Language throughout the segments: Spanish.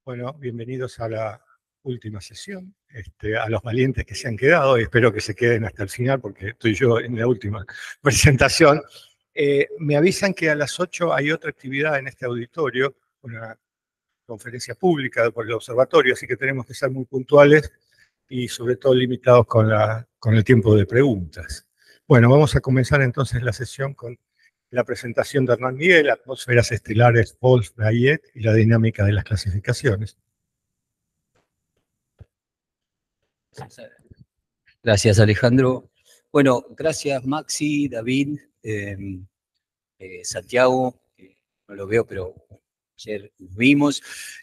Bueno, bienvenidos a la última sesión, a los valientes que se han quedado, y espero que se queden hasta el final porque estoy yo en la última presentación. Me avisan que a las 8 hay otra actividad en este auditorio, una conferencia pública por el observatorio, así que tenemos que ser muy puntuales y sobre todo limitados con el tiempo de preguntas. Bueno, vamos a comenzar entonces la sesión con la presentación de Hernán Miguel, Atmósferas estelares Wolf-Rayet y la dinámica de las clasificaciones. Gracias, Alejandro. Bueno, gracias, Maxi, David, Santiago, no lo veo, pero ayer nos vimos.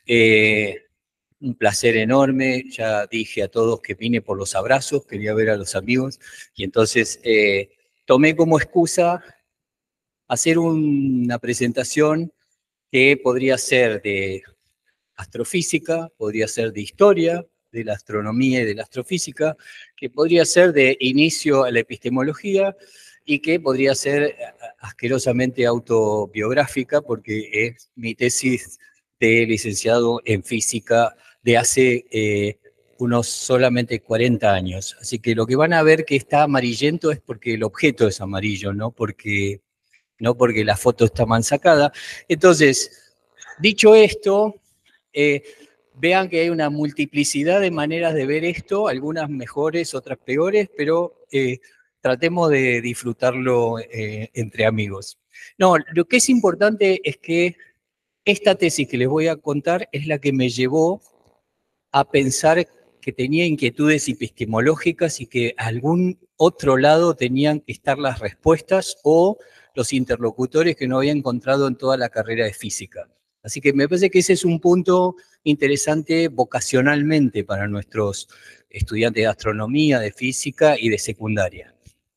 Un placer enorme, ya dije a todos que vine por los abrazos, quería ver a los amigos, y entonces tomé como excusa hacer una presentación que podría ser de astrofísica, podría ser de historia, de la astronomía y de la astrofísica, que podría ser de inicio a la epistemología y que podría ser asquerosamente autobiográfica porque es mi tesis de licenciado en física de hace unos solamente 40 años. Así que lo que van a ver que está amarillento es porque el objeto es amarillo, no porque la foto está mal sacada. Entonces, dicho esto, vean que hay una multiplicidad de maneras de ver esto, algunas mejores, otras peores, pero tratemos de disfrutarlo entre amigos. No, lo que es importante es que esta tesis que les voy a contar es la que me llevó a pensar que tenía inquietudes epistemológicas y que a algún otro lado tenían que estar las respuestas o los interlocutores que no había encontrado en toda la carrera de física. Así que me parece que ese es un punto interesante vocacionalmente para nuestros estudiantes de astronomía, de física y de secundaria.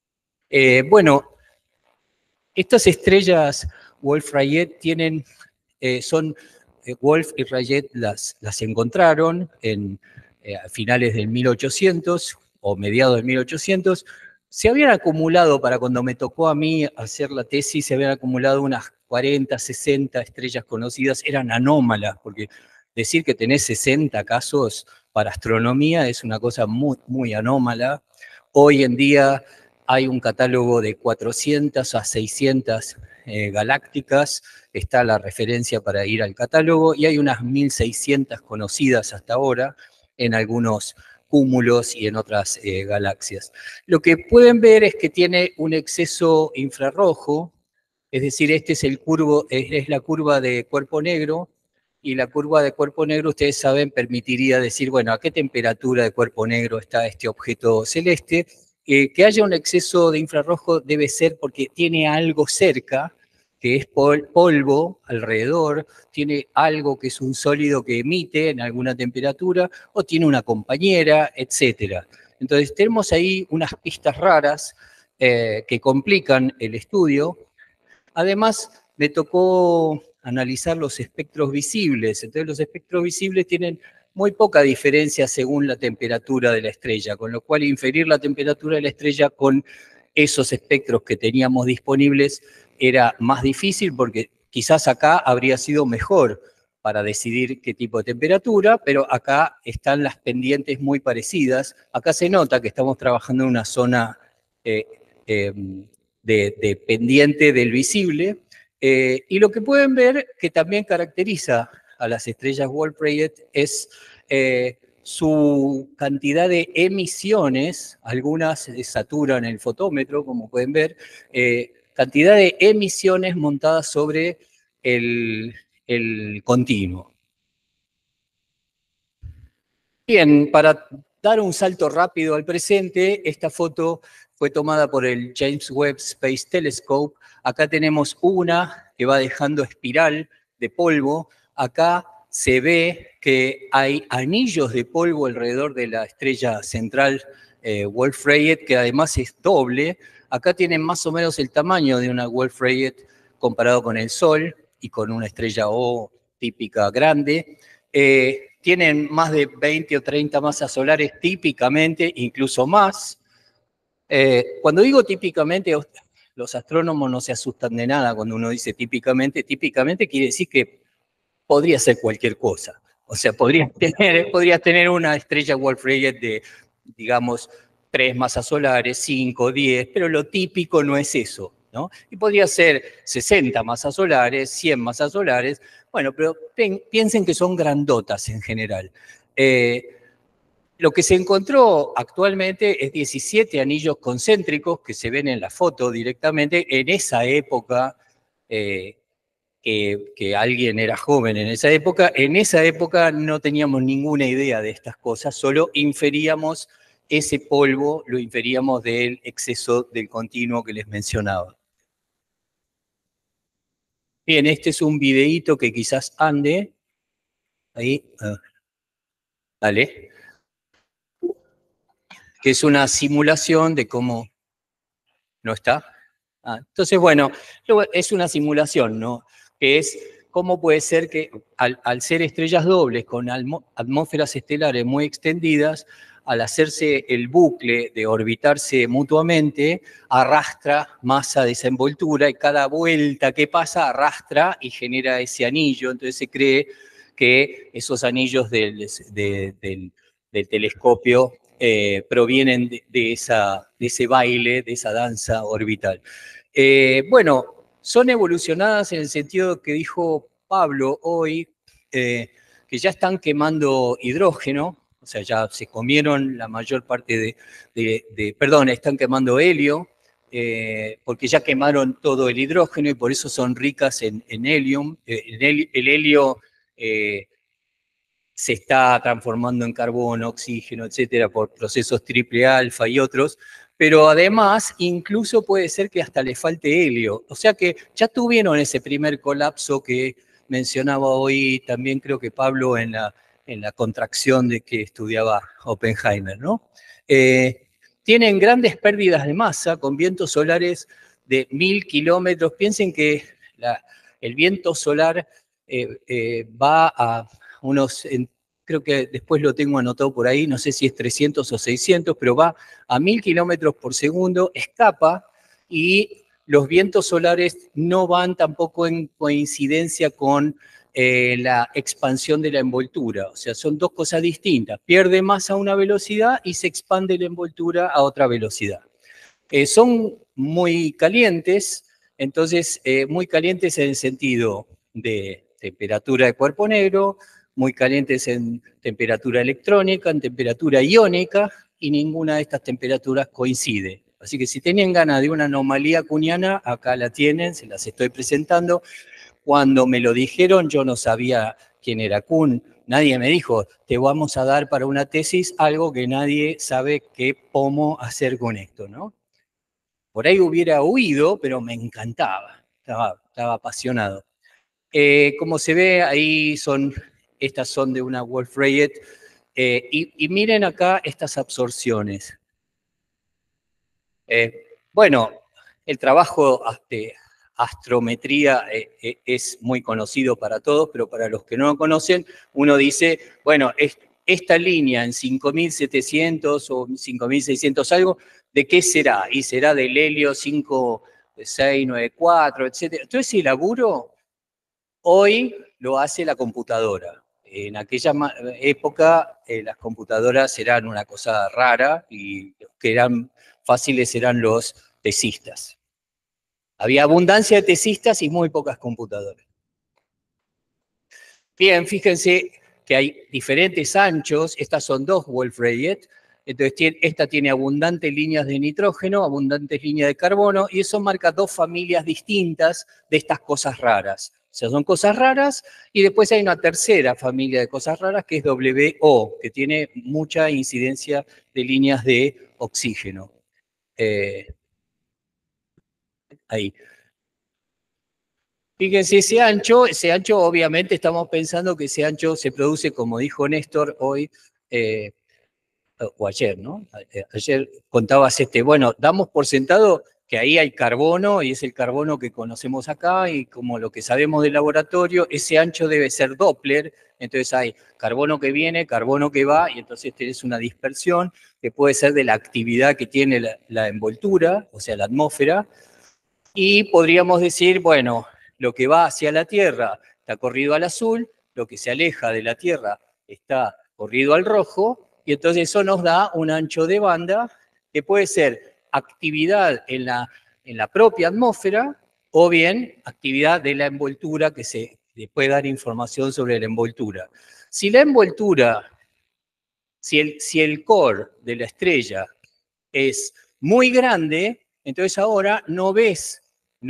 Bueno, estas estrellas Wolf-Rayet son Wolf y Rayet las encontraron a finales del 1800 o mediados del 1800. Se habían acumulado, para cuando me tocó a mí hacer la tesis, se habían acumulado unas 40, 60 estrellas conocidas. Eran anómalas, porque decir que tenés 60 casos para astronomía es una cosa muy, muy anómala. Hoy en día hay un catálogo de 400 a 600 galácticas, está la referencia para ir al catálogo, y hay unas 1600 conocidas hasta ahora en algunos cúmulos y en otras galaxias. Lo que pueden ver es que tiene un exceso infrarrojo, es decir, este es es la curva de cuerpo negro, y la curva de cuerpo negro, ustedes saben, permitiría decir, bueno, a qué temperatura de cuerpo negro está este objeto celeste. Que haya un exceso de infrarrojo debe ser porque tiene algo cerca, que es polvo alrededor, tiene algo que es un sólido que emite en alguna temperatura, o tiene una compañera, etc. Entonces tenemos ahí unas pistas raras que complican el estudio. Además, me tocó analizar los espectros visibles. Entonces los espectros visibles tienen muy poca diferencia según la temperatura de la estrella, con lo cual inferir la temperatura de la estrella con esos espectros que teníamos disponibles era más difícil porque quizás acá habría sido mejor para decidir qué tipo de temperatura, pero acá están las pendientes muy parecidas. Acá se nota que estamos trabajando en una zona de pendiente del visible, y lo que pueden ver que también caracteriza a las estrellas Wolf-Rayet es su cantidad de emisiones. Algunas saturan el fotómetro, como pueden ver, cantidad de emisiones montadas sobre el continuo. Bien, para dar un salto rápido al presente, esta foto fue tomada por el James Webb Space Telescope. Acá tenemos una que va dejando espiral de polvo. Acá se ve que hay anillos de polvo alrededor de la estrella central Wolf-Rayet, que además es doble. Acá tienen más o menos el tamaño de una Wolf-Rayet comparado con el Sol y con una estrella O típica grande. Tienen más de 20 o 30 masas solares típicamente, incluso más. Cuando digo típicamente, los astrónomos no se asustan de nada cuando uno dice típicamente. Típicamente quiere decir que podría ser cualquier cosa. O sea, podrías tener una estrella Wolf-Rayet de, digamos, 3 masas solares, 5, 10, pero lo típico no es eso, ¿no? Y podría ser 60 masas solares, 100 masas solares, bueno, pero piensen que son grandotas en general. Lo que se encontró actualmente es 17 anillos concéntricos que se ven en la foto directamente. En esa época, que alguien era joven en esa época no teníamos ninguna idea de estas cosas, solo inferíamos ese polvo, lo inferíamos del exceso del continuo que les mencionaba. Bien, este es un videíto que quizás ande. Ahí, dale. Que es una simulación de cómo... ¿No está? Entonces, bueno, es una simulación, ¿no? Que es cómo puede ser que al ser estrellas dobles con atmósferas estelares muy extendidas, al hacerse el bucle de orbitarse mutuamente, arrastra masa de esa envoltura y cada vuelta que pasa arrastra y genera ese anillo. Entonces se cree que esos anillos del telescopio provienen de ese baile, de esa danza orbital. Bueno, son evolucionadas en el sentido que dijo Pablo hoy, que ya están quemando hidrógeno, o sea, ya se comieron la mayor parte perdón, están quemando helio, porque ya quemaron todo el hidrógeno y por eso son ricas en helium. El helio se está transformando en carbono, oxígeno, etcétera, por procesos triple alfa y otros, pero además incluso puede ser que hasta le falte helio. O sea que ya tuvieron ese primer colapso que mencionaba hoy también creo que Pablo en la contracción de que estudiaba Oppenheimer, ¿no? Tienen grandes pérdidas de masa con vientos solares de 1000 kilómetros. Piensen que el viento solar va a unos, creo que después lo tengo anotado por ahí, no sé si es 300 o 600, pero va a 1000 kilómetros por segundo, escapa y los vientos solares no van tampoco en coincidencia con la expansión de la envoltura. O sea, son dos cosas distintas. Pierde masa a una velocidad y se expande la envoltura a otra velocidad. Son muy calientes, entonces muy calientes en el sentido de temperatura de cuerpo negro, muy calientes en temperatura electrónica, en temperatura iónica, y ninguna de estas temperaturas coincide. Así que si tenían ganas de una anomalía cuniana, acá la tienen, se las estoy presentando. Cuando me lo dijeron, yo no sabía quién era Kuhn. Nadie me dijo, te vamos a dar para una tesis algo que nadie sabe qué pomo hacer con esto, ¿no? Por ahí hubiera huido, pero me encantaba, estaba apasionado. Como se ve, ahí estas son de una Wolf-Rayet, y miren acá estas absorciones. Bueno, el trabajo de astrometría es muy conocido para todos, pero para los que no lo conocen, uno dice, bueno, esta línea en 5700 o 5600 algo, ¿de qué será? Y será del helio 5694, etc. Todo ese laburo hoy lo hace la computadora. En aquella época las computadoras eran una cosa rara y los que eran fáciles eran los tesistas. Había abundancia de tesistas y muy pocas computadoras. Bien, fíjense que hay diferentes anchos. Estas son dos Wolf-Rayet. Entonces, esta tiene abundantes líneas de nitrógeno, abundantes líneas de carbono, y eso marca dos familias distintas de estas cosas raras. O sea, son cosas raras, y después hay una tercera familia de cosas raras, que es WO, que tiene mucha incidencia de líneas de oxígeno. Ahí. Fíjense, ese ancho obviamente estamos pensando que ese ancho se produce, como dijo Néstor hoy, o ayer, ¿no? Ayer contabas bueno, damos por sentado que ahí hay carbono y es el carbono que conocemos acá y como lo que sabemos del laboratorio, ese ancho debe ser Doppler, entonces hay carbono que viene, carbono que va y entonces tenés una dispersión que puede ser de la actividad que tiene la envoltura, o sea, la atmósfera, y podríamos decir, bueno, lo que va hacia la Tierra está corrido al azul, lo que se aleja de la Tierra está corrido al rojo, y entonces eso nos da un ancho de banda que puede ser actividad en la propia atmósfera o bien actividad de la envoltura que le puede dar información sobre la envoltura. Si la envoltura, si el core de la estrella es muy grande, entonces ahora no ves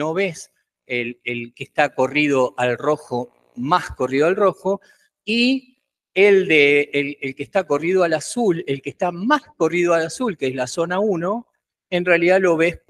el que está corrido al rojo, más corrido al rojo, y el que está corrido al azul, el que está más corrido al azul, que es la zona 1, en realidad lo ves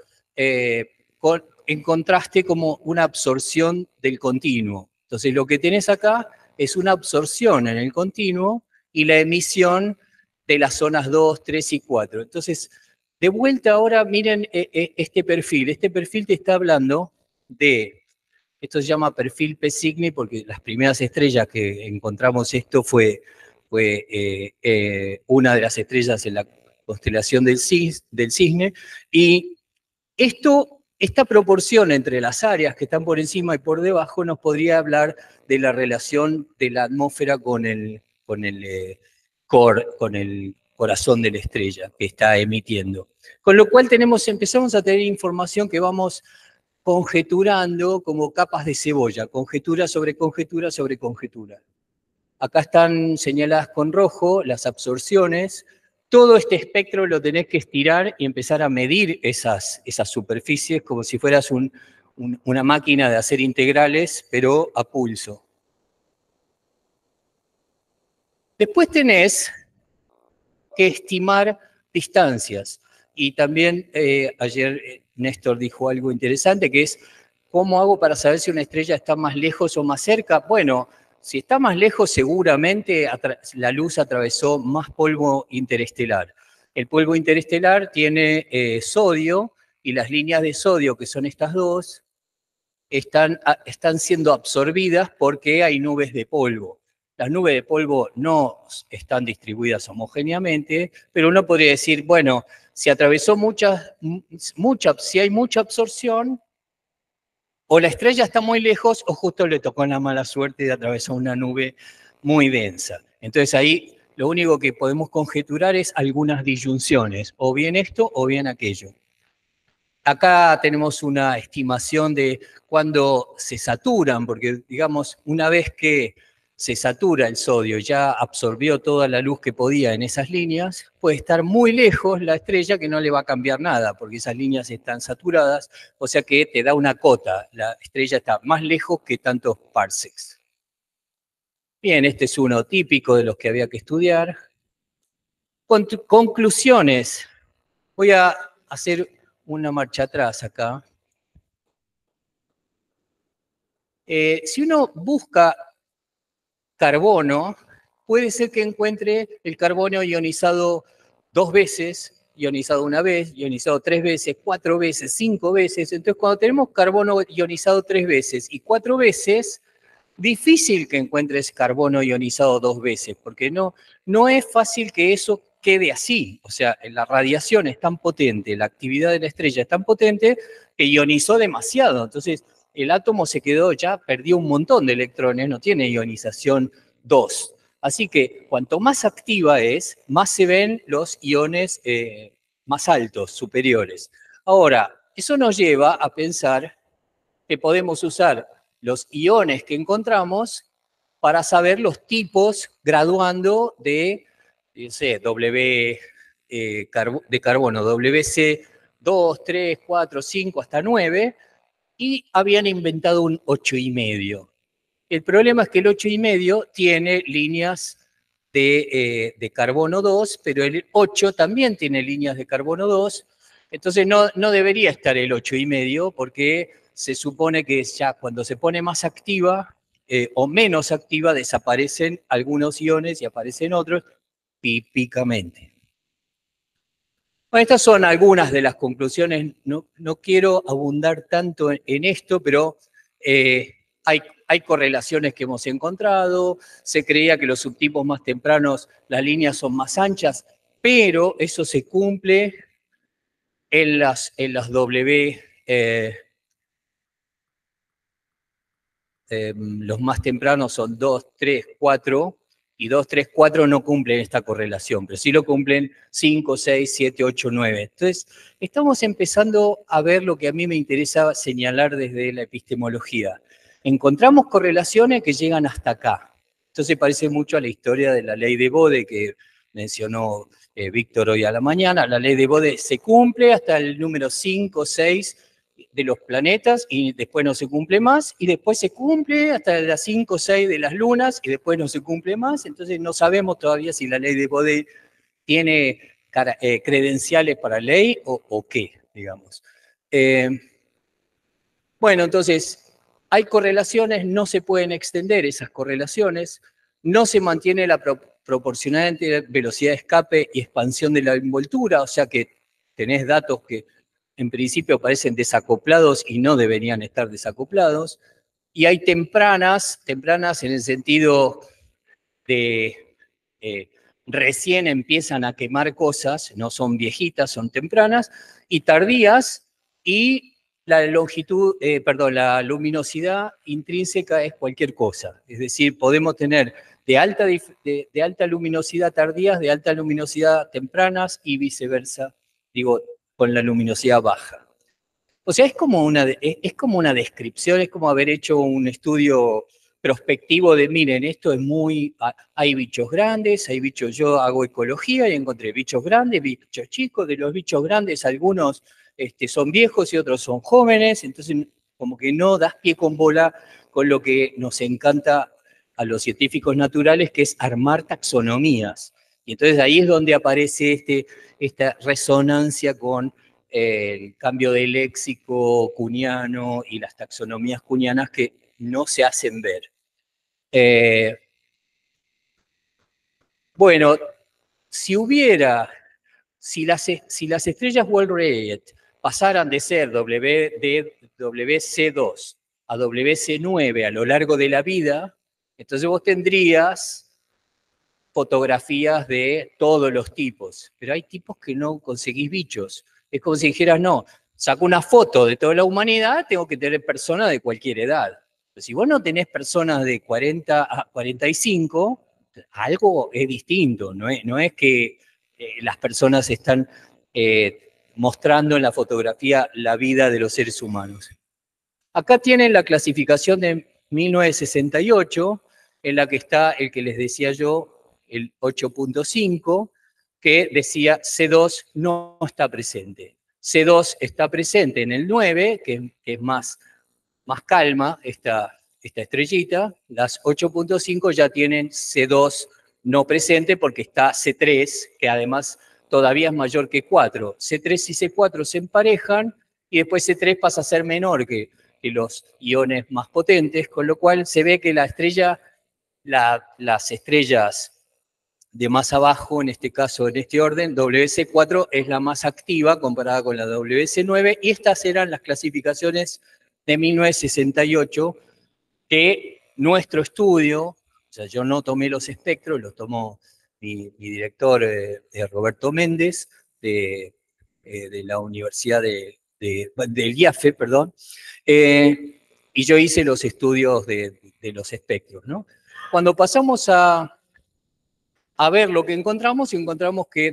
en contraste como una absorción del continuo. Entonces lo que tenés acá es una absorción en el continuo y la emisión de las zonas 2, 3 y 4. Entonces, de vuelta ahora, miren este perfil. Este perfil te está hablando esto se llama perfil P Cygni, porque las primeras estrellas que encontramos esto fue una de las estrellas en la constelación del Cisne, y esta proporción entre las áreas que están por encima y por debajo nos podría hablar de la relación de la atmósfera con el core, con el corazón de la estrella que está emitiendo. Con lo cual empezamos a tener información que vamos conjeturando como capas de cebolla, conjetura sobre conjetura sobre conjetura. Acá están señaladas con rojo las absorciones. Todo este espectro lo tenés que estirar y empezar a medir esas superficies como si fueras una máquina de hacer integrales, pero a pulso. Después tenés que estimar distancias. Y también ayer Néstor dijo algo interesante, que es ¿cómo hago para saber si una estrella está más lejos o más cerca? Bueno, si está más lejos, seguramente la luz atravesó más polvo interestelar. El polvo interestelar tiene sodio, y las líneas de sodio, que son estas dos, están siendo absorbidas porque hay nubes de polvo. Las nubes de polvo no están distribuidas homogéneamente, pero uno podría decir, bueno, si atravesó si hay mucha absorción, o la estrella está muy lejos, o justo le tocó la mala suerte de atravesar una nube muy densa. Entonces ahí lo único que podemos conjeturar es algunas disyunciones, o bien esto o bien aquello. Acá tenemos una estimación de cuándo se saturan, porque digamos, una vez que se satura el sodio, ya absorbió toda la luz que podía en esas líneas, puede estar muy lejos la estrella que no le va a cambiar nada, porque esas líneas están saturadas, o sea que te da una cota, la estrella está más lejos que tantos parsecs. Bien, este es uno típico de los que había que estudiar. Conclusiones. Voy a hacer una marcha atrás acá. Si uno busca carbono, puede ser que encuentre el carbono ionizado 2 veces, ionizado 1 vez, ionizado 3 veces, 4 veces, 5 veces. Entonces, cuando tenemos carbono ionizado 3 veces y 4 veces, difícil que encuentres carbono ionizado 2 veces, porque no es fácil que eso quede así. O sea, la radiación es tan potente, la actividad de la estrella es tan potente que ionizó demasiado. Entonces, el átomo perdió un montón de electrones, no tiene ionización 2. Así que cuanto más activa es, más se ven los iones más altos, superiores. Ahora, eso nos lleva a pensar que podemos usar los iones que encontramos para saber los tipos graduando de carbono, WC2, 3, 4, 5, hasta 9, y habían inventado un 8,5. El problema es que el 8,5 tiene líneas de carbono 2, pero el 8 también tiene líneas de carbono 2, entonces no debería estar el 8,5 porque se supone que ya cuando se pone más activa o menos activa desaparecen algunos iones y aparecen otros típicamente. Bueno, estas son algunas de las conclusiones. No quiero abundar tanto en esto, pero hay correlaciones que hemos encontrado. Se creía que los subtipos más tempranos, las líneas son más anchas, pero eso se cumple en las W. Los más tempranos son 2, 3, 4, y 2, 3, 4 no cumplen esta correlación, pero sí lo cumplen 5, 6, 7, 8, 9. Entonces, estamos empezando a ver lo que a mí me interesa señalar desde la epistemología. Encontramos correlaciones que llegan hasta acá. Entonces parece mucho a la historia de la ley de Bode que mencionó Víctor hoy a la mañana. La ley de Bode se cumple hasta el número 5, 6 de los planetas y después no se cumple más, y después se cumple hasta las 5 o 6 de las lunas y después no se cumple más. Entonces no sabemos todavía si la ley de Bode tiene credenciales para ley o qué, digamos. Bueno, entonces hay correlaciones, no se pueden extender esas correlaciones, no se mantiene la proporcionalidad entre velocidad de escape y expansión de la envoltura, o sea que tenés datos que en principio parecen desacoplados y no deberían estar desacoplados, y hay tempranas en el sentido de recién empiezan a quemar cosas, no son viejitas, son tempranas, y tardías, y la longitud, la luminosidad intrínseca es cualquier cosa. Es decir, podemos tener de alta luminosidad tardías, de alta luminosidad tempranas y viceversa, digo, con la luminosidad baja. O sea, es como una descripción, es como haber hecho un estudio prospectivo de, miren, esto es hay bichos grandes, hay bichos, yo hago ecología y encontré bichos grandes, bichos chicos, de los bichos grandes algunos son viejos y otros son jóvenes, entonces como que no das pie con bola con lo que nos encanta a los científicos naturales, que es armar taxonomías. Y entonces ahí es donde aparece esta resonancia con el cambio de léxico cuniano y las taxonomías cunianas que no se hacen ver. Bueno, si las estrellas Wolf-Rayet pasaran de ser WC2 a WC9 a lo largo de la vida, entonces vos tendrías fotografías de todos los tipos, pero hay tipos que no conseguís bichos. Es como si dijeras, no, saco una foto de toda la humanidad, tengo que tener personas de cualquier edad. Pero si vos no tenés personas de 40 a 45, algo es distinto, no es que las personas están mostrando en la fotografía la vida de los seres humanos. Acá tienen la clasificación de 1968, en la que está el que les decía yo, el 8.5, que decía C2 no está presente. C2 está presente en el 9, que es más calma esta estrellita. Las 8.5 ya tienen C2 no presente porque está C3, que además todavía es mayor que 4. C3 y C4 se emparejan y después C3 pasa a ser menor que los iones más potentes, con lo cual se ve que las estrellas de más abajo, en este caso, en este orden, WC4 es la más activa comparada con la WC9, y estas eran las clasificaciones de 1968, que nuestro estudio, o sea, yo no tomé los espectros, los tomó mi director Roberto Méndez, de la Universidad del IAFE, perdón, y yo hice los estudios de los espectros, ¿no? Cuando pasamos a ver lo que encontramos que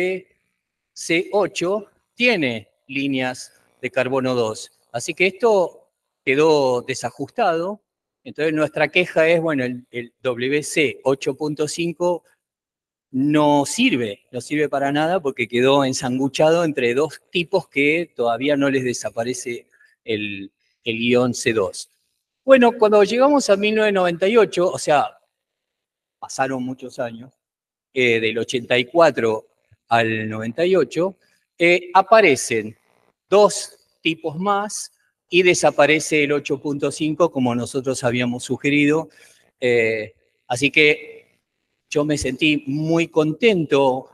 WC8 tiene líneas de carbono 2. Así que esto quedó desajustado. Entonces nuestra queja es, bueno, el WC 8.5 no sirve para nada porque quedó ensanguchado entre dos tipos que todavía no les desaparece el ion C2. Bueno, cuando llegamos a 1998, o sea, pasaron muchos años, del 84 al 98, aparecen dos tipos más y desaparece el 8.5 como nosotros habíamos sugerido. Así que yo me sentí muy contento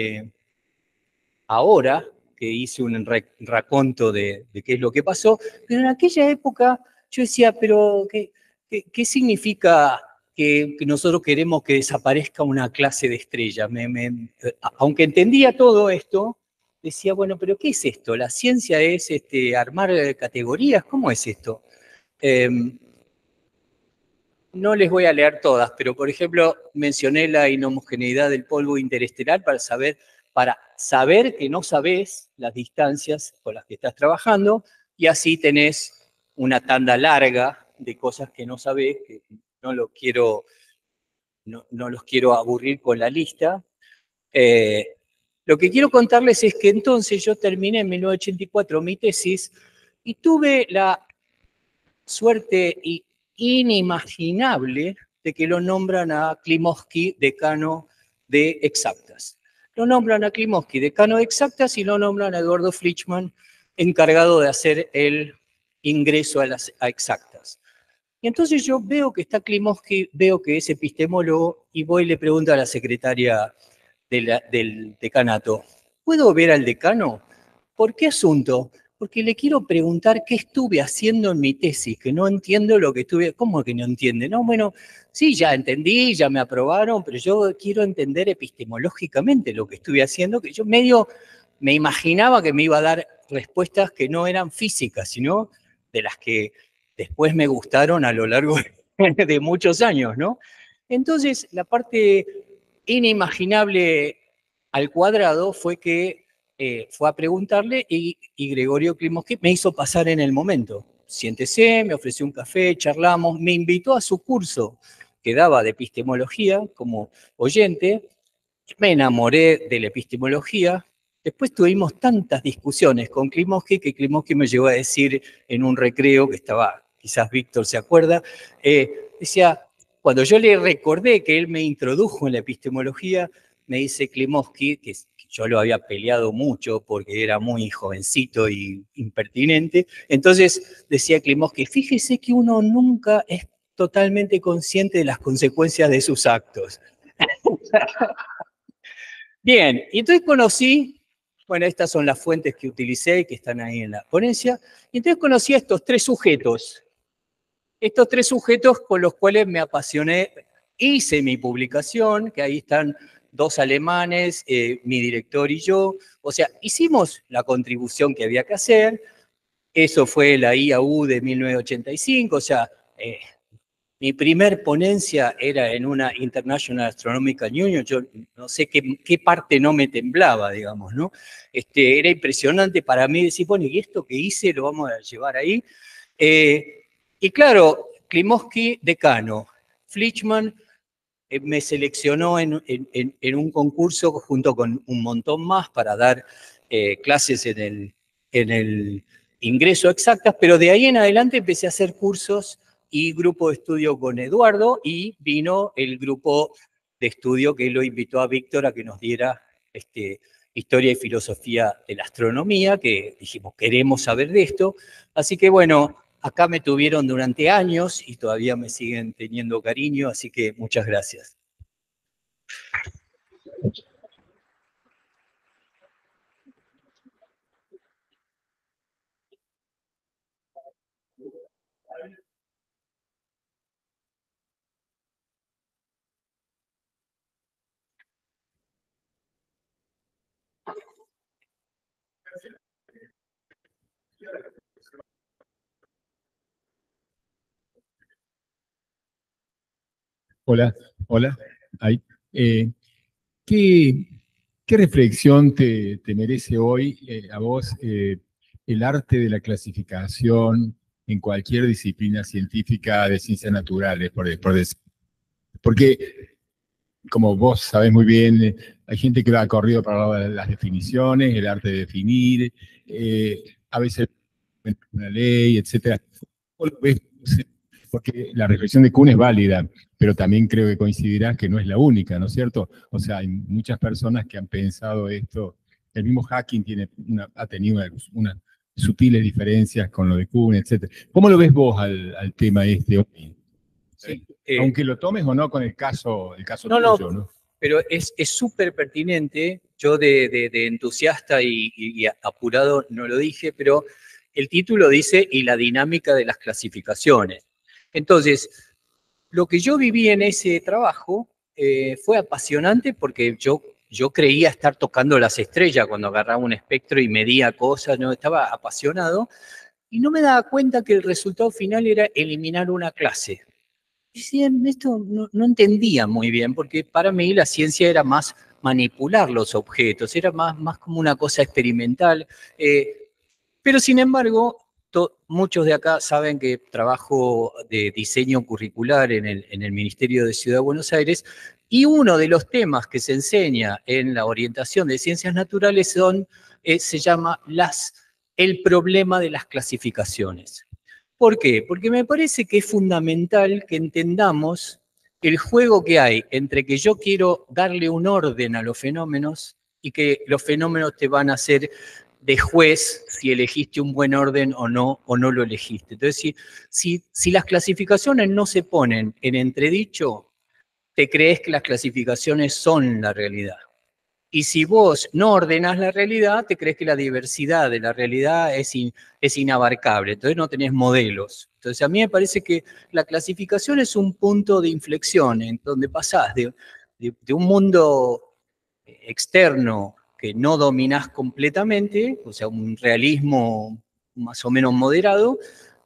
ahora que hice un raconto de qué es lo que pasó, pero en aquella época yo decía, pero ¿qué significa que nosotros queremos que desaparezca una clase de estrellas? Aunque entendía todo esto, decía, bueno, pero ¿qué es esto? ¿La ciencia es armar categorías? ¿Cómo es esto? no les voy a leer todas, pero por ejemplo mencioné la inhomogeneidad del polvo interestelar para saber que no sabés las distancias con las que estás trabajando, y así tenés una tanda larga de cosas que no sabés, que no, no los quiero aburrir con la lista. Lo que quiero contarles es que entonces yo terminé en 1984 mi tesis y tuve la suerte inimaginable de que lo nombran a Klimovsky decano de exactas. Lo nombran a Klimovsky decano de exactas y lo nombran a Eduardo Flichman encargado de hacer el ingreso a exactas. Y entonces yo veo que está Klimovsky, veo que es epistemólogo y voy y le pregunto a la secretaria del decanato, ¿puedo ver al decano? ¿Por qué asunto? Porque le quiero preguntar qué estuve haciendo en mi tesis, que no entiendo lo que estuve... ¿Cómo que no entiende? No, bueno, sí, ya entendí, ya me aprobaron, pero yo quiero entender epistemológicamente lo que estuve haciendo, que yo medio me imaginaba que me iba a dar respuestas que no eran físicas, sino de las que después me gustaron a lo largo de muchos años, ¿no? Entonces, la parte inimaginable al cuadrado fue que fue a preguntarle y Gregorio Klimovsky me hizo pasar en el momento. Siéntese, me ofreció un café, charlamos, me invitó a su curso que daba de epistemología como oyente, me enamoré de la epistemología. Después tuvimos tantas discusiones con Klimovsky que Klimovsky me llegó a decir en un recreo que estaba, quizás Víctor se acuerda, decía, cuando yo le recordé que él me introdujo en la epistemología, me dice Klimovsky, que yo lo había peleado mucho porque era muy jovencito y impertinente, entonces decía Klimovsky, fíjese que uno nunca es totalmente consciente de las consecuencias de sus actos. Bien, y entonces conocí, bueno, estas son las fuentes que utilicé y que están ahí en la ponencia, y entonces conocí a estos tres sujetos con los cuales me apasioné, hice mi publicación, que ahí están dos alemanes, mi director y yo, o sea, hicimos la contribución que había que hacer, eso fue la IAU de 1985, o sea, mi primer ponencia era en una International Astronomical Union, yo no sé qué parte no me temblaba, digamos, ¿no? Era impresionante para mí decir, bueno, ¿y esto que hice lo vamos a llevar ahí? Y claro, Klimovsky, decano, Flichman me seleccionó en un concurso junto con un montón más para dar clases en el ingreso exactas, pero de ahí en adelante empecé a hacer cursos y grupo de estudio con Eduardo y vino el grupo de estudio que lo invitó a Víctor a que nos diera historia y filosofía de la astronomía, que dijimos, queremos saber de esto. Así que bueno, acá me tuvieron durante años y todavía me siguen teniendo cariño, así que muchas gracias. Hola, hola. Ahí. Eh, ¿qué, qué reflexión te merece hoy a vos el arte de la clasificación en cualquier disciplina científica de ciencias naturales? Porque, como vos sabés muy bien, hay gente que va corrido para las definiciones, el arte de definir, a veces una ley, etcétera. ¿Cómo lo ves? Porque la reflexión de Kuhn es válida, pero también creo que coincidirás que no es la única, ¿no es cierto? O sea, hay muchas personas que han pensado esto. El mismo Hacking ha tenido unas sutiles diferencias con lo de Kuhn, etcétera. ¿Cómo lo ves vos al tema este hoy? Sí, Aunque lo tomes o no con el caso no, tuyo, ¿no? pero es súper pertinente. Yo de entusiasta y apurado no lo dije, pero el título dice y la dinámica de las clasificaciones. Entonces, lo que yo viví en ese trabajo fue apasionante porque yo creía estar tocando las estrellas cuando agarraba un espectro y medía cosas, ¿no? Estaba apasionado y no me daba cuenta que el resultado final era eliminar una clase. Y sí, esto no entendía muy bien, porque para mí la ciencia era más manipular los objetos, era más como una cosa experimental. Pero sin embargo, muchos de acá saben que trabajo de diseño curricular en el Ministerio de Ciudad de Buenos Aires, y uno de los temas que se enseña en la orientación de ciencias naturales se llama el problema de las clasificaciones. ¿Por qué? Porque me parece que es fundamental que entendamos el juego que hay entre que yo quiero darle un orden a los fenómenos y que los fenómenos te van a hacer de juez si elegiste un buen orden o no lo elegiste. Entonces, si las clasificaciones no se ponen en entredicho, te crees que las clasificaciones son la realidad. Y si vos no ordenás la realidad, te crees que la diversidad de la realidad es inabarcable, entonces no tenés modelos. Entonces a mí me parece que la clasificación es un punto de inflexión en donde pasás de un mundo externo que no dominás completamente, o sea, un realismo más o menos moderado,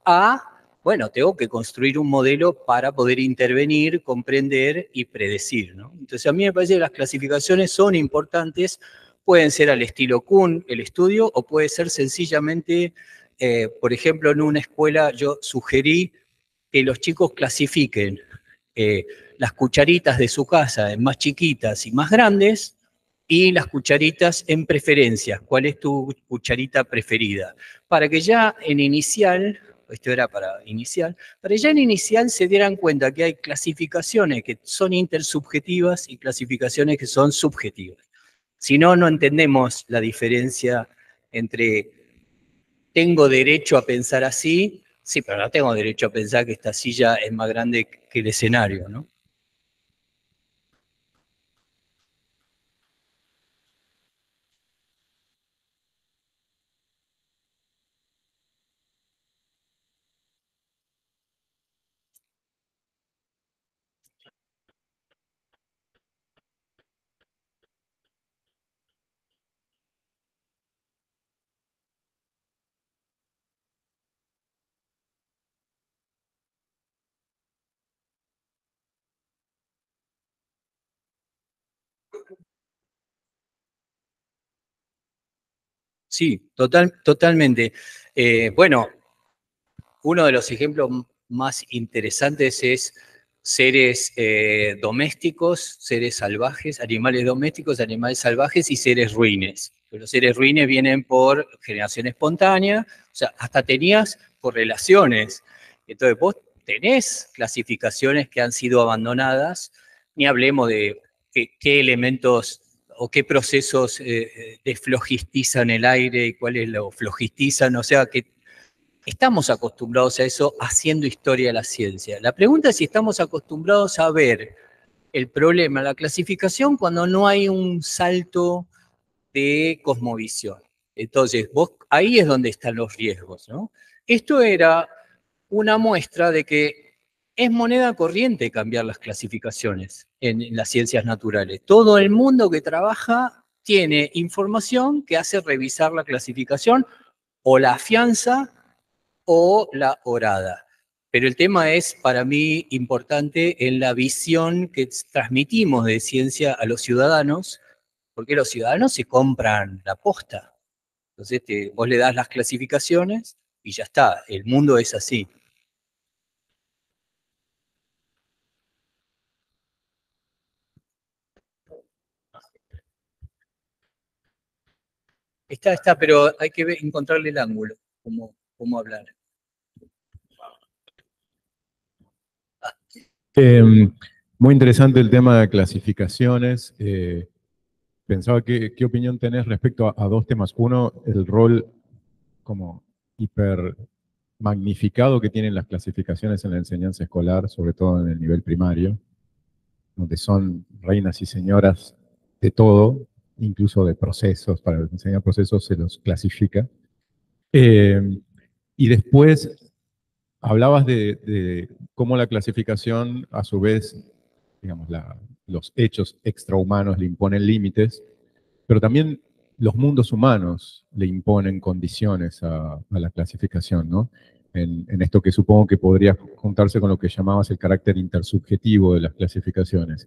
bueno, tengo que construir un modelo para poder intervenir, comprender y predecir, ¿no? Entonces a mí me parece que las clasificaciones son importantes, pueden ser al estilo Kuhn, el estudio, o puede ser sencillamente, por ejemplo, en una escuela yo sugerí que los chicos clasifiquen las cucharitas de su casa en más chiquitas y más grandes, y las cucharitas en preferencias. ¿Cuál es tu cucharita preferida? Para que ya en inicial, esto era para inicial, para ya en inicial se dieran cuenta que hay clasificaciones que son intersubjetivas y clasificaciones que son subjetivas. Si no, no entendemos la diferencia entre tengo derecho a pensar así, sí, pero no tengo derecho a pensar que esta silla es más grande que el escenario, ¿no? Sí, totalmente. Bueno, uno de los ejemplos más interesantes es seres domésticos, seres salvajes, animales domésticos, animales salvajes y seres ruines. Los seres ruines vienen por generación espontánea, o sea, hasta tenías correlaciones. Entonces vos tenés clasificaciones que han sido abandonadas, ni hablemos de qué elementos o qué procesos desflogistizan el aire y cuáles lo flogistizan, o sea, que estamos acostumbrados a eso haciendo historia de la ciencia. La pregunta es si estamos acostumbrados a ver el problema, la clasificación, cuando no hay un salto de cosmovisión. Entonces, ahí es donde están los riesgos, ¿no? Esto era una muestra de que es moneda corriente cambiar las clasificaciones en las ciencias naturales. Todo el mundo que trabaja tiene información que hace revisar la clasificación o la afianza o la orada. Pero el tema es, para mí, importante en la visión que transmitimos de ciencia a los ciudadanos, porque los ciudadanos se compran la posta. Entonces, vos le das las clasificaciones y ya está, el mundo es así. Está, pero hay que encontrarle el ángulo, cómo hablar. Muy interesante el tema de clasificaciones. Pensaba qué opinión tenés respecto a dos temas. Uno, el rol como hiper magnificado que tienen las clasificaciones en la enseñanza escolar, sobre todo en el nivel primario, donde son reinas y señoras de todo, incluso de procesos. Para enseñar procesos se los clasifica. Y después hablabas de cómo la clasificación, a su vez, digamos, los hechos extrahumanos le imponen límites, pero también los mundos humanos le imponen condiciones a la clasificación, ¿no? en esto que supongo que podría juntarse con lo que llamabas el carácter intersubjetivo de las clasificaciones.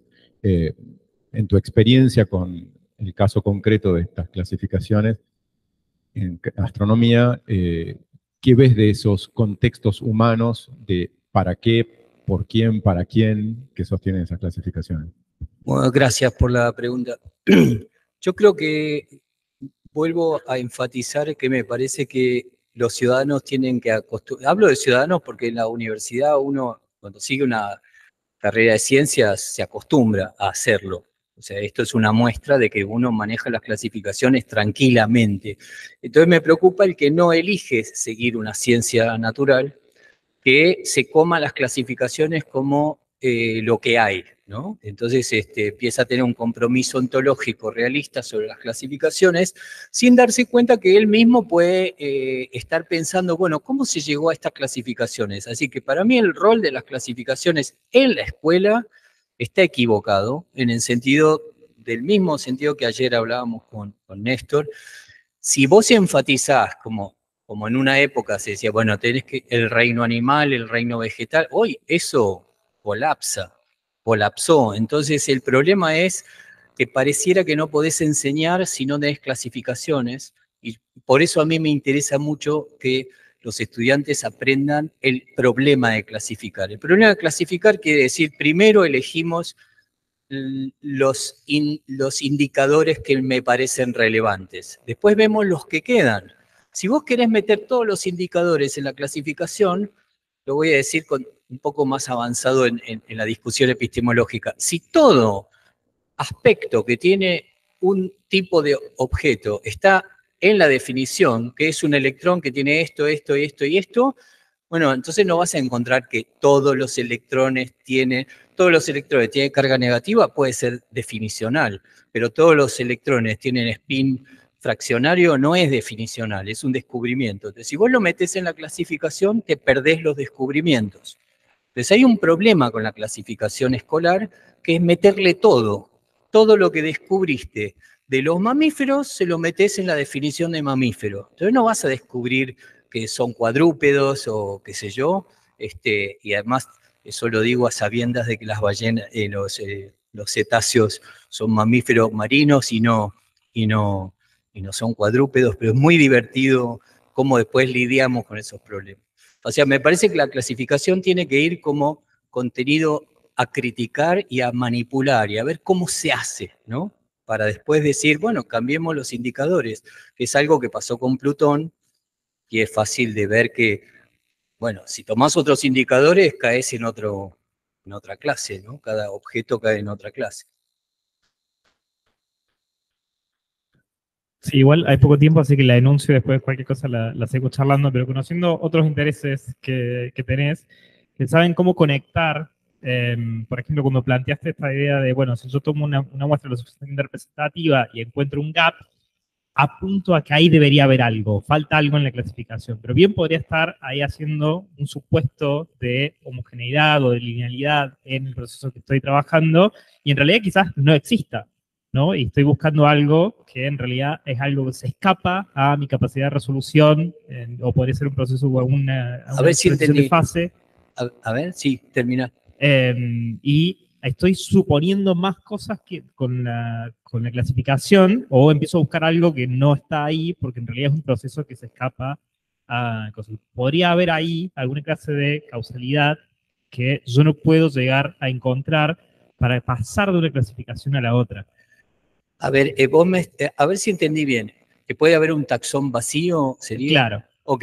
En tu experiencia con el caso concreto de estas clasificaciones en astronomía, ¿qué ves de esos contextos humanos de para qué, por quién, para quién, que sostienen esas clasificaciones? Bueno, gracias por la pregunta. Yo creo que vuelvo a enfatizar que me parece que los ciudadanos tienen que acostumbrar. Hablo de ciudadanos porque en la universidad uno, cuando sigue una carrera de ciencias, se acostumbra a hacerlo. O sea, esto es una muestra de que uno maneja las clasificaciones tranquilamente. Entonces me preocupa el que no elige seguir una ciencia natural, que se coma las clasificaciones como lo que hay, ¿no? Entonces empieza a tener un compromiso ontológico realista sobre las clasificaciones, sin darse cuenta que él mismo puede estar pensando, bueno, ¿cómo se llegó a estas clasificaciones? Así que para mí el rol de las clasificaciones en la escuela está equivocado, en el sentido, del mismo sentido que ayer hablábamos con Néstor. Si vos enfatizás como en una época se decía, bueno, tenés que el reino animal, el reino vegetal, hoy eso colapsó. Entonces el problema es que pareciera que no podés enseñar si no tenés clasificaciones, y por eso a mí me interesa mucho que los estudiantes aprendan el problema de clasificar. El problema de clasificar quiere decir, primero elegimos los indicadores que me parecen relevantes. Después vemos los que quedan. Si vos querés meter todos los indicadores en la clasificación, lo voy a decir un poco más avanzado en la discusión epistemológica. Si todo aspecto que tiene un tipo de objeto está en la definición, que es un electrón que tiene esto, esto y esto y esto, bueno, entonces no vas a encontrar que todos los electrones tienen carga negativa, puede ser definicional, pero todos los electrones tienen spin fraccionario, no es definicional, es un descubrimiento. Entonces, si vos lo metés en la clasificación, te perdés los descubrimientos. Entonces hay un problema con la clasificación escolar, que es meterle todo lo que descubriste de los mamíferos, se lo metés en la definición de mamífero. Entonces no vas a descubrir que son cuadrúpedos o qué sé yo, y además eso lo digo a sabiendas de que las ballenas, los cetáceos son mamíferos marinos y no son cuadrúpedos, pero es muy divertido cómo después lidiamos con esos problemas. O sea, me parece que la clasificación tiene que ir como contenido a criticar y a manipular y a ver cómo se hace, ¿no? Para después decir, bueno, cambiemos los indicadores, que es algo que pasó con Plutón, y es fácil de ver que, bueno, si tomás otros indicadores, caes en otra clase, ¿no? Cada objeto cae en otra clase. Sí, igual hay poco tiempo, así que la denuncio, después cualquier cosa la sigo charlando, pero conociendo otros intereses que tenés, que saben cómo conectar, por ejemplo, cuando planteaste esta idea de, bueno, si yo tomo una muestra lo suficientemente representativa y encuentro un gap, apunto a que ahí debería haber algo, falta algo en la clasificación, pero bien podría estar ahí haciendo un supuesto de homogeneidad o de linealidad en el proceso que estoy trabajando, y en realidad quizás no exista, ¿no? Y estoy buscando algo que en realidad es algo que se escapa a mi capacidad de resolución, o podría ser un proceso o una transición de fase. A ver, sí, termina. Y estoy suponiendo más cosas que con la clasificación, o empiezo a buscar algo que no está ahí, porque en realidad es un proceso que se escapa a cosas. Podría haber ahí alguna clase de causalidad que yo no puedo llegar a encontrar para pasar de una clasificación a la otra. A ver, a ver si entendí bien. ¿Que puede haber un taxón vacío? ¿Sería? Claro. Ok.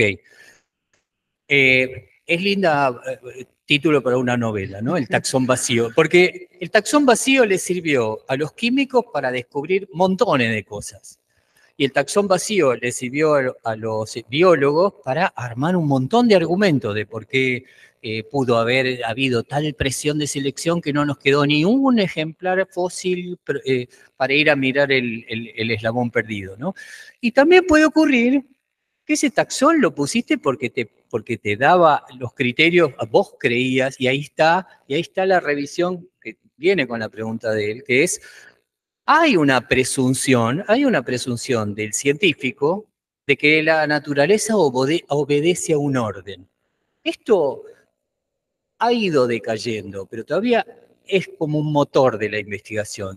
Es linda título para una novela, ¿no? El taxón vacío. Porque el taxón vacío le sirvió a los químicos para descubrir montones de cosas. Y el taxón vacío le sirvió a los biólogos para armar un montón de argumentos de por qué pudo haber habido tal presión de selección que no nos quedó ni un ejemplar fósil para ir a mirar el eslabón perdido, ¿no? Y también puede ocurrir que ese taxón lo pusiste porque te daba los criterios, vos creías, y ahí está la revisión que viene con la pregunta de él, que es, hay una presunción del científico de que la naturaleza obedece a un orden. Esto ha ido decayendo, pero todavía es como un motor de la investigación.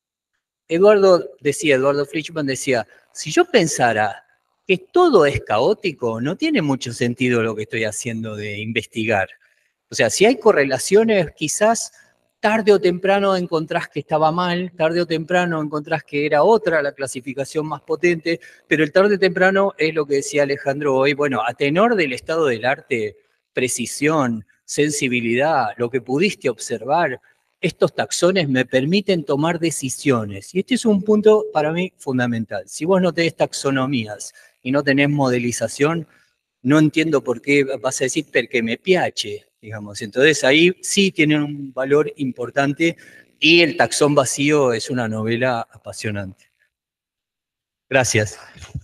Eduardo Fleischmann decía, si yo pensara que todo es caótico, no tiene mucho sentido lo que estoy haciendo de investigar. O sea, si hay correlaciones, quizás tarde o temprano encontrás que estaba mal, tarde o temprano encontrás que era otra la clasificación más potente, pero el tarde o temprano es lo que decía Alejandro hoy, bueno, a tenor del estado del arte, precisión, sensibilidad, lo que pudiste observar, estos taxones me permiten tomar decisiones. Y este es un punto para mí fundamental. Si vos no tenés taxonomías y no tenés modelización, no entiendo por qué vas a decir porque me piace, digamos. Entonces ahí sí tienen un valor importante y El taxón vacío es una novela apasionante. Gracias.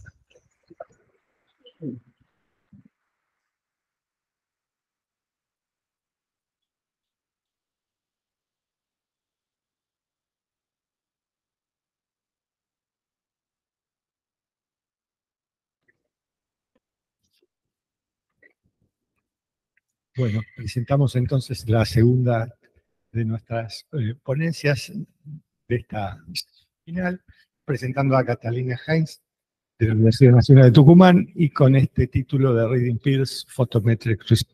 Bueno, presentamos entonces la segunda de nuestras ponencias de esta final, presentando a Catalina Heinz de la Universidad Nacional de Tucumán y con este título de Reading Fields Photometric Research.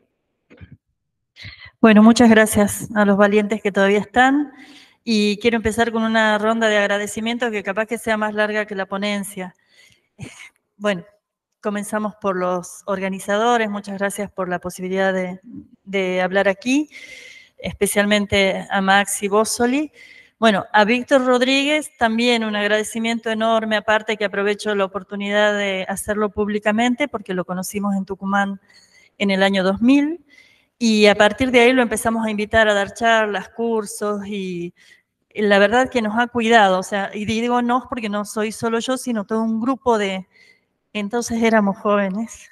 Bueno, muchas gracias a los valientes que todavía están y quiero empezar con una ronda de agradecimientos que capaz que sea más larga que la ponencia. Bueno, comenzamos por los organizadores, muchas gracias por la posibilidad de hablar aquí, especialmente a Maxi Bossoli. Bueno, a Víctor Rodríguez también un agradecimiento enorme, aparte que aprovecho la oportunidad de hacerlo públicamente porque lo conocimos en Tucumán en el año 2000 y a partir de ahí lo empezamos a invitar a dar charlas, cursos y la verdad que nos ha cuidado, o sea, y digo no porque no soy solo yo, sino todo un grupo de, entonces éramos jóvenes,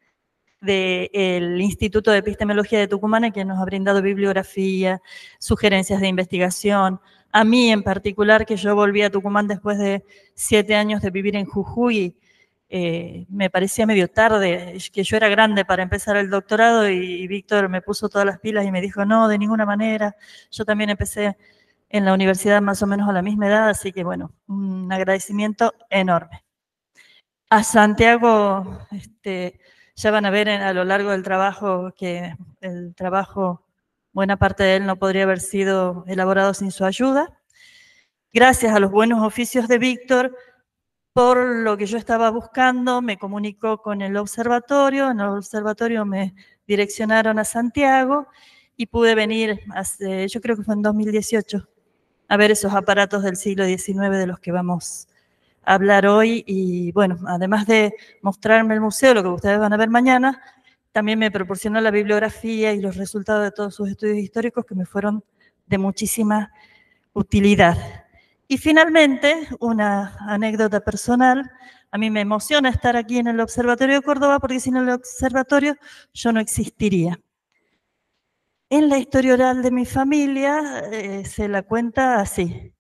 del Instituto de Epistemología de Tucumán, que nos ha brindado bibliografía, sugerencias de investigación. A mí en particular, que yo volví a Tucumán después de 7 años de vivir en Jujuy, me parecía medio tarde, que yo era grande para empezar el doctorado y Víctor me puso todas las pilas y me dijo, no, de ninguna manera. Yo también empecé en la universidad más o menos a la misma edad, así que bueno, un agradecimiento enorme. A Santiago, ya van a ver a lo largo del trabajo que el trabajo, buena parte de él no podría haber sido elaborado sin su ayuda. Gracias a los buenos oficios de Víctor, por lo que yo estaba buscando, me comunicó con el observatorio, en el observatorio me direccionaron a Santiago y pude venir, yo creo que fue en 2018, a ver esos aparatos del siglo XIX de los que vamos a hablar hoy y bueno, además de mostrarme el museo, lo que ustedes van a ver mañana, también me proporcionó la bibliografía y los resultados de todos sus estudios históricos que me fueron de muchísima utilidad. Y finalmente, una anécdota personal, a mí me emociona estar aquí en el Observatorio de Córdoba porque sin el observatorio yo no existiría. En la historia oral de mi familia se la cuenta así.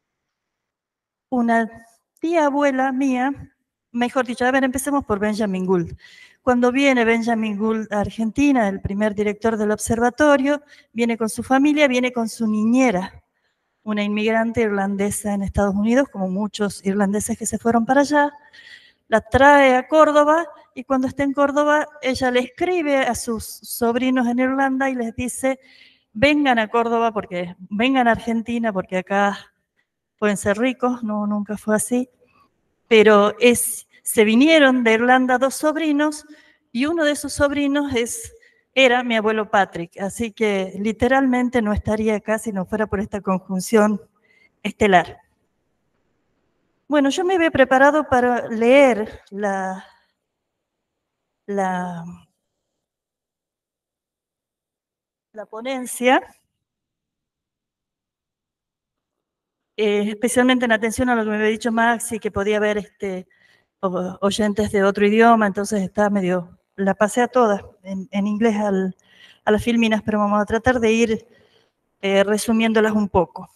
Una tía abuela mía, mejor dicho, a ver, empecemos por Benjamin Gould. Cuando viene Benjamin Gould a Argentina, el primer director del observatorio, viene con su familia, viene con su niñera, una inmigrante irlandesa en Estados Unidos, como muchos irlandeses que se fueron para allá, la trae a Córdoba y cuando está en Córdoba, ella le escribe a sus sobrinos en Irlanda y les dice, vengan a Córdoba, vengan a Argentina, porque acá pueden ser ricos, no, nunca fue así, pero se vinieron de Irlanda 2 sobrinos y uno de esos sobrinos era mi abuelo Patrick, así que literalmente no estaría acá si no fuera por esta conjunción estelar. Bueno, yo me había preparado para leer la ponencia, especialmente en atención a lo que me había dicho Maxi, que podía haber oyentes de otro idioma, entonces está medio, la pasé a todas en inglés a las filminas, pero vamos a tratar de ir resumiéndolas un poco.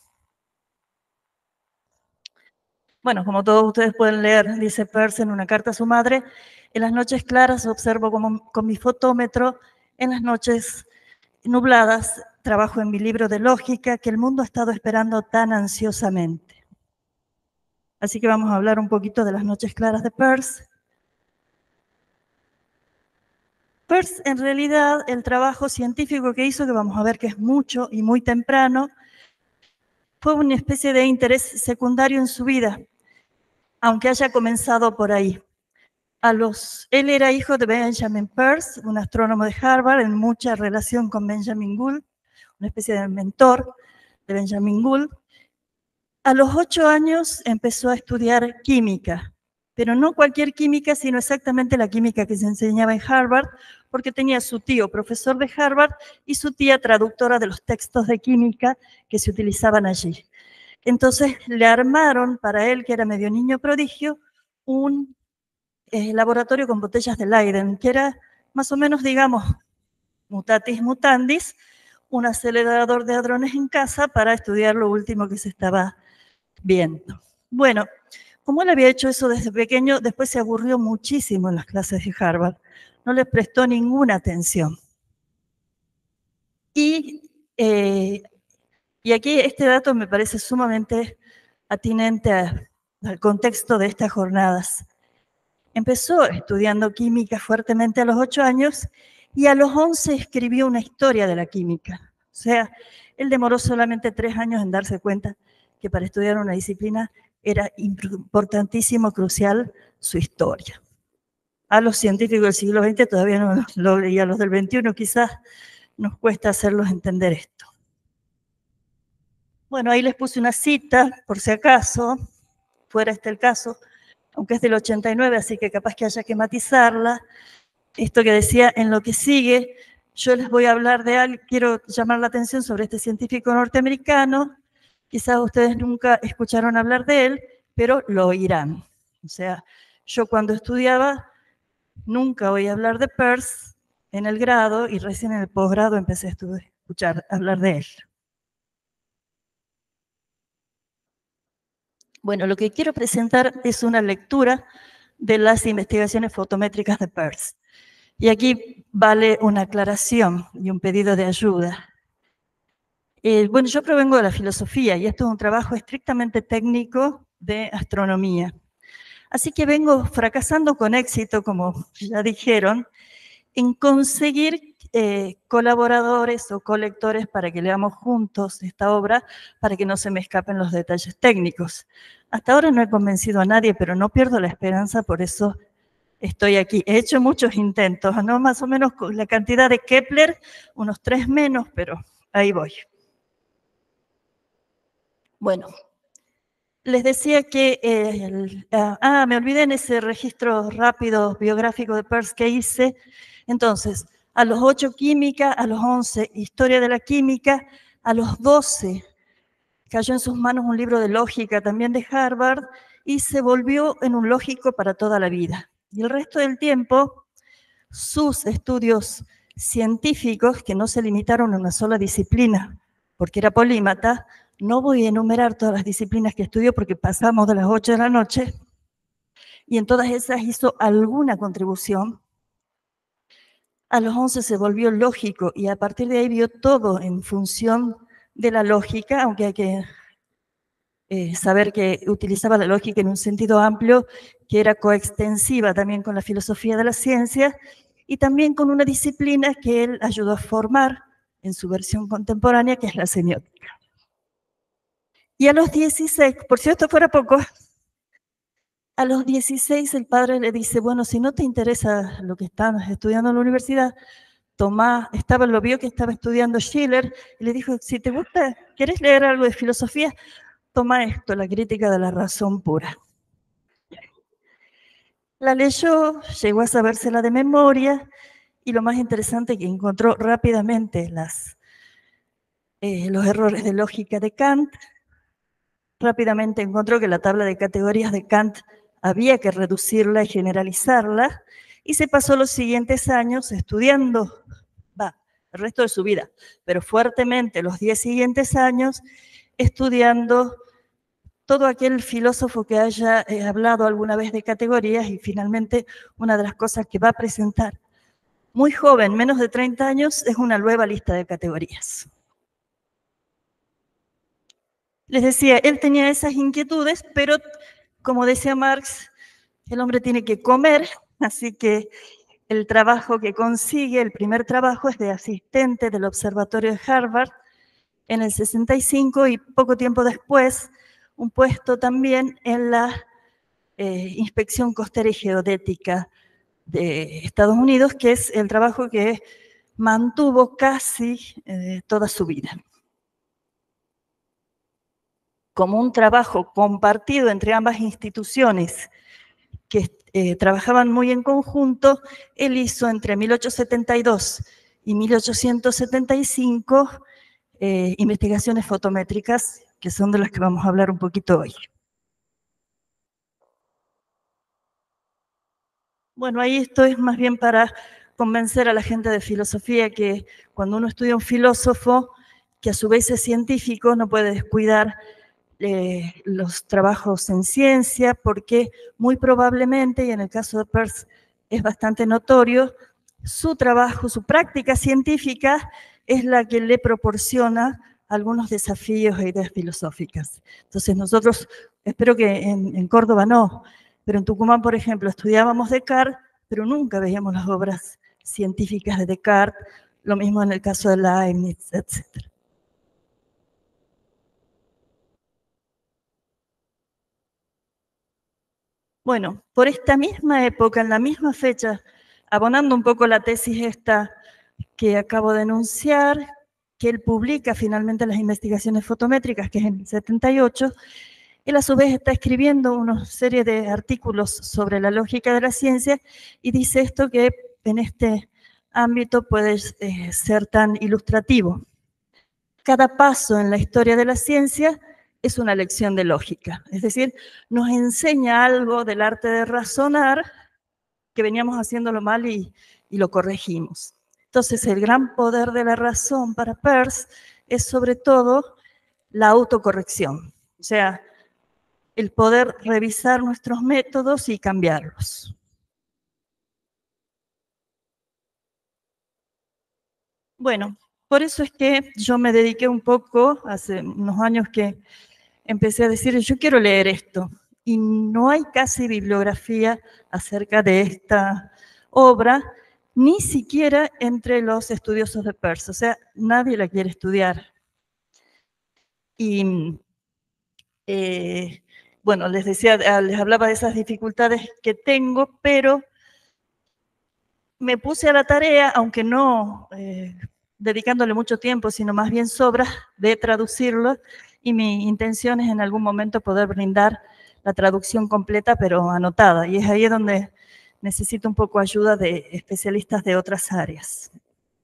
Bueno, como todos ustedes pueden leer, dice Peirce en una carta a su madre, en las noches claras observo con mi fotómetro en las noches nubladas trabajo en mi libro de lógica que el mundo ha estado esperando tan ansiosamente. Así que vamos a hablar un poquito de las noches claras de Peirce. Peirce, en realidad, el trabajo científico que hizo, que vamos a ver que es mucho y muy temprano, fue una especie de interés secundario en su vida, aunque haya comenzado por ahí. Él era hijo de Benjamin Peirce, un astrónomo de Harvard, en mucha relación con Benjamin Gould, una especie de mentor de Benjamin Gould. A los 8 años empezó a estudiar química, pero no cualquier química, sino exactamente la química que se enseñaba en Harvard, porque tenía su tío profesor de Harvard y su tía traductora de los textos de química que se utilizaban allí. Entonces le armaron para él, que era medio niño prodigio, un laboratorio con botellas de Leiden, que era más o menos, digamos, mutatis mutandis, un acelerador de hadrones en casa para estudiar lo último que se estaba viendo. Bueno, como él había hecho eso desde pequeño, después se aburrió muchísimo en las clases de Harvard. No le prestó ninguna atención. Y aquí este dato me parece sumamente atinente al contexto de estas jornadas. Empezó estudiando química fuertemente a los 8 años y a los 11 escribió una historia de la química. O sea, él demoró solamente 3 años en darse cuenta que para estudiar una disciplina era importantísimo, crucial, su historia. A los científicos del siglo XX todavía no lo leía, a los del XXI quizás nos cuesta hacerlos entender esto. Bueno, ahí les puse una cita, por si acaso, fuera este el caso, aunque es del 89, así que capaz que haya que matizarla. Esto que decía, en lo que sigue, yo les voy a hablar de algo, quiero llamar la atención sobre este científico norteamericano. Quizás ustedes nunca escucharon hablar de él, pero lo oirán. O sea, yo cuando estudiaba nunca oí hablar de Peirce en el grado y recién en el posgrado empecé a escuchar hablar de él. Bueno, lo que quiero presentar es una lectura de las investigaciones fotométricas de Peirce. Y aquí vale una aclaración y un pedido de ayuda. Bueno, yo provengo de la filosofía y esto es un trabajo estrictamente técnico de astronomía. Así que vengo fracasando con éxito, como ya dijeron, en conseguir colaboradores o colectores para que leamos juntos esta obra, para que no se me escapen los detalles técnicos. Hasta ahora no he convencido a nadie, pero no pierdo la esperanza, por eso estoy aquí. He hecho muchos intentos, ¿no? Más o menos con la cantidad de Kepler, unos 3 menos, pero ahí voy. Bueno, les decía que, me olvidé en ese registro rápido biográfico de Peirce que hice. Entonces, a los 8 química, a los 11 historia de la química, a los 12 cayó en sus manos un libro de lógica también de Harvard y se volvió en un lógico para toda la vida. Y el resto del tiempo, sus estudios científicos, que no se limitaron a una sola disciplina, porque era polímata, no voy a enumerar todas las disciplinas que estudió porque pasamos de las 8 de la noche, y en todas esas hizo alguna contribución. A los 11 se volvió lógico y a partir de ahí vio todo en función de la lógica, aunque hay que saber que utilizaba la lógica en un sentido amplio, que era coextensiva también con la filosofía de la ciencia y también con una disciplina que él ayudó a formar en su versión contemporánea, que es la semiótica. Y a los 16, por si esto fuera poco, a los 16 el padre le dice, bueno, si no te interesa lo que estás estudiando en la universidad, lo vio que estaba estudiando Schiller, y le dijo, si te gusta, ¿querés leer algo de filosofía? Toma esto, la crítica de la razón pura. La leyó, llegó a sabérsela de memoria, y lo más interesante que encontró rápidamente los errores de lógica de Kant. Rápidamente encontró que la tabla de categorías de Kant había que reducirla y generalizarla, y se pasó los siguientes años estudiando, el resto de su vida, pero fuertemente los 10 siguientes años, estudiando todo aquel filósofo que haya hablado alguna vez de categorías, y finalmente una de las cosas que va a presentar muy joven, menos de 30 años, es una nueva lista de categorías. Les decía, él tenía esas inquietudes, pero como decía Marx, el hombre tiene que comer, así que el trabajo que consigue, el primer trabajo, es de asistente del observatorio de Harvard en el 65 y poco tiempo después un puesto también en la Inspección Costera y Geodética de Estados Unidos, que es el trabajo que mantuvo casi toda su vida. Como un trabajo compartido entre ambas instituciones que trabajaban muy en conjunto, él hizo entre 1872 y 1875 investigaciones fotométricas, que son de las que vamos a hablar un poquito hoy. Bueno, ahí esto es más bien para convencer a la gente de filosofía que cuando uno estudia un filósofo, que a su vez es científico, no puede descuidar los trabajos en ciencia, porque muy probablemente, y en el caso de Peirce es bastante notorio, su trabajo, su práctica científica es la que le proporciona algunos desafíos e ideas filosóficas. Entonces nosotros, espero que en Córdoba no, pero en Tucumán, por ejemplo, estudiábamos Descartes, pero nunca veíamos las obras científicas de Descartes, lo mismo en el caso de Leibniz, etc. Bueno, por esta misma época, en la misma fecha, abonando un poco la tesis esta que acabo de enunciar, que él publica finalmente las investigaciones fotométricas, que es en el 78, él a su vez está escribiendo una serie de artículos sobre la lógica de la ciencia y dice esto que en este ámbito puede ser tan ilustrativo. Cada paso en la historia de la ciencia es una lección de lógica, es decir, nos enseña algo del arte de razonar que veníamos haciéndolo mal y lo corregimos. Entonces, el gran poder de la razón para Peirce es sobre todo la autocorrección, o sea, el poder revisar nuestros métodos y cambiarlos. Bueno, por eso es que yo me dediqué un poco, hace unos años que empecé a decir, yo quiero leer esto, y no hay casi bibliografía acerca de esta obra, ni siquiera entre los estudiosos de Peirce, o sea, nadie la quiere estudiar. Y bueno, les decía, les hablaba de esas dificultades que tengo, pero me puse a la tarea, aunque no dedicándole mucho tiempo, sino más bien sobras, de traducirlo, y mi intención es en algún momento poder brindar la traducción completa, pero anotada, y es ahí donde necesito un poco ayuda de especialistas de otras áreas.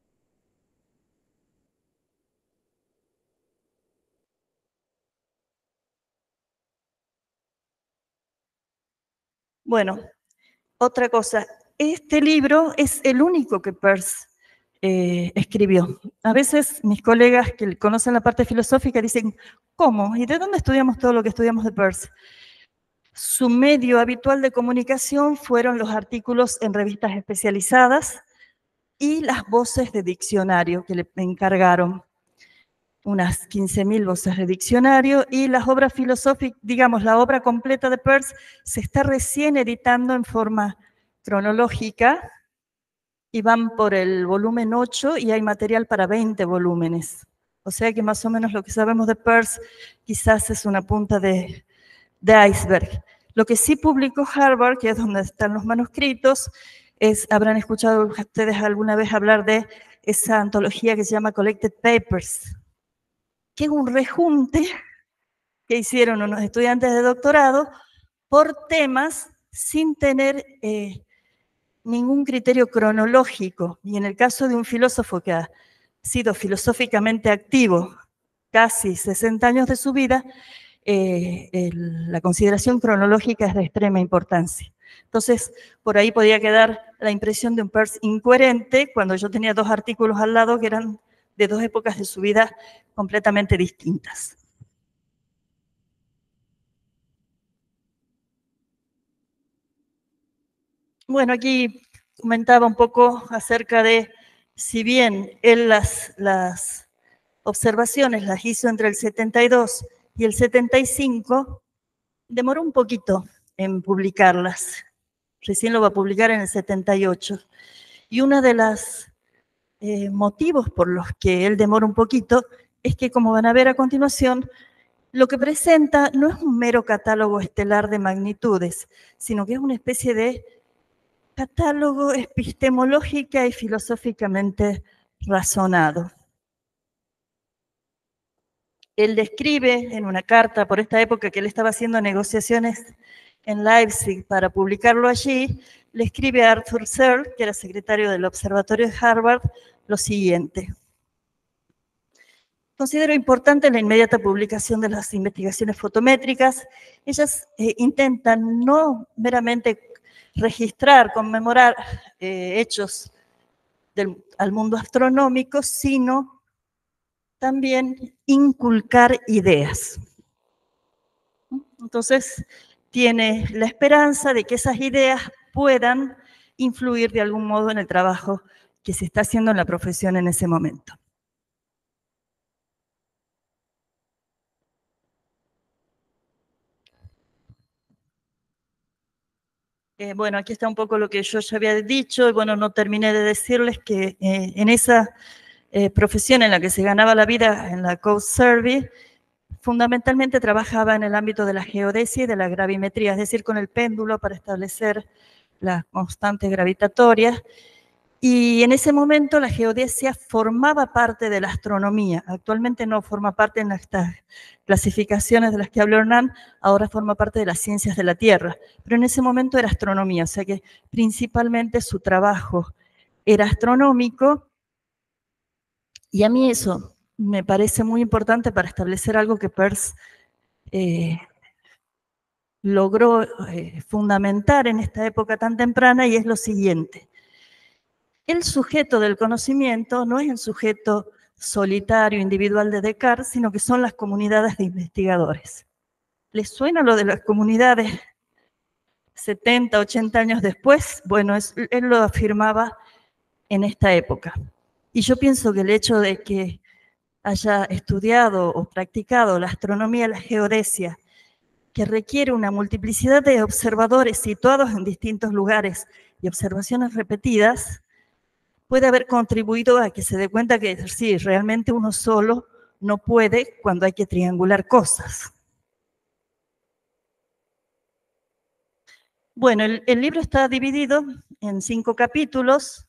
Bueno, otra cosa, este libro es el único que Peirce escribió. A veces mis colegas que conocen la parte filosófica dicen, ¿cómo? ¿Y de dónde estudiamos todo lo que estudiamos de Peirce? Su medio habitual de comunicación fueron los artículos en revistas especializadas y las voces de diccionario que le encargaron, unas 15.000 voces de diccionario, y las obras filosóficas, digamos, la obra completa de Peirce se está recién editando en forma cronológica, y van por el volumen 8 y hay material para 20 volúmenes. O sea que más o menos lo que sabemos de Peirce quizás es una punta de iceberg. Lo que sí publicó Harvard, que es donde están los manuscritos, habrán escuchado ustedes alguna vez hablar de esa antología que se llama Collected Papers, que es un rejunte que hicieron unos estudiantes de doctorado por temas sin tener ningún criterio cronológico. Y en el caso de un filósofo que ha sido filosóficamente activo casi 60 años de su vida, la consideración cronológica es de extrema importancia. Entonces, por ahí podía quedar la impresión de un Peirce incoherente cuando yo tenía dos artículos al lado que eran de dos épocas de su vida completamente distintas. Bueno, aquí comentaba un poco acerca de, si bien él las observaciones las hizo entre el 72 y el 75, demoró un poquito en publicarlas. Recién lo va a publicar en el 78. Y uno de los motivos por los que él demora un poquito es que, como van a ver a continuación, lo que presenta no es un mero catálogo estelar de magnitudes, sino que es una especie de catálogo epistemológica y filosóficamente razonado. Él describe en una carta por esta época que él estaba haciendo negociaciones en Leipzig para publicarlo allí, le escribe a Arthur Searle, que era secretario del Observatorio de Harvard, lo siguiente. Considero importante la inmediata publicación de las investigaciones fotométricas. Ellas intentan no meramente registrar, conmemorar hechos al mundo astronómico, sino también inculcar ideas. Entonces, tiene la esperanza de que esas ideas puedan influir de algún modo en el trabajo que se está haciendo en la profesión en ese momento. Bueno, aquí está un poco lo que yo ya había dicho, y bueno, no terminé de decirles que en esa profesión en la que se ganaba la vida, en la Coast Survey, fundamentalmente trabajaba en el ámbito de la geodesia y de la gravimetría, es decir, con el péndulo para establecer las constantes gravitatorias. Y en ese momento la geodesia formaba parte de la astronomía. Actualmente no forma parte en estas clasificaciones de las que habló Hernán, ahora forma parte de las ciencias de la Tierra. Pero en ese momento era astronomía, o sea que principalmente su trabajo era astronómico. Y a mí eso me parece muy importante para establecer algo que Peirce logró fundamentar en esta época tan temprana, y es lo siguiente. El sujeto del conocimiento no es el sujeto solitario, individual de Descartes, sino que son las comunidades de investigadores. ¿Les suena lo de las comunidades 70, 80 años después? Bueno, él lo afirmaba en esta época. Y yo pienso que el hecho de que haya estudiado o practicado la astronomía y la geodesia, que requiere una multiplicidad de observadores situados en distintos lugares y observaciones repetidas, puede haber contribuido a que se dé cuenta que sí, realmente uno solo no puede cuando hay que triangular cosas. Bueno, el libro está dividido en 5 capítulos.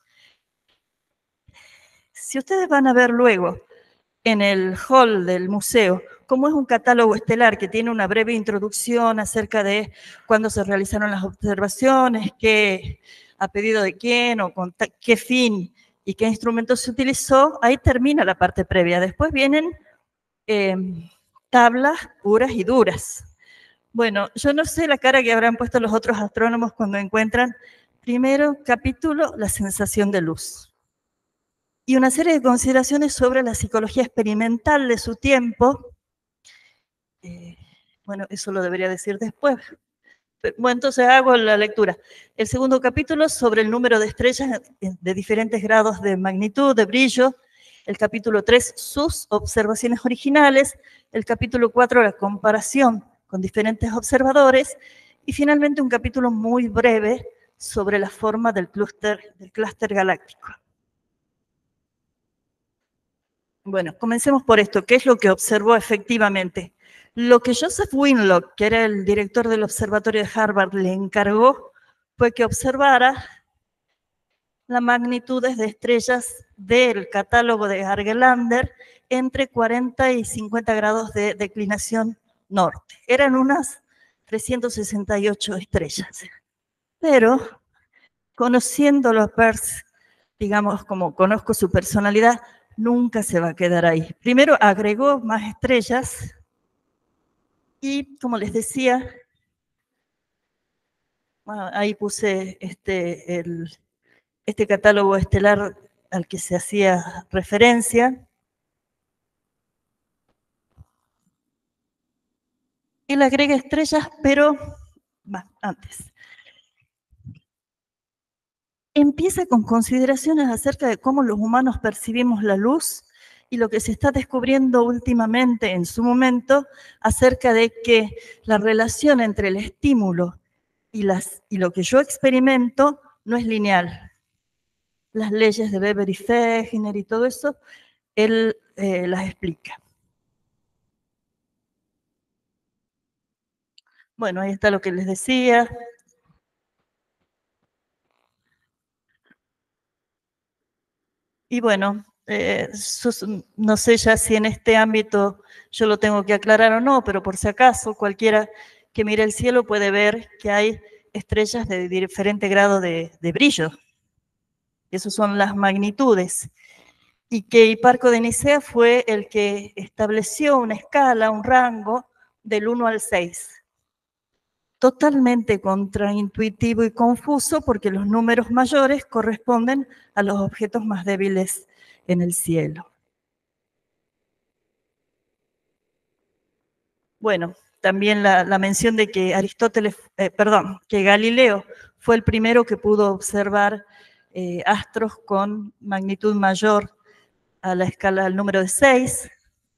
Si ustedes van a ver luego en el hall del museo cómo es un catálogo estelar que tiene una breve introducción acerca de cuándo se realizaron las observaciones, qué a pedido de quién o con qué fin y qué instrumento se utilizó, ahí termina la parte previa. Después vienen tablas puras y duras. Bueno, yo no sé la cara que habrán puesto los otros astrónomos cuando encuentran, primero capítulo, la sensación de luz. Y una serie de consideraciones sobre la psicología experimental de su tiempo. Bueno, eso lo debería decir después. Bueno, entonces hago la lectura. El segundo capítulo sobre el número de estrellas de diferentes grados de magnitud, de brillo. El capítulo 3, sus observaciones originales. El capítulo 4, la comparación con diferentes observadores. Y finalmente un capítulo muy breve sobre la forma del clúster galáctico. Bueno, comencemos por esto. ¿Qué es lo que observó efectivamente? Lo que Joseph Winlock, que era el director del observatorio de Harvard, le encargó fue que observara las magnitudes de estrellas del catálogo de Argelander entre 40 y 50 grados de declinación norte. Eran unas 368 estrellas. Pero, conociéndolo a Peirce, digamos, como conozco su personalidad, nunca se va a quedar ahí. Primero agregó más estrellas y, como les decía, bueno, ahí puse este catálogo estelar al que se hacía referencia. Él agrega estrellas, pero antes. empieza con consideraciones acerca de cómo los humanos percibimos la luz y lo que se está descubriendo últimamente en su momento acerca de que la relación entre el estímulo y lo que yo experimento no es lineal. Las leyes de Weber y Fechner y todo eso, él las explica. Bueno, ahí está lo que les decía. Y bueno, no sé ya si en este ámbito yo lo tengo que aclarar o no, pero por si acaso, cualquiera que mire el cielo puede ver que hay estrellas de diferente grado de brillo. Esas son las magnitudes. Y que Hiparco de Nicea fue el que estableció una escala, un rango del 1 al 6. Totalmente contraintuitivo y confuso porque los números mayores corresponden a los objetos más débiles en el cielo. Bueno, también la mención de que que Galileo fue el primero que pudo observar astros con magnitud mayor a la escala del número de 6.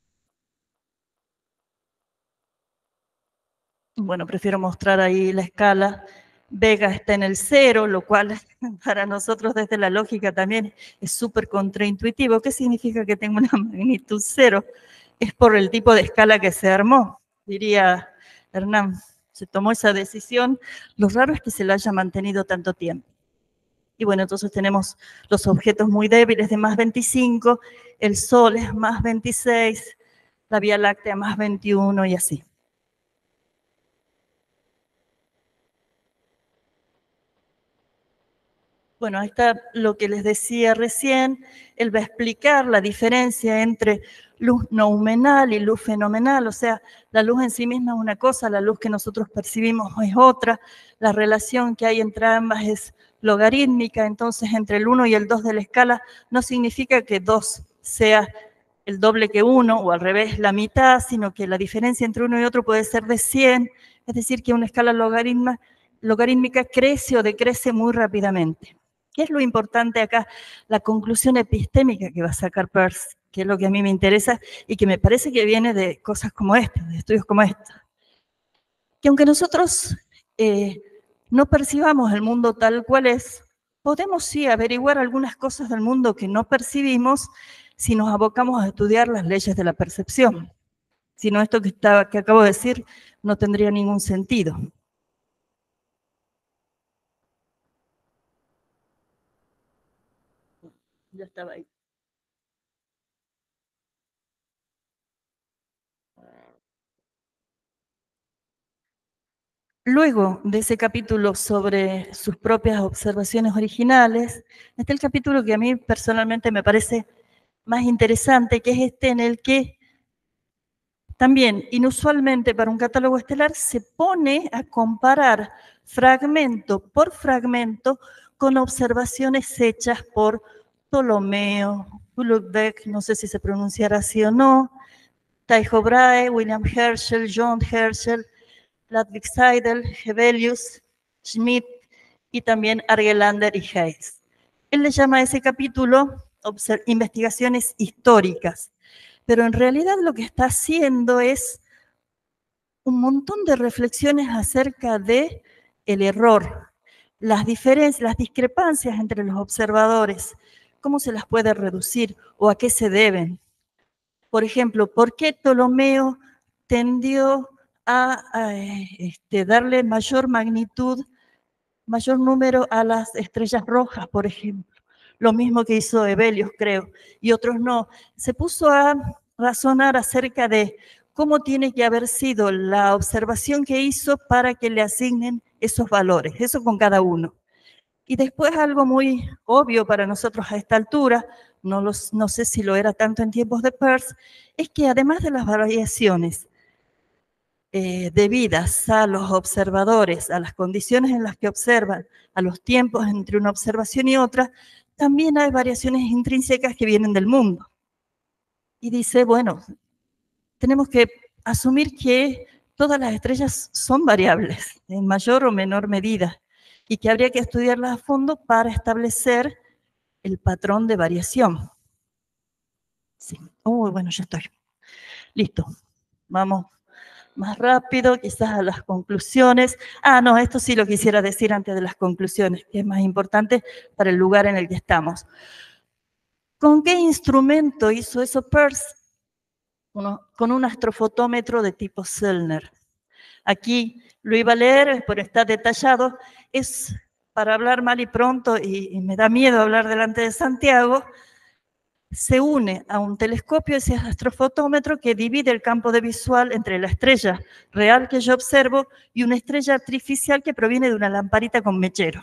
Bueno, prefiero mostrar ahí la escala. Vega está en el 0, lo cual para nosotros desde la lógica también es súper contraintuitivo. ¿Qué significa que tengo una magnitud 0? Es por el tipo de escala que se armó, diría Hernán. Se tomó esa decisión. Lo raro es que se la haya mantenido tanto tiempo. Y bueno, entonces tenemos los objetos muy débiles de más 25, el Sol es más 26, la Vía Láctea más 21 y así. Bueno, ahí está lo que les decía recién. Él va a explicar la diferencia entre luz noumenal y luz fenomenal. O sea, la luz en sí misma es una cosa, la luz que nosotros percibimos es otra. La relación que hay entre ambas es logarítmica. Entonces, entre el 1 y el 2 de la escala no significa que 2 sea el doble que 1 o al revés la mitad, sino que la diferencia entre uno y otro puede ser de 100. Es decir, que una escala logarítmica crece o decrece muy rápidamente. ¿Qué es lo importante acá? La conclusión epistémica que va a sacar Peirce, que es lo que a mí me interesa y que me parece que viene de cosas como estas, de estudios como estos. Que aunque nosotros no percibamos el mundo tal cual es, podemos sí averiguar algunas cosas del mundo que no percibimos si nos abocamos a estudiar las leyes de la percepción. Si no, esto que acabo de decir no tendría ningún sentido. Ya estaba ahí. Luego de ese capítulo sobre sus propias observaciones originales, está el capítulo que a mí personalmente me parece más interesante, que es este en el que también, inusualmente para un catálogo estelar, se pone a comparar fragmento por fragmento con observaciones hechas por Ptolomeo, Ulugh, no sé si se pronunciará así o no, Tycho Brahe, William Herschel, John Herschel, Ludwig Seidel, Hevelius, Schmidt y también Argelander y Hayes. Él le llama a ese capítulo investigaciones históricas, pero en realidad lo que está haciendo es un montón de reflexiones acerca de el error, las diferencias, las discrepancias entre los observadores, cómo se las puede reducir o a qué se deben. Por ejemplo, ¿por qué Ptolomeo tendió a darle mayor magnitud, mayor número a las estrellas rojas, por ejemplo? Lo mismo que hizo Hevelius, creo, y otros no. Se puso a razonar acerca de cómo tiene que haber sido la observación que hizo para que le asignen esos valores, eso con cada uno. Y después algo muy obvio para nosotros a esta altura, no sé si lo era tanto en tiempos de Peirce, es que además de las variaciones debidas a los observadores, a las condiciones en las que observan, a los tiempos entre una observación y otra, también hay variaciones intrínsecas que vienen del mundo. Y dice, bueno, tenemos que asumir que todas las estrellas son variables, en mayor o menor medida, y que habría que estudiarlas a fondo para establecer el patrón de variación. Sí. Bueno, ya estoy. Listo. Vamos más rápido, quizás a las conclusiones. No, esto sí lo quisiera decir antes de las conclusiones, que es más importante para el lugar en el que estamos. ¿Con qué instrumento hizo eso Peirce? Con un astrofotómetro de tipo Sellner. Aquí lo iba a leer, pero está detallado. Es para hablar mal y pronto, y me da miedo hablar delante de Santiago. Se une a un telescopio, ese astrofotómetro, que divide el campo de visual entre la estrella real que yo observo y una estrella artificial que proviene de una lamparita con mechero.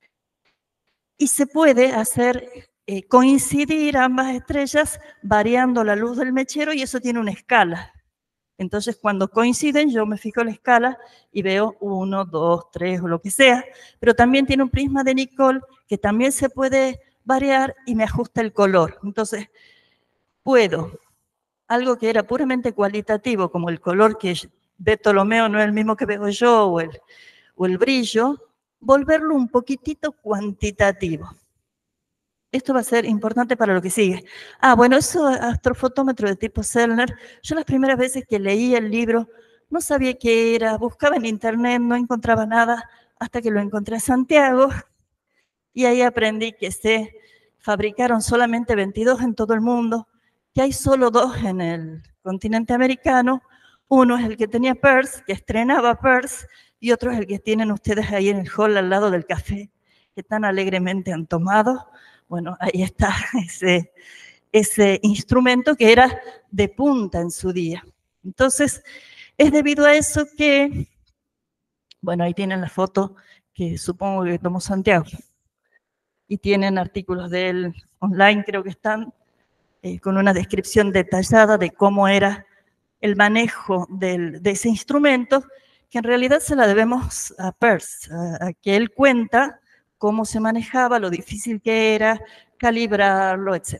Y se puede hacer coincidir ambas estrellas variando la luz del mechero, y eso tiene una escala. Entonces, cuando coinciden, yo me fijo la escala y veo 1, 2, 3 o lo que sea, pero también tiene un prisma de Nicol que también se puede variar y me ajusta el color. Entonces, puedo, algo que era puramente cualitativo, como el color que ve Ptolomeo no es el mismo que veo yo, o el brillo, volverlo un poquitito cuantitativo. Esto va a ser importante para lo que sigue. Bueno, eso astrofotómetro de tipo Sellner, yo las primeras veces que leí el libro no sabía qué era, buscaba en internet, no encontraba nada, hasta que lo encontré en Santiago, y ahí aprendí que se fabricaron solamente 22 en todo el mundo, que hay solo 2 en el continente americano. Uno es el que tenía Peirce, que estrenaba Peirce, y otro es el que tienen ustedes ahí en el hall al lado del café, que tan alegremente han tomado. Bueno, ahí está ese instrumento que era de punta en su día. Entonces, es debido a eso que, bueno, ahí tienen la foto que supongo que tomó Santiago. Y tienen artículos de él online, creo que están, con una descripción detallada de cómo era el manejo de ese instrumento, que en realidad se la debemos a Peirce, a que él cuenta cómo se manejaba, lo difícil que era, calibrarlo, etc.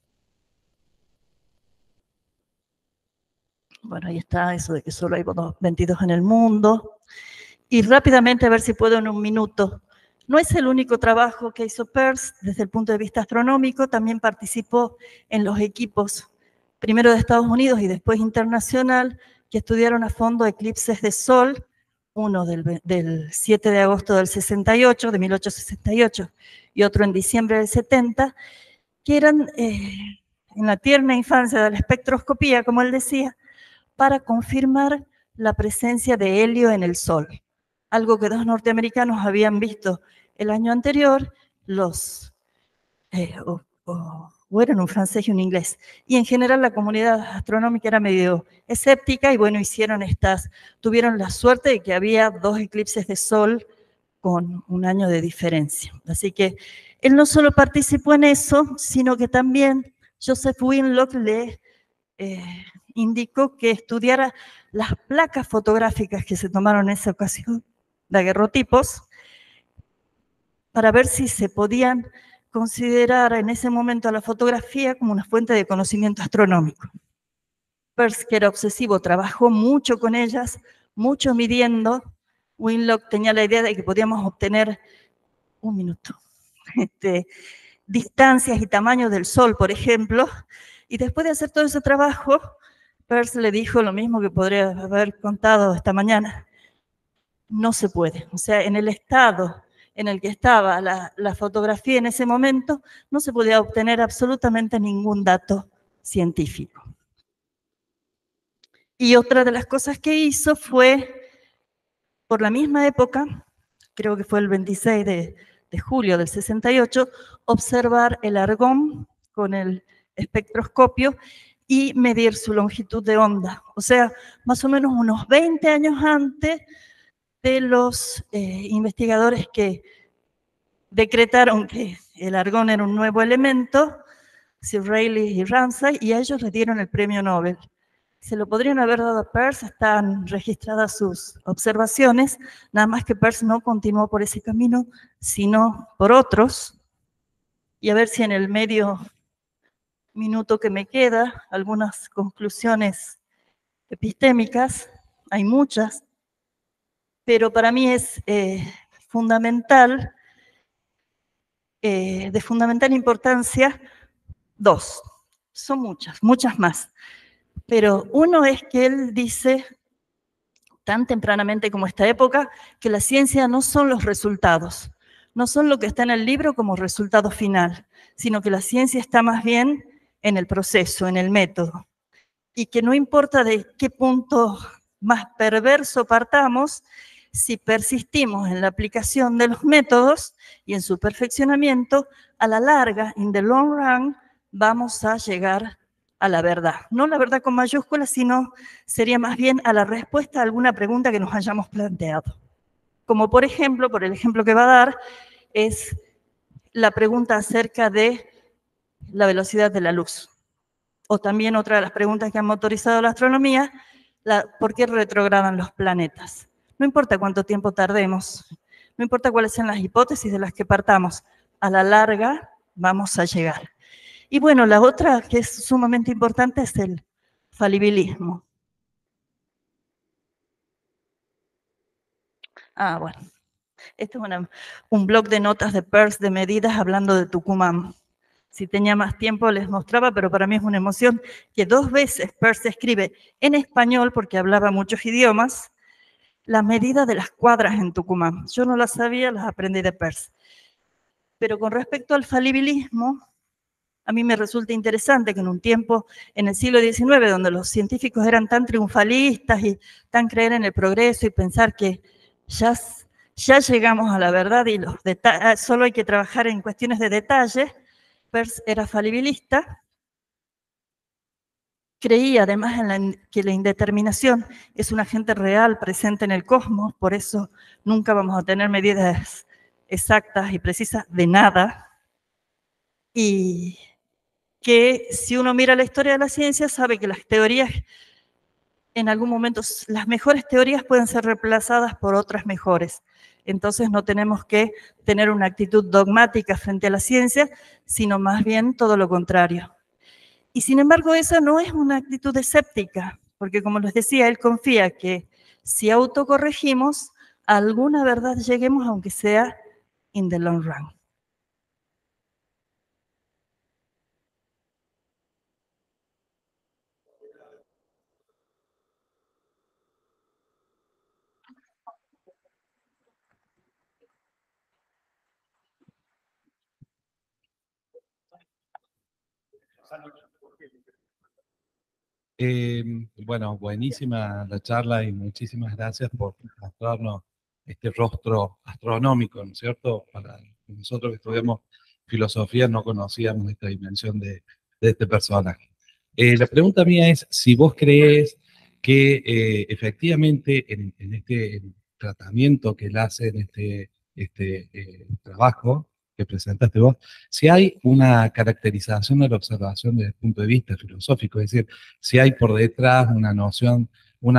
Bueno, ahí está eso de que solo hay 22 en el mundo. Y rápidamente, a ver si puedo en un minuto. No es el único trabajo que hizo Peirce desde el punto de vista astronómico, también participó en los equipos, primero de Estados Unidos y después internacional, que estudiaron a fondo eclipses de sol, uno del 7 de agosto del 68, de 1868, y otro en diciembre del 70, que eran en la tierna infancia de la espectroscopía, como él decía, para confirmar la presencia de helio en el Sol. Algo que 2 norteamericanos habían visto el año anterior, o eran un francés y un inglés. Y en general la comunidad astronómica era medio escéptica, y bueno, tuvieron la suerte de que había 2 eclipses de Sol con un año de diferencia. Así que él no solo participó en eso, sino que también Joseph Winlock le indicó que estudiara las placas fotográficas que se tomaron en esa ocasión, daguerrotipos, para ver si se podían considerar en ese momento a la fotografía como una fuente de conocimiento astronómico. Peirce, que era obsesivo, trabajó mucho con ellas, mucho midiendo. Winlock tenía la idea de que podíamos obtener, distancias y tamaños del Sol, por ejemplo, y después de hacer todo ese trabajo, Peirce le dijo lo mismo que podría haber contado esta mañana: no se puede. O sea, en el estado en el que estaba la fotografía en ese momento, no se podía obtener absolutamente ningún dato científico. Y otra de las cosas que hizo fue, por la misma época, creo que fue el 26 de julio del 68, observar el argón con el espectroscopio y medir su longitud de onda. O sea, más o menos unos 20 años antes de los investigadores que decretaron que el argón era un nuevo elemento, Sir Rayleigh y Ramsay, y a ellos les dieron el premio Nobel. Se lo podrían haber dado a Peirce, están registradas sus observaciones, nada más que Peirce no continuó por ese camino, sino por otros. Y a ver si en el medio minuto que me queda, algunas conclusiones epistémicas, hay muchas, pero para mí es fundamental, de fundamental importancia, dos. Son muchas más. Pero uno es que él dice, tan tempranamente como esta época, que la ciencia no son los resultados, no son lo que está en el libro como resultado final, sino que la ciencia está más bien en el proceso, en el método. Y que no importa de qué punto más perverso partamos, si persistimos en la aplicación de los métodos y en su perfeccionamiento, a la larga, in the long run, vamos a llegar a la verdad. No la verdad con mayúsculas, sino sería más bien a la respuesta a alguna pregunta que nos hayamos planteado. Como por ejemplo, por el ejemplo que va a dar, es la pregunta acerca de la velocidad de la luz. O también otra de las preguntas que han motorizado la astronomía, ¿por qué retrogradan los planetas? No importa cuánto tiempo tardemos, no importa cuáles sean las hipótesis de las que partamos, a la larga vamos a llegar. Y bueno, la otra que es sumamente importante es el falibilismo. Bueno, este es un bloc de notas de Peirce de medidas hablando de Tucumán. Si tenía más tiempo les mostraba, pero para mí es una emoción que 2 veces Peirce escribe en español, porque hablaba muchos idiomas, la medida de las cuadras en Tucumán. Yo no las sabía, las aprendí de Peirce. Pero con respecto al falibilismo, a mí me resulta interesante que en un tiempo, en el siglo XIX, donde los científicos eran tan triunfalistas y tan creer en el progreso y pensar que ya llegamos a la verdad y solo hay que trabajar en cuestiones de detalle, Peirce era falibilista, creía además que la indeterminación es un agente real presente en el cosmos, por eso nunca vamos a tener medidas exactas y precisas de nada, y que si uno mira la historia de la ciencia sabe que las teorías, en algún momento, las mejores teorías pueden ser reemplazadas por otras mejores. Entonces no tenemos que tener una actitud dogmática frente a la ciencia, sino más bien todo lo contrario. Y sin embargo, esa no es una actitud escéptica, porque como les decía, él confía que si autocorregimos, a alguna verdad lleguemos, aunque sea in the long run. Bueno, buenísima la charla y muchísimas gracias por mostrarnos este rostro astronómico, ¿no es cierto? Para nosotros que estudiamos filosofía no conocíamos esta dimensión de este personaje. La pregunta mía es si vos crees que efectivamente en este tratamiento que él hace en este trabajo que presentaste vos, si hay una caracterización de la observación desde el punto de vista filosófico, es decir, si hay por detrás una noción,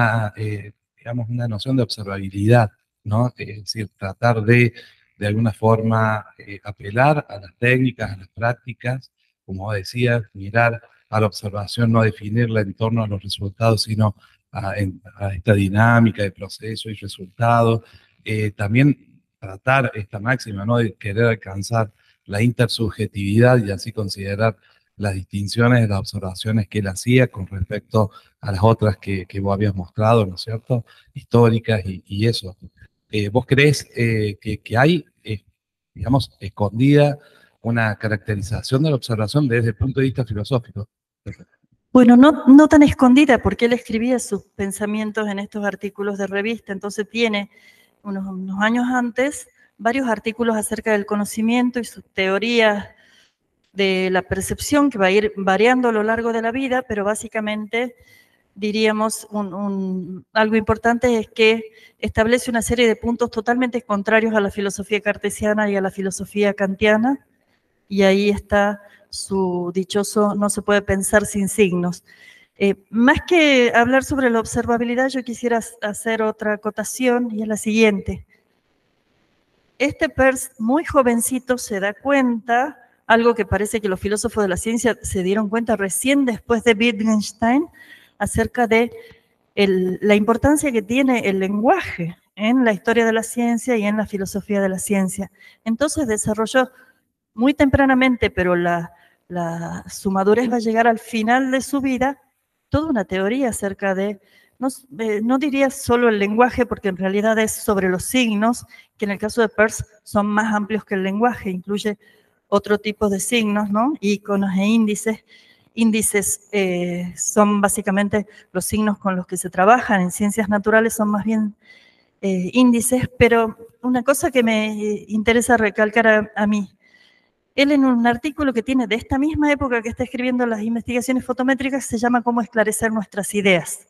digamos, una noción de observabilidad, ¿no? Es decir, tratar de alguna forma, apelar a las técnicas, a las prácticas, como decía, mirar a la observación, no definirla en torno a los resultados, sino a esta dinámica de proceso y resultado. También tratar esta máxima, ¿no? De querer alcanzar la intersubjetividad y así considerar las distinciones de las observaciones que él hacía con respecto a las otras que vos habías mostrado, ¿no es cierto? Históricas y eso. ¿Vos crees que hay, digamos, escondida una caracterización de la observación desde el punto de vista filosófico? Bueno, no tan escondida, porque él escribía sus pensamientos en estos artículos de revista, entonces tiene unos años antes varios artículos acerca del conocimiento y sus teorías de la percepción que va a ir variando a lo largo de la vida, pero básicamente diríamos algo importante es que establece una serie de puntos totalmente contrarios a la filosofía cartesiana y a la filosofía kantiana, y ahí está su dichoso no se puede pensar sin signos. Más que hablar sobre la observabilidad, yo quisiera hacer otra acotación, y es la siguiente. Este Peirce, muy jovencito, se da cuenta, algo que parece que los filósofos de la ciencia se dieron cuenta recién después de Wittgenstein, acerca de la importancia que tiene el lenguaje en la historia de la ciencia y en la filosofía de la ciencia. Entonces desarrolló muy tempranamente, pero su madurez va a llegar al final de su vida, toda una teoría acerca de, no diría solo el lenguaje, porque en realidad es sobre los signos, que en el caso de Peirce son más amplios que el lenguaje, incluye otro tipo de signos, ¿no? Íconos e índices. Índices son básicamente los signos con los que se trabajan, en ciencias naturales son más bien índices, pero una cosa que me interesa recalcar a mí, él en un artículo que tiene de esta misma época que está escribiendo las investigaciones fotométricas, se llama Cómo esclarecer nuestras ideas,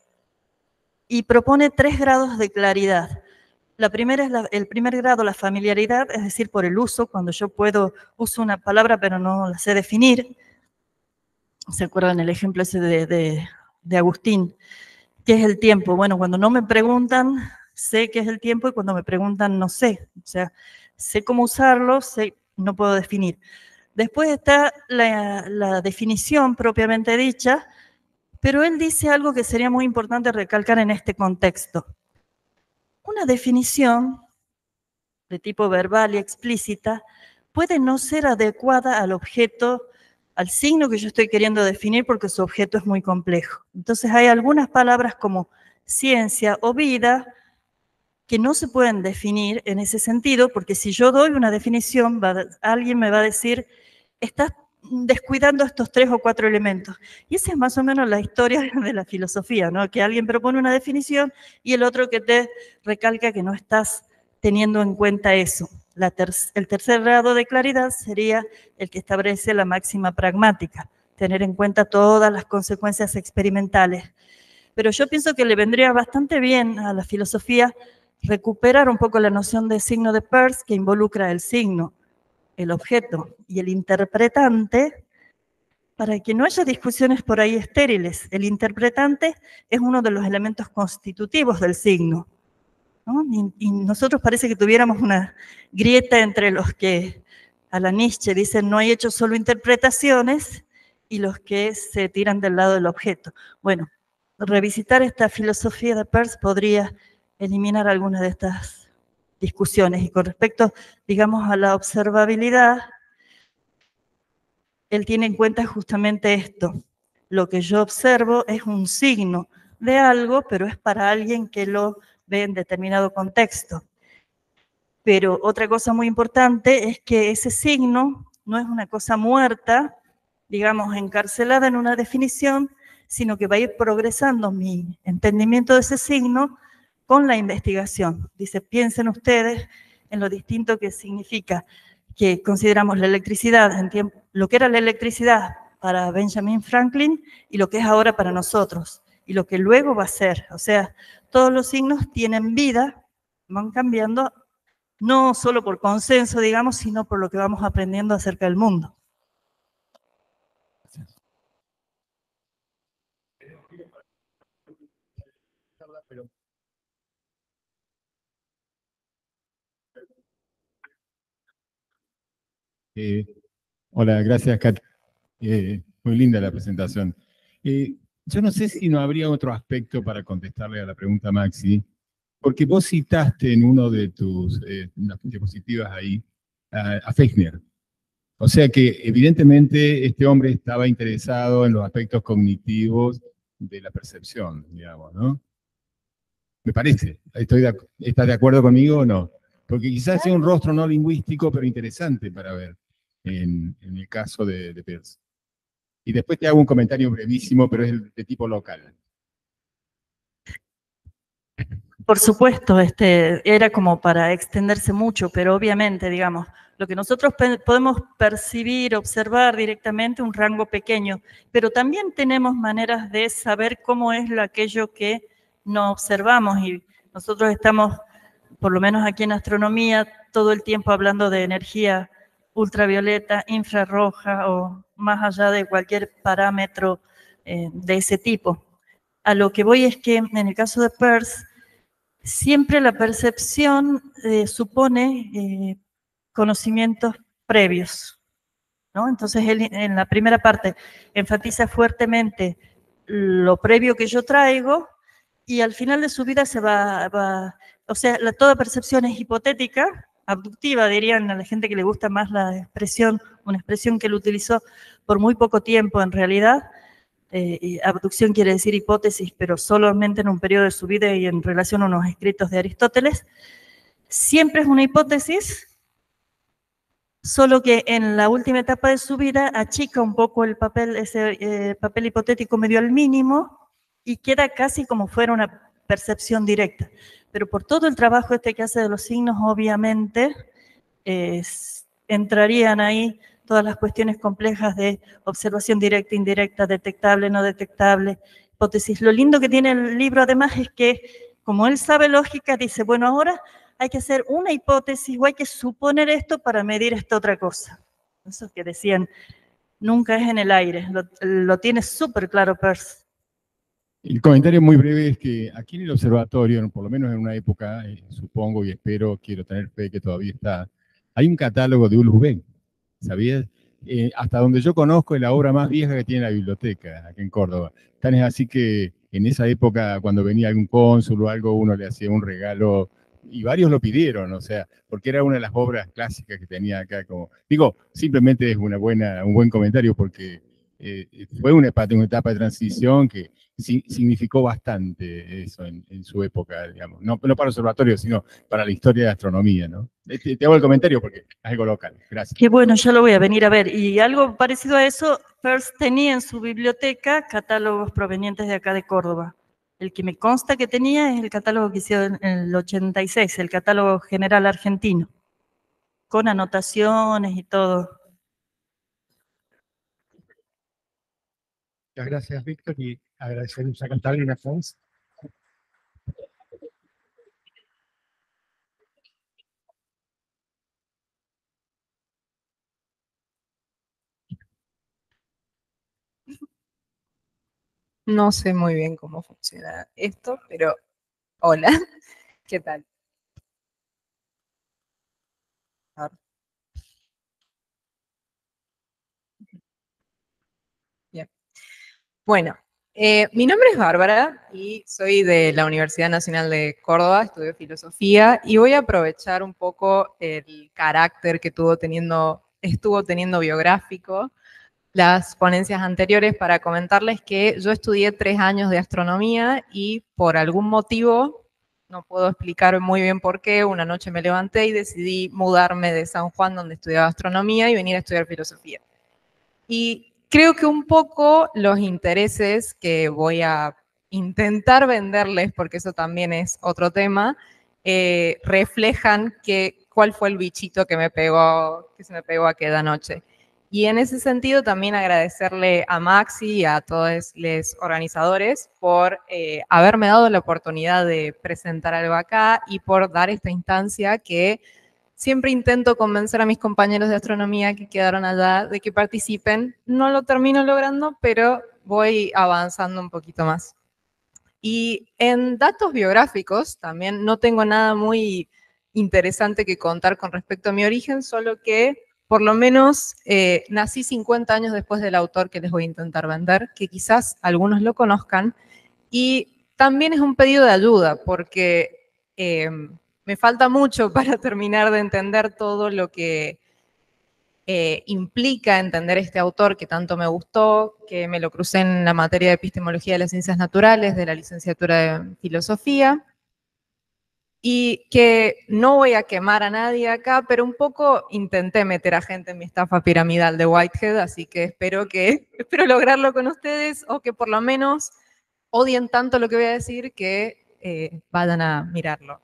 y propone 3 grados de claridad. La primera es el primer grado, la familiaridad, es decir, por el uso, cuando yo uso una palabra pero no la sé definir. ¿Se acuerdan el ejemplo ese de Agustín? ¿Qué es el tiempo? Bueno, cuando no me preguntan, sé qué es el tiempo, y cuando me preguntan, no sé. O sea, sé cómo usarlo, no puedo definir. Después está la definición propiamente dicha, pero él dice algo que sería muy importante recalcar en este contexto. Una definición de tipo verbal y explícita puede no ser adecuada al objeto, al signo que yo estoy queriendo definir, porque su objeto es muy complejo. Entonces hay algunas palabras como ciencia o vida que no se pueden definir en ese sentido, porque si yo doy una definición, alguien me va a decir, estás descuidando estos 3 o 4 elementos. Y esa es más o menos la historia de la filosofía, ¿no? Que alguien propone una definición y el otro que te recalca que no estás teniendo en cuenta eso. El tercer grado de claridad sería el que establece la máxima pragmática, tener en cuenta todas las consecuencias experimentales. Pero yo pienso que le vendría bastante bien a la filosofía recuperar un poco la noción de signo de Peirce, que involucra el signo, el objeto y el interpretante, para que no haya discusiones por ahí estériles. El interpretante es uno de los elementos constitutivos del signo, ¿no? Y nosotros parece que tuviéramos una grieta entre los que a la Nietzsche dicen no hay hechos, solo interpretaciones, y los que se tiran del lado del objeto. Bueno, revisitar esta filosofía de Peirce podría eliminar algunas de estas discusiones. Y con respecto, digamos, a la observabilidad, él tiene en cuenta justamente esto. Lo que yo observo es un signo de algo, pero es para alguien que lo ve en determinado contexto. Pero otra cosa muy importante es que ese signo no es una cosa muerta, digamos, encarcelada en una definición, sino que va a ir progresando mi entendimiento de ese signo con la investigación. Dice, piensen ustedes en lo distinto que significa que consideramos la electricidad, lo que era la electricidad para Benjamin Franklin y lo que es ahora para nosotros, y lo que luego va a ser. O sea, todos los signos tienen vida, van cambiando, no solo por consenso, digamos, sino por lo que vamos aprendiendo acerca del mundo. Hola, gracias, Kat. Muy linda la presentación. Yo no sé si no habría otro aspecto para contestarle a la pregunta, Maxi, porque vos citaste en uno de tus las diapositivas ahí a Fechner. O sea que evidentemente este hombre estaba interesado en los aspectos cognitivos de la percepción, digamos, ¿no? Me parece. ¿Estás de acuerdo conmigo o no? Porque quizás sea un rostro no lingüístico, pero interesante para ver en el caso de Peirce. Y después te hago un comentario brevísimo, pero es de tipo local. Por supuesto, era como para extenderse mucho, pero obviamente, digamos, lo que nosotros podemos percibir, observar directamente, un rango pequeño, pero también tenemos maneras de saber cómo es aquello que no observamos, y nosotros estamos, por lo menos aquí en astronomía, todo el tiempo hablando de energía ultravioleta, infrarroja o más allá de cualquier parámetro de ese tipo. A lo que voy es que en el caso de Peirce, siempre la percepción supone conocimientos previos, ¿no? Entonces él en la primera parte enfatiza fuertemente lo previo que yo traigo, y al final de su vida se va o sea, toda percepción es hipotética, abductiva, dirían a la gente que le gusta más la expresión, una expresión que él utilizó por muy poco tiempo en realidad. Abducción quiere decir hipótesis, pero solamente en un periodo de su vida y en relación a unos escritos de Aristóteles. Siempre es una hipótesis, solo que en la última etapa de su vida achica un poco el papel, ese papel hipotético medio al mínimo y queda casi como fuera una percepción directa. Pero por todo el trabajo que hace de los signos, obviamente, entrarían ahí todas las cuestiones complejas de observación directa, indirecta, detectable, no detectable, hipótesis. Lo lindo que tiene el libro, además, es que, como él sabe lógica, dice, bueno, ahora hay que hacer una hipótesis o hay que suponer esto para medir esta otra cosa. Eso que decían, nunca es en el aire, lo tiene súper claro Peirce. El comentario muy breve es que aquí en el observatorio, por lo menos en una época, supongo y espero, quiero tener fe que todavía está, hay un catálogo de Ulugh Beck, ¿sabías? Hasta donde yo conozco es la obra más vieja que tiene la biblioteca, aquí en Córdoba. Tan es así que en esa época, cuando venía algún cónsul o algo, uno le hacía un regalo, y varios lo pidieron, o sea, porque era una de las obras clásicas que tenía acá. Como, digo, simplemente es un buen comentario porque fue una etapa de transición que significó bastante eso en su época, digamos. No para el observatorio, sino para la historia de la astronomía, ¿no? Te hago el comentario porque es algo local. Gracias. Qué bueno, yo lo voy a venir a ver. Y algo parecido a eso, Peirce tenía en su biblioteca catálogos provenientes de acá de Córdoba. El que me consta que tenía es el catálogo que hicieron en el 86, el catálogo general argentino, con anotaciones y todo. Muchas gracias, Víctor, y agradecerles a Catalina Fons. No sé muy bien cómo funciona esto, pero hola, ¿qué tal? A ver. Bien. Bueno, mi nombre es Bárbara y soy de la Universidad Nacional de Córdoba, estudio filosofía y voy a aprovechar un poco el carácter que estuvo teniendo biográfico las ponencias anteriores para comentarles que yo estudié 3 años de astronomía y por algún motivo, no puedo explicar muy bien por qué, una noche me levanté y decidí mudarme de San Juan, donde estudiaba astronomía, y venir a estudiar filosofía. Y creo que un poco los intereses que voy a intentar venderles, porque eso también es otro tema, reflejan cuál fue el bichito que se me pegó aquella noche. Y en ese sentido también agradecerle a Maxi y a todos los organizadores por haberme dado la oportunidad de presentar algo acá y por dar esta instancia que siempre intento convencer a mis compañeros de astronomía que quedaron allá de que participen. No lo termino logrando, pero voy avanzando un poquito más. Y en datos biográficos también no tengo nada muy interesante que contar con respecto a mi origen, solo que por lo menos nací 50 años después del autor que les voy a intentar vender, que quizás algunos lo conozcan, y también es un pedido de ayuda, porque me falta mucho para terminar de entender todo lo que implica entender este autor que tanto me gustó, que me lo crucé en la materia de epistemología de las ciencias naturales de la licenciatura de filosofía, y que no voy a quemar a nadie acá, pero un poco intenté meter a gente en mi estafa piramidal de Whitehead, así que espero lograrlo con ustedes, o que por lo menos odien tanto lo que voy a decir que vayan a mirarlo.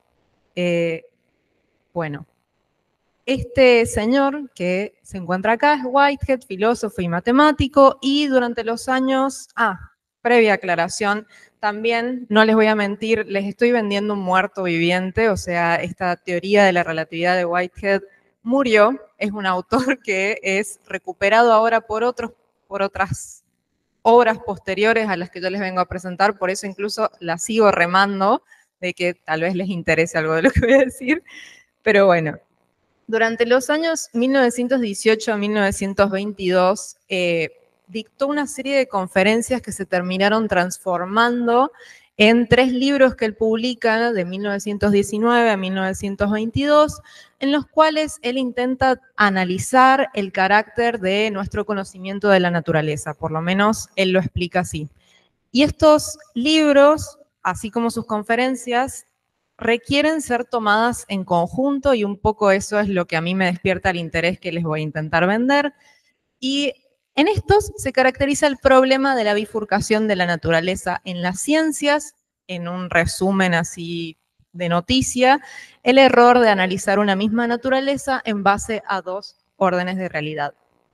Bueno, este señor que se encuentra acá es Whitehead, filósofo y matemático, y durante los años, previa aclaración, también, no les voy a mentir, les estoy vendiendo un muerto viviente, o sea, esta teoría de la relatividad de Whitehead murió, es un autor que es recuperado ahora por otras obras posteriores a las que yo les vengo a presentar, por eso incluso la sigo remando, de que tal vez les interese algo de lo que voy a decir, pero bueno. Durante los años 1918 a 1922, dictó una serie de conferencias que se terminaron transformando en 3 libros que él publica de 1919 a 1922, en los cuales él intenta analizar el carácter de nuestro conocimiento de la naturaleza, por lo menos él lo explica así. Y estos libros, así como sus conferencias, requieren ser tomadas en conjunto y un poco eso es lo que a mí me despierta el interés que les voy a intentar vender. Y en estos se caracteriza el problema de la bifurcación de la naturaleza en las ciencias, en un resumen así de noticia, el error de analizar una misma naturaleza en base a 2 órdenes de realidad.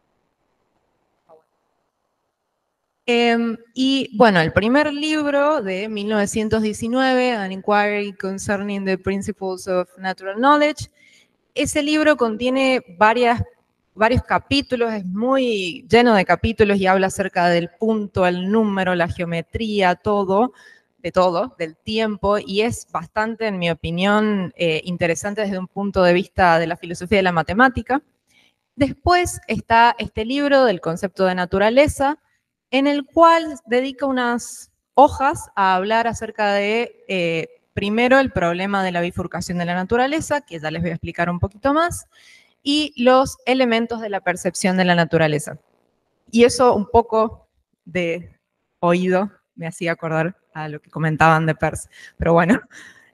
Y bueno, el primer libro de 1919, An Inquiry Concerning the Principles of Natural Knowledge, ese libro contiene varios capítulos, es muy lleno de capítulos y habla acerca del punto, el número, la geometría, todo, del tiempo, y es bastante, en mi opinión, interesante desde un punto de vista de la filosofía de la matemática. Después está este libro del concepto de naturaleza, en el cual dedica unas hojas a hablar acerca de, primero, el problema de la bifurcación de la naturaleza, que ya les voy a explicar un poquito más, y los elementos de la percepción de la naturaleza. Y eso un poco de oído me hacía acordar a lo que comentaban de Peirce, pero bueno.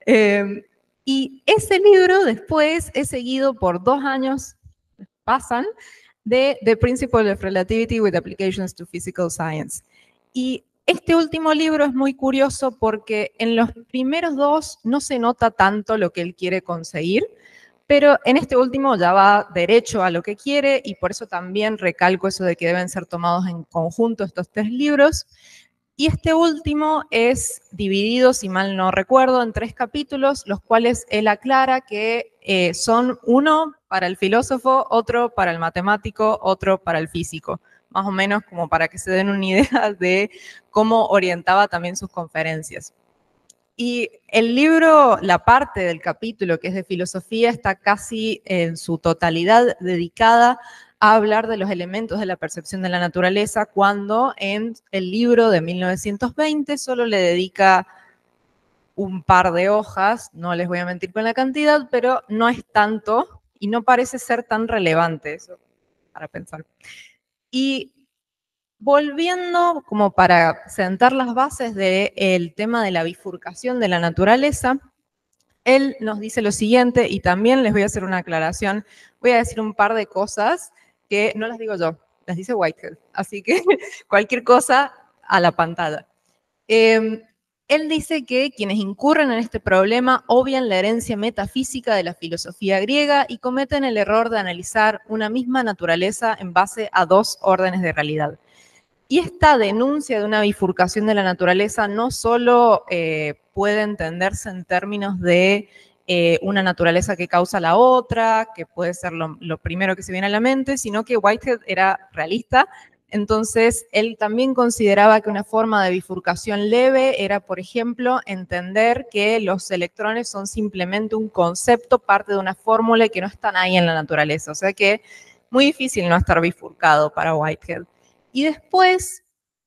Y ese libro después es seguido por 2 años, pasan, de The Principle of Relativity with Applications to Physical Science. Y este último libro es muy curioso porque en los primeros 2 no se nota tanto lo que él quiere conseguir, pero en este último ya va derecho a lo que quiere y por eso también recalco eso de que deben ser tomados en conjunto estos 3 libros. Y este último es dividido, si mal no recuerdo, en 3 capítulos, los cuales él aclara que son uno para el filósofo, otro para el matemático, otro para el físico. Más o menos como para que se den una idea de cómo orientaba también sus conferencias. Y el libro, la parte del capítulo que es de filosofía, está casi en su totalidad dedicada a hablar de los elementos de la percepción de la naturaleza, cuando en el libro de 1920 solo le dedica un par de hojas, no les voy a mentir con la cantidad, pero no es tanto y no parece ser tan relevante eso para pensar. Y volviendo como para sentar las bases del tema de la bifurcación de la naturaleza, él nos dice lo siguiente, y también les voy a hacer una aclaración, voy a decir un par de cosas que no las digo yo, las dice Whitehead, así que cualquier cosa a la pantalla. Él dice que quienes incurren en este problema obvian la herencia metafísica de la filosofía griega y cometen el error de analizar una misma naturaleza en base a 2 órdenes de realidad. Y esta denuncia de una bifurcación de la naturaleza no solo puede entenderse en términos de una naturaleza que causa la otra, que puede ser lo primero que se viene a la mente, sino que Whitehead era realista. Entonces, él también consideraba que una forma de bifurcación leve era, por ejemplo, entender que los electrones son simplemente un concepto, parte de una fórmula y que no están ahí en la naturaleza. O sea que muy difícil no estar bifurcado para Whitehead. Y después,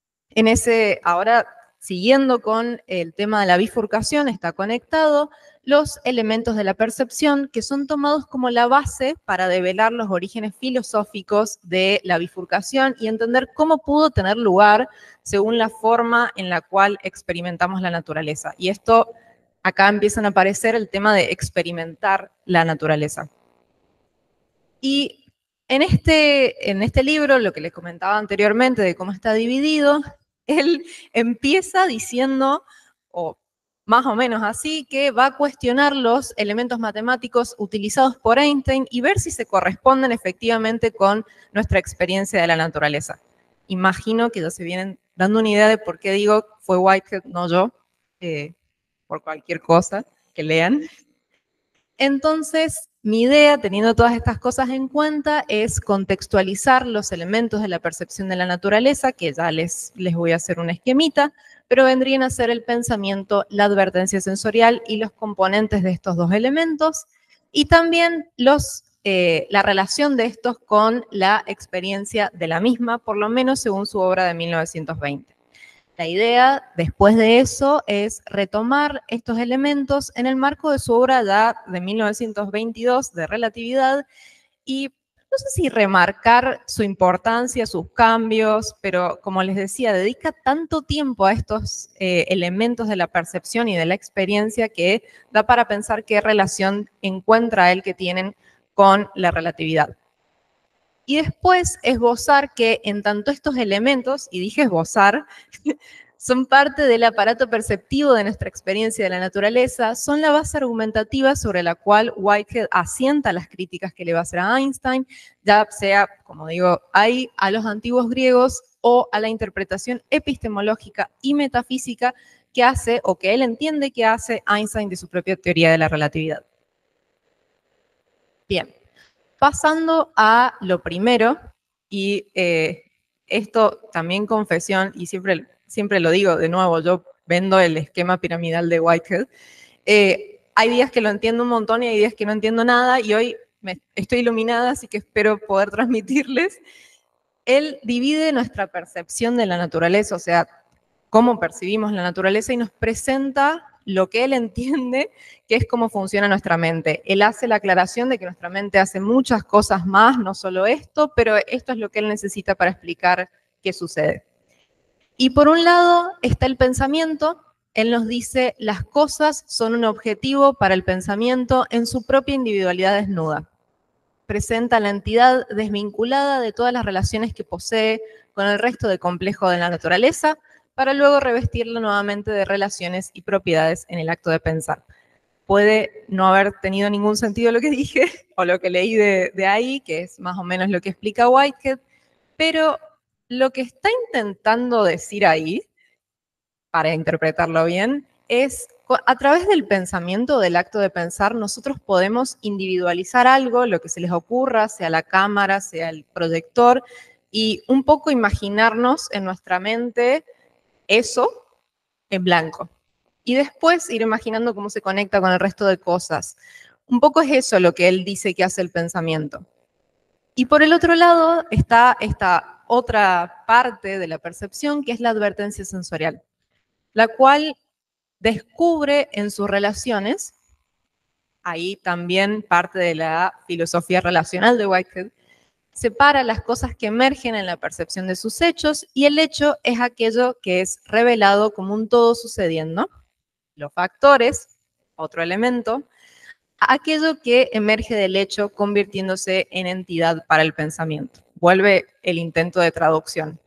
ahora siguiendo con el tema de la bifurcación, está conectado los elementos de la percepción que son tomados como la base para develar los orígenes filosóficos de la bifurcación y entender cómo pudo tener lugar según la forma en la cual experimentamos la naturaleza. Y esto, acá empiezan a aparecer el tema de experimentar la naturaleza. Y en este libro, lo que les comentaba anteriormente de cómo está dividido, él empieza diciendo, o más o menos así, que va a cuestionar los elementos matemáticos utilizados por Einstein y ver si se corresponden efectivamente con nuestra experiencia de la naturaleza. Imagino que ya se vienen dando una idea de por qué digo fue Whitehead, no yo, por cualquier cosa que lean. Entonces, mi idea, teniendo todas estas cosas en cuenta, es contextualizar los elementos de la percepción de la naturaleza, que ya les voy a hacer un esquemita, pero vendrían a ser el pensamiento, la advertencia sensorial y los componentes de estos 2 elementos, y también la relación de estos con la experiencia de la misma, por lo menos según su obra de 1920. La idea, después de eso, es retomar estos elementos en el marco de su obra ya de 1922 de relatividad y no sé si remarcar su importancia, sus cambios, pero como les decía, dedica tanto tiempo a estos elementos de la percepción y de la experiencia que da para pensar qué relación encuentra él que tienen con la relatividad. Y después esbozar que en tanto estos elementos, y dije esbozar, son parte del aparato perceptivo de nuestra experiencia de la naturaleza, son la base argumentativa sobre la cual Whitehead asienta las críticas que le va a hacer a Einstein, ya sea, como digo, ahí a los antiguos griegos o a la interpretación epistemológica y metafísica que hace, o que él entiende que hace Einstein de su propia teoría de la relatividad. Bien. Pasando a lo primero, y esto también confesión, y siempre lo digo de nuevo, yo vendo el esquema piramidal de Whitehead. Hay días que lo entiendo un montón y hay días que no entiendo nada, y hoy estoy iluminada, así que espero poder transmitirles. Él divide nuestra percepción de la naturaleza, o sea, cómo percibimos la naturaleza, y nos presenta lo que él entiende que es cómo funciona nuestra mente. Él hace la aclaración de que nuestra mente hace muchas cosas más, no solo esto, pero esto es lo que él necesita para explicar qué sucede. Y por un lado está el pensamiento. Él nos dice, las cosas son un objetivo para el pensamiento en su propia individualidad desnuda. Presenta la entidad desvinculada de todas las relaciones que posee con el resto del complejo de la naturaleza, para luego revestirlo nuevamente de relaciones y propiedades en el acto de pensar. Puede no haber tenido ningún sentido lo que dije, o lo que leí de ahí, que es más o menos lo que explica Whitehead, pero lo que está intentando decir ahí, para interpretarlo bien, es a través del pensamiento, del acto de pensar, nosotros podemos individualizar algo, lo que se les ocurra, sea la cámara, sea el proyector, y un poco imaginarnos en nuestra mente eso en blanco. Y después ir imaginando cómo se conecta con el resto de cosas. Un poco es eso lo que él dice que hace el pensamiento. Y por el otro lado está esta otra parte de la percepción, que es la advertencia sensorial, la cual descubre en sus relaciones, ahí también parte de la filosofía relacional de Whitehead, separa las cosas que emergen en la percepción de sus hechos, y el hecho es aquello que es revelado como un todo sucediendo. Los factores, otro elemento, aquello que emerge del hecho convirtiéndose en entidad para el pensamiento. Vuelve el intento de traducción.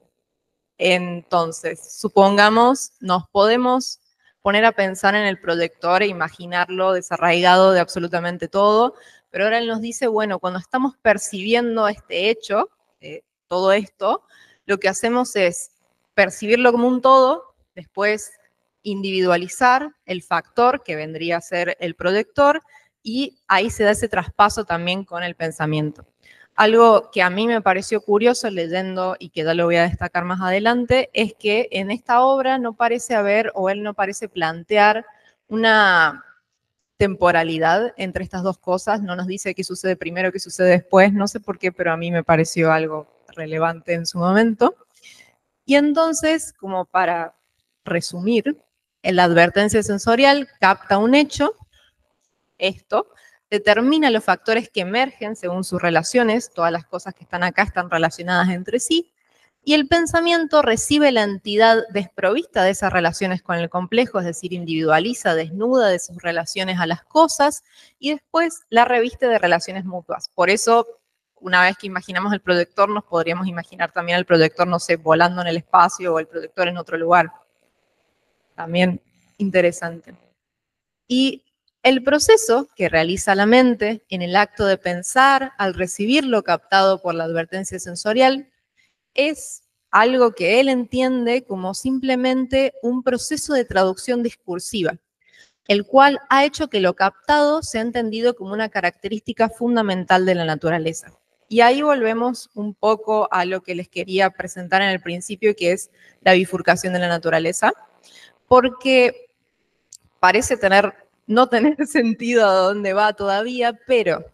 Entonces, supongamos, nos podemos poner a pensar en el proyector e imaginarlo desarraigado de absolutamente todo, pero ahora él nos dice, bueno, cuando estamos percibiendo este hecho, todo esto, lo que hacemos es percibirlo como un todo, después individualizar el factor que vendría a ser el proyector, y ahí se da ese traspaso también con el pensamiento. Algo que a mí me pareció curioso leyendo, y que ya lo voy a destacar más adelante, es que en esta obra no parece haber, o él no parece plantear, una temporalidad entre estas dos cosas. No nos dice qué sucede primero, qué sucede después, no sé por qué, pero a mí me pareció algo relevante en su momento. Y entonces, como para resumir, la advertencia sensorial capta un hecho, esto, determina los factores que emergen según sus relaciones, todas las cosas que están acá están relacionadas entre sí, y el pensamiento recibe la entidad desprovista de esas relaciones con el complejo, es decir, individualiza, desnuda de sus relaciones a las cosas, y después la reviste de relaciones mutuas. Por eso, una vez que imaginamos el proyector, nos podríamos imaginar también el proyector, no sé, volando en el espacio, o el proyector en otro lugar. También interesante. Y el proceso que realiza la mente en el acto de pensar al recibir lo captado por la advertencia sensorial es algo que él entiende como simplemente un proceso de traducción discursiva, el cual ha hecho que lo captado sea entendido como una característica fundamental de la naturaleza. Y ahí volvemos un poco a lo que les quería presentar en el principio, que es la bifurcación de la naturaleza, porque parece no tener sentido a dónde va todavía, pero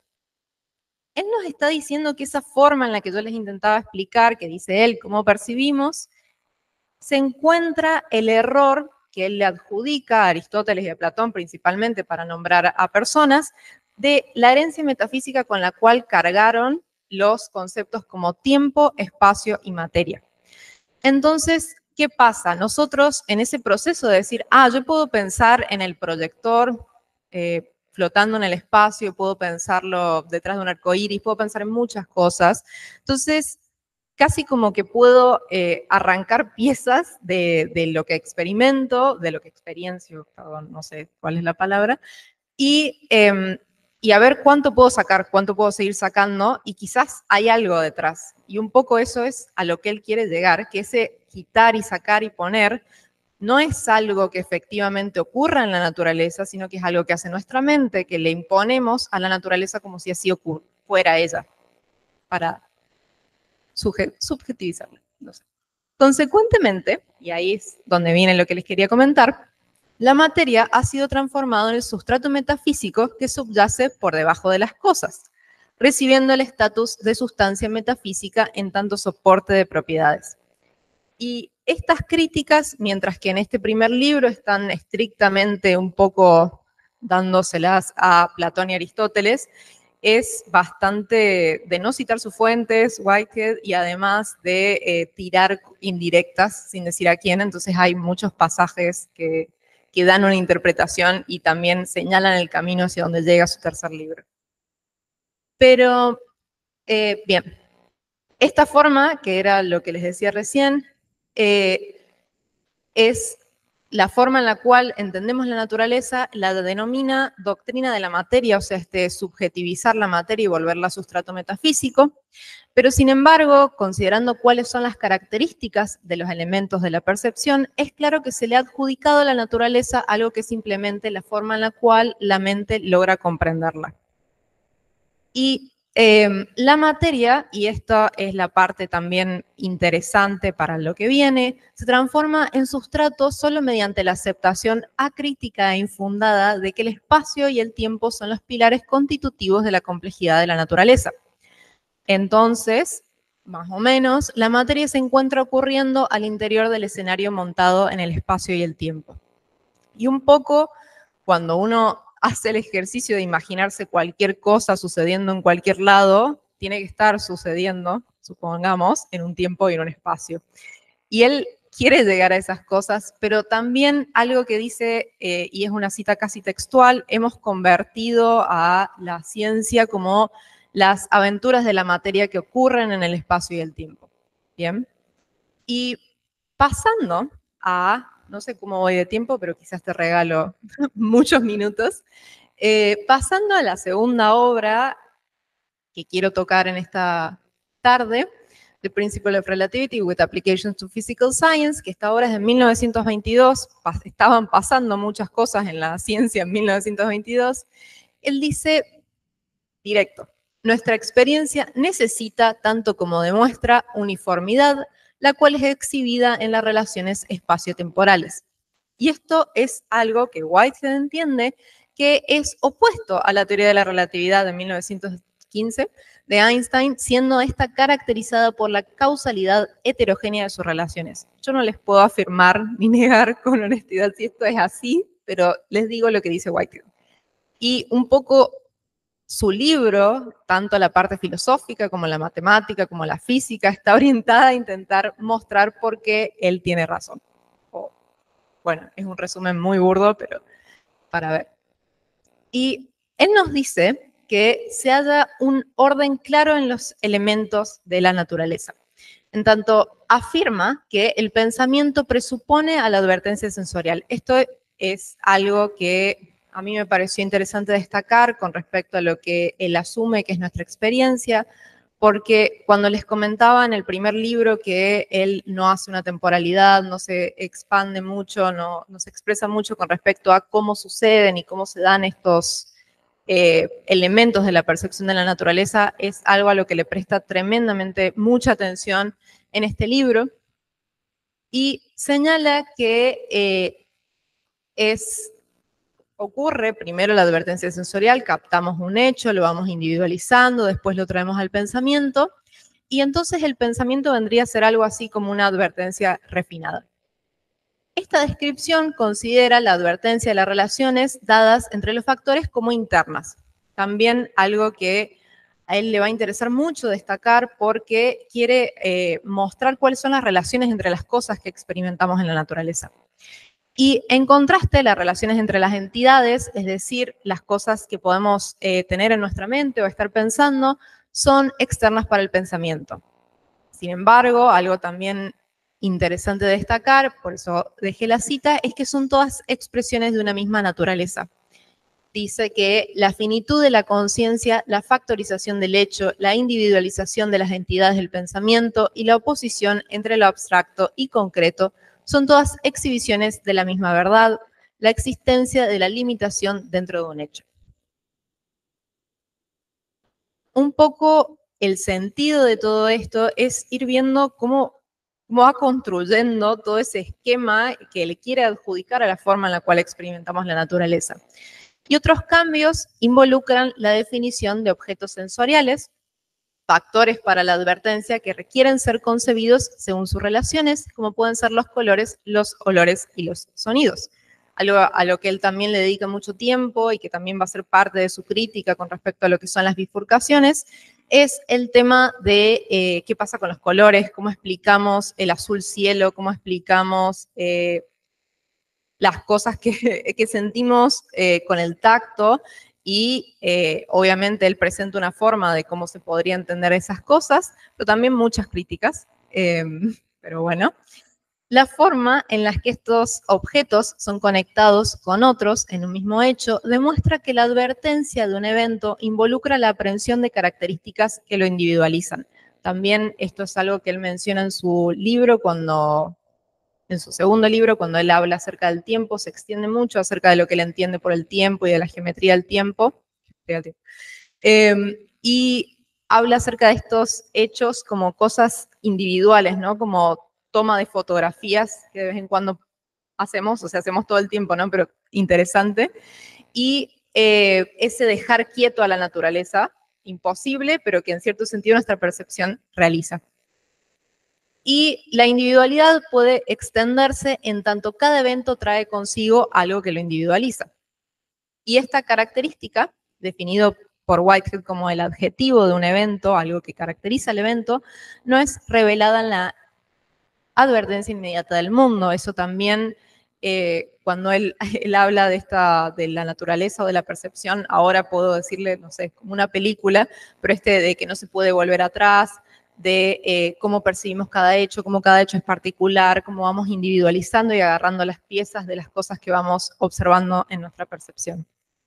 él nos está diciendo que esa forma en la que yo les intentaba explicar, que dice él, cómo percibimos, se encuentra el error que él le adjudica a Aristóteles y a Platón, principalmente para nombrar a personas, de la herencia metafísica con la cual cargaron los conceptos como tiempo, espacio y materia. Entonces, ¿qué pasa? Nosotros en ese proceso de decir, yo puedo pensar en el proyector flotando en el espacio, puedo pensarlo detrás de un arcoíris, puedo pensar en muchas cosas. Entonces, casi como que puedo arrancar piezas de lo que experimento, de lo que experiencio, perdón, no sé cuál es la palabra, y a ver cuánto puedo sacar, cuánto puedo seguir sacando, y quizás hay algo detrás. Y un poco eso es a lo que él quiere llegar, que ese quitar y sacar y poner no es algo que efectivamente ocurra en la naturaleza, sino que es algo que hace nuestra mente, que le imponemos a la naturaleza como si así fuera ella, para subjetivizarla. No sé. Consecuentemente, y ahí es donde viene lo que les quería comentar, la materia ha sido transformada en el sustrato metafísico que subyace por debajo de las cosas, recibiendo el estatus de sustancia metafísica en tanto soporte de propiedades. Y estas críticas, mientras que en este primer libro están estrictamente un poco dándoselas a Platón y Aristóteles, es bastante de no citar sus fuentes, Whitehead, y además de tirar indirectas sin decir a quién. Entonces hay muchos pasajes que dan una interpretación y también señalan el camino hacia donde llega su tercer libro. Pero, bien, esta forma, que era lo que les decía recién, es la forma en la cual entendemos la naturaleza, la denomina doctrina de la materia, o sea, subjetivizar la materia y volverla sustrato metafísico, pero sin embargo, considerando cuáles son las características de los elementos de la percepción, es claro que se le ha adjudicado a la naturaleza algo que es simplemente la forma en la cual la mente logra comprenderla. Y la materia, y esta es la parte también interesante para lo que viene, se transforma en sustrato solo mediante la aceptación acrítica e infundada de que el espacio y el tiempo son los pilares constitutivos de la complejidad de la naturaleza. Entonces, más o menos, la materia se encuentra ocurriendo al interior del escenario montado en el espacio y el tiempo. Y un poco, cuando uno hace el ejercicio de imaginarse cualquier cosa sucediendo en cualquier lado, tiene que estar sucediendo, supongamos, en un tiempo y en un espacio. Y él quiere llegar a esas cosas, pero también algo que dice, y es una cita casi textual, hemos convertido a la ciencia como las aventuras de la materia que ocurren en el espacio y el tiempo. ¿Bien? Y pasando a, no sé cómo voy de tiempo, pero quizás te regalo muchos minutos, pasando a la segunda obra que quiero tocar en esta tarde, The Principle of Relativity with Applications to Physical Science, que esta obra es de 1922, estaban pasando muchas cosas en la ciencia en 1922, él dice directo, nuestra experiencia necesita, tanto como demuestra, uniformidad, la cual es exhibida en las relaciones espaciotemporales. Y esto es algo que Whitehead entiende que es opuesto a la teoría de la relatividad de 1915 de Einstein, siendo esta caracterizada por la causalidad heterogénea de sus relaciones. Yo no les puedo afirmar ni negar con honestidad si esto es así, pero les digo lo que dice Whitehead. Y un poco su libro, tanto la parte filosófica como la matemática, como la física, está orientada a intentar mostrar por qué él tiene razón. Bueno, es un resumen muy burdo, pero para ver. Y él nos dice que se halla un orden claro en los elementos de la naturaleza. En tanto, afirma que el pensamiento presupone a la advertencia sensorial. Esto es algo que a mí me pareció interesante destacar con respecto a lo que él asume que es nuestra experiencia, porque cuando les comentaba en el primer libro que él no hace una temporalidad, no se expande mucho, no se expresa mucho con respecto a cómo suceden y cómo se dan estos elementos de la percepción de la naturaleza, es algo a lo que le presta tremendamente mucha atención en este libro, y señala que ocurre primero la advertencia sensorial, captamos un hecho, lo vamos individualizando, después lo traemos al pensamiento, y entonces el pensamiento vendría a ser algo así como una advertencia refinada. Esta descripción considera la advertencia de las relaciones dadas entre los factores como internas. También algo que a él le va a interesar mucho destacar porque quiere mostrar cuáles son las relaciones entre las cosas que experimentamos en la naturaleza. Y en contraste, las relaciones entre las entidades, es decir, las cosas que podemos tener en nuestra mente o estar pensando, son externas para el pensamiento. Sin embargo, algo también interesante de destacar, por eso dejé la cita, es que son todas expresiones de una misma naturaleza. Dice que la finitud de la conciencia, la factorización del hecho, la individualización de las entidades del pensamiento y la oposición entre lo abstracto y concreto son todas exhibiciones de la misma verdad, la existencia de la limitación dentro de un hecho. Un poco el sentido de todo esto es ir viendo cómo va construyendo todo ese esquema que le quiere adjudicar a la forma en la cual experimentamos la naturaleza. Y otros cambios involucran la definición de objetos sensoriales, factores para la advertencia que requieren ser concebidos según sus relaciones, como pueden ser los colores, los olores y los sonidos. Algo a lo que él también le dedica mucho tiempo y que también va a ser parte de su crítica con respecto a lo que son las bifurcaciones, es el tema de qué pasa con los colores, cómo explicamos el azul cielo, cómo explicamos las cosas que sentimos con el tacto y obviamente él presenta una forma de cómo se podría entender esas cosas, pero también muchas críticas, pero bueno. La forma en la que estos objetos son conectados con otros en un mismo hecho demuestra que la advertencia de un evento involucra la aprehensión de características que lo individualizan. También esto es algo que él menciona en su libro en su segundo libro, cuando él habla acerca del tiempo, se extiende mucho acerca de lo que él entiende por el tiempo y de la geometría del tiempo. Y habla acerca de estos hechos como cosas individuales, ¿no? Como toma de fotografías que de vez en cuando hacemos, o sea, hacemos todo el tiempo, ¿no? Pero interesante. Y ese dejar quieto a la naturaleza, imposible, pero que en cierto sentido nuestra percepción realiza. Y la individualidad puede extenderse en tanto cada evento trae consigo algo que lo individualiza. Y esta característica, definido por Whitehead como el adjetivo de un evento, algo que caracteriza el evento, no es revelada en la advertencia inmediata del mundo. Eso también, cuando él habla de la naturaleza o de la percepción, ahora puedo decirle, no sé, como una película, pero de que no se puede volver atrás, de cómo percibimos cada hecho, cómo cada hecho es particular, cómo vamos individualizando y agarrando las piezas de las cosas que vamos observando en nuestra percepción.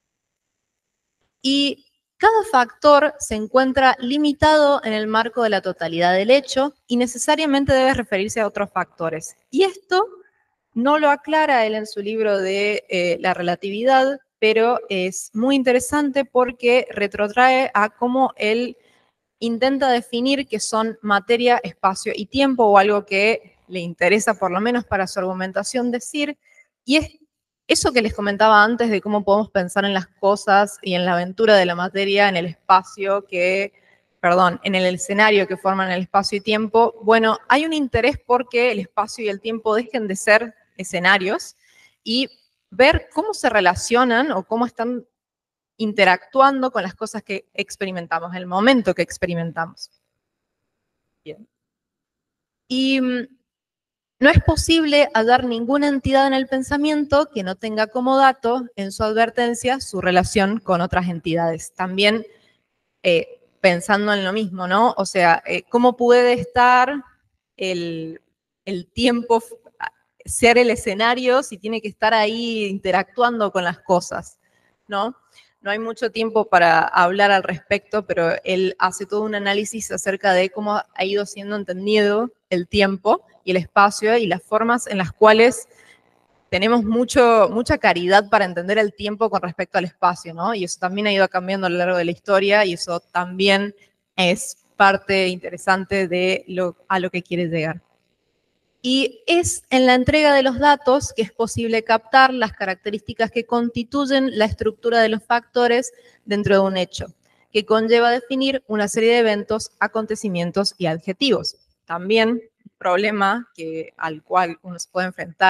Y cada factor se encuentra limitado en el marco de la totalidad del hecho y necesariamente debe referirse a otros factores. Y esto no lo aclara él en su libro de la relatividad, pero es muy interesante porque retrotrae a cómo él intenta definir qué son materia, espacio y tiempo, o algo que le interesa por lo menos para su argumentación decir, y es eso que les comentaba antes de cómo podemos pensar en las cosas y en la aventura de la materia en el espacio en el escenario que forman el espacio y tiempo. Bueno, hay un interés porque el espacio y el tiempo dejen de ser escenarios y ver cómo se relacionan o cómo están interactuando con las cosas que experimentamos, el momento que experimentamos. Bien. Y no es posible hallar ninguna entidad en el pensamiento que no tenga como dato en su advertencia su relación con otras entidades. También pensando en lo mismo, ¿no? O sea, ¿cómo puede estar el tiempo, ser el escenario si tiene que estar ahí interactuando con las cosas, ¿no? No hay mucho tiempo para hablar al respecto, pero él hace todo un análisis acerca de cómo ha ido siendo entendido el tiempo y el espacio y las formas en las cuales tenemos mucha caridad para entender el tiempo con respecto al espacio, ¿no? Y eso también ha ido cambiando a lo largo de la historia y eso también es parte interesante de a lo que quiere llegar. Y es en la entrega de los datos que es posible captar las características que constituyen la estructura de los factores dentro de un hecho, que conlleva definir una serie de eventos, acontecimientos y adjetivos. También un problema al cual uno se puede enfrentar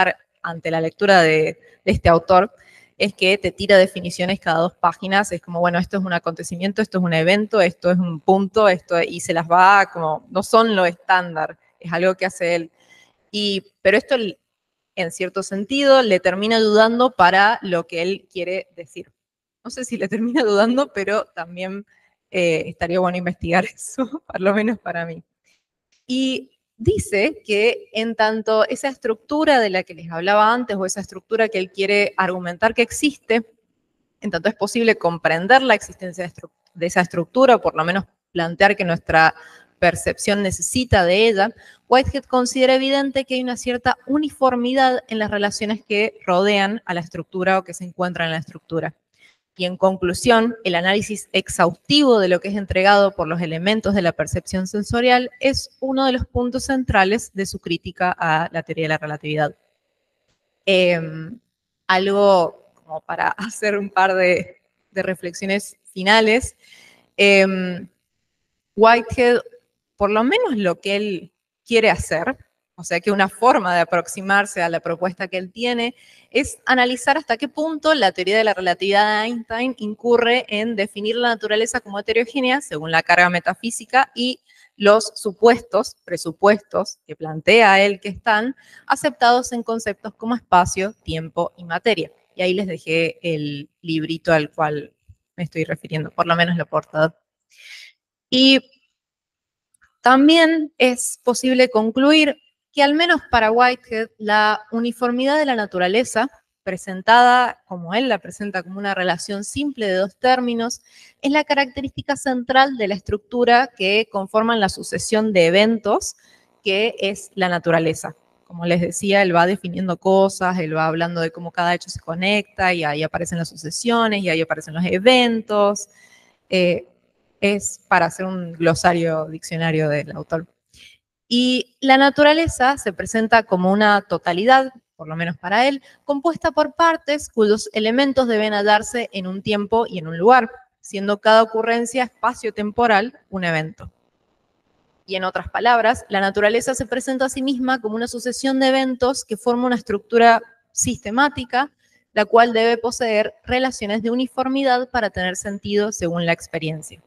ante la lectura de este autor es que te tira definiciones cada 2 páginas, es como, bueno, esto es un acontecimiento, esto es un evento, esto es un punto, y se las va como, no son lo estándar, es algo que hace él. Pero esto, en cierto sentido, le termina dudando para lo que él quiere decir. No sé si le termina dudando, pero también estaría bueno investigar eso, por lo menos para mí. Y dice que en tanto esa estructura de la que les hablaba antes, o esa estructura que él quiere argumentar que existe, en tanto es posible comprender la existencia de esa estructura, o por lo menos plantear que nuestra percepción necesita de ella, Whitehead considera evidente que hay una cierta uniformidad en las relaciones que rodean a la estructura o que se encuentran en la estructura. Y en conclusión, el análisis exhaustivo de lo que es entregado por los elementos de la percepción sensorial es uno de los puntos centrales de su crítica a la teoría de la relatividad. Algo como para hacer un par de reflexiones finales. Whitehead, por lo menos lo que él quiere hacer, o sea que una forma de aproximarse a la propuesta que él tiene, es analizar hasta qué punto la teoría de la relatividad de Einstein incurre en definir la naturaleza como heterogénea según la carga metafísica y los presupuestos que plantea él que están aceptados en conceptos como espacio, tiempo y materia. Y ahí les dejé el librito al cual me estoy refiriendo, por lo menos la portada. Y también es posible concluir que al menos para Whitehead la uniformidad de la naturaleza, presentada como él la presenta como una relación simple de 2 términos, es la característica central de la estructura que conforman la sucesión de eventos que es la naturaleza. Como les decía, él va definiendo cosas, él va hablando de cómo cada hecho se conecta y ahí aparecen las sucesiones y ahí aparecen los eventos. Es para hacer un glosario diccionario del autor. Y la naturaleza se presenta como una totalidad, por lo menos para él, compuesta por partes cuyos elementos deben hallarse en un tiempo y en un lugar, siendo cada ocurrencia espacio-temporal un evento. Y en otras palabras, la naturaleza se presenta a sí misma como una sucesión de eventos que forma una estructura sistemática, la cual debe poseer relaciones de uniformidad para tener sentido según la experiencia.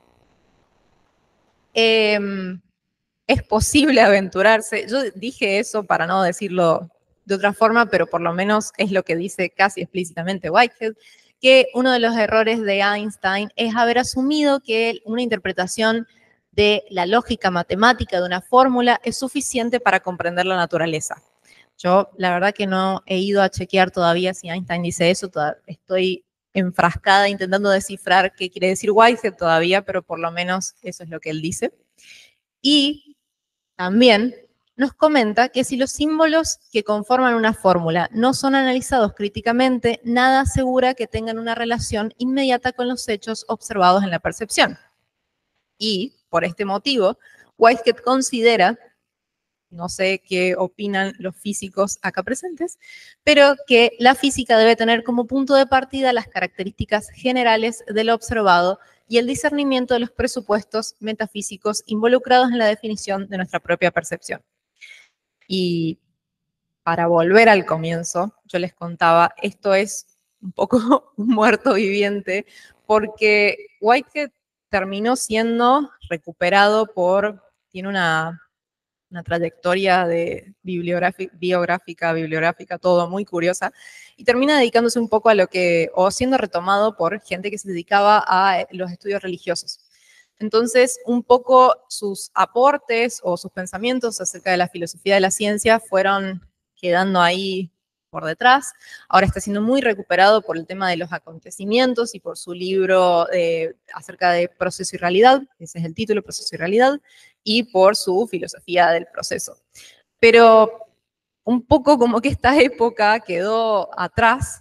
Es posible aventurarse, yo dije eso para no decirlo de otra forma, pero por lo menos es lo que dice casi explícitamente Whitehead, que uno de los errores de Einstein es haber asumido que una interpretación de la lógica matemática de una fórmula es suficiente para comprender la naturaleza. Yo la verdad que no he ido a chequear todavía si Einstein dice eso, estoy enfrascada intentando descifrar qué quiere decir Whitehead todavía, pero por lo menos eso es lo que él dice. Y también nos comenta que si los símbolos que conforman una fórmula no son analizados críticamente, nada asegura que tengan una relación inmediata con los hechos observados en la percepción. Y, por este motivo, Whitehead considera, no sé qué opinan los físicos acá presentes, pero que la física debe tener como punto de partida las características generales de lo observado y el discernimiento de los presupuestos metafísicos involucrados en la definición de nuestra propia percepción. Y para volver al comienzo, yo les contaba, esto es un poco un muerto viviente, porque Whitehead terminó siendo recuperado tiene una trayectoria bibliográfica, todo muy curiosa, y termina dedicándose un poco a o siendo retomado por gente que se dedicaba a los estudios religiosos. Entonces, un poco sus aportes o sus pensamientos acerca de la filosofía de la ciencia fueron quedando ahí por detrás. Ahora está siendo muy recuperado por el tema de los acontecimientos y por su libro acerca de proceso y realidad, ese es el título, Proceso y Realidad, y por su filosofía del proceso. Pero un poco como que esta época quedó atrás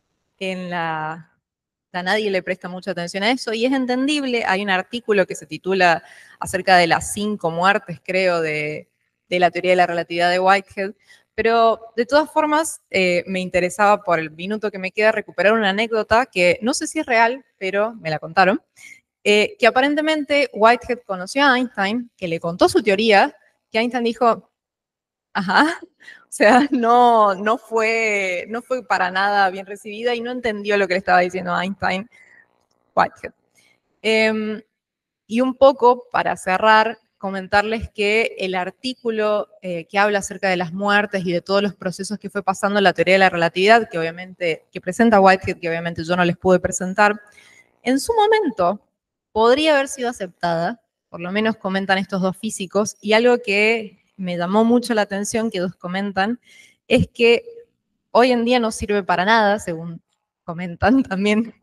a nadie le presta mucha atención a eso, y es entendible. Hay un artículo que se titula acerca de las 5 muertes, creo, de la teoría de la relatividad de Whitehead, pero de todas formas me interesaba, por el minuto que me queda, recuperar una anécdota que no sé si es real, pero me la contaron, que aparentemente Whitehead conoció a Einstein, que le contó su teoría, que Einstein dijo, Ajá. O sea, no fue para nada bien recibida y no entendió lo que le estaba diciendo Einstein Whitehead. Y un poco, para cerrar, comentarles que el artículo que habla acerca de las muertes y de todos los procesos que fue pasando la teoría de la relatividad, que presenta Whitehead, que obviamente yo no les pude presentar, en su momento podría haber sido aceptada, por lo menos comentan estos dos físicos, y algo que me llamó mucho la atención que ellos comentan, es que hoy en día no sirve para nada, según comentan, también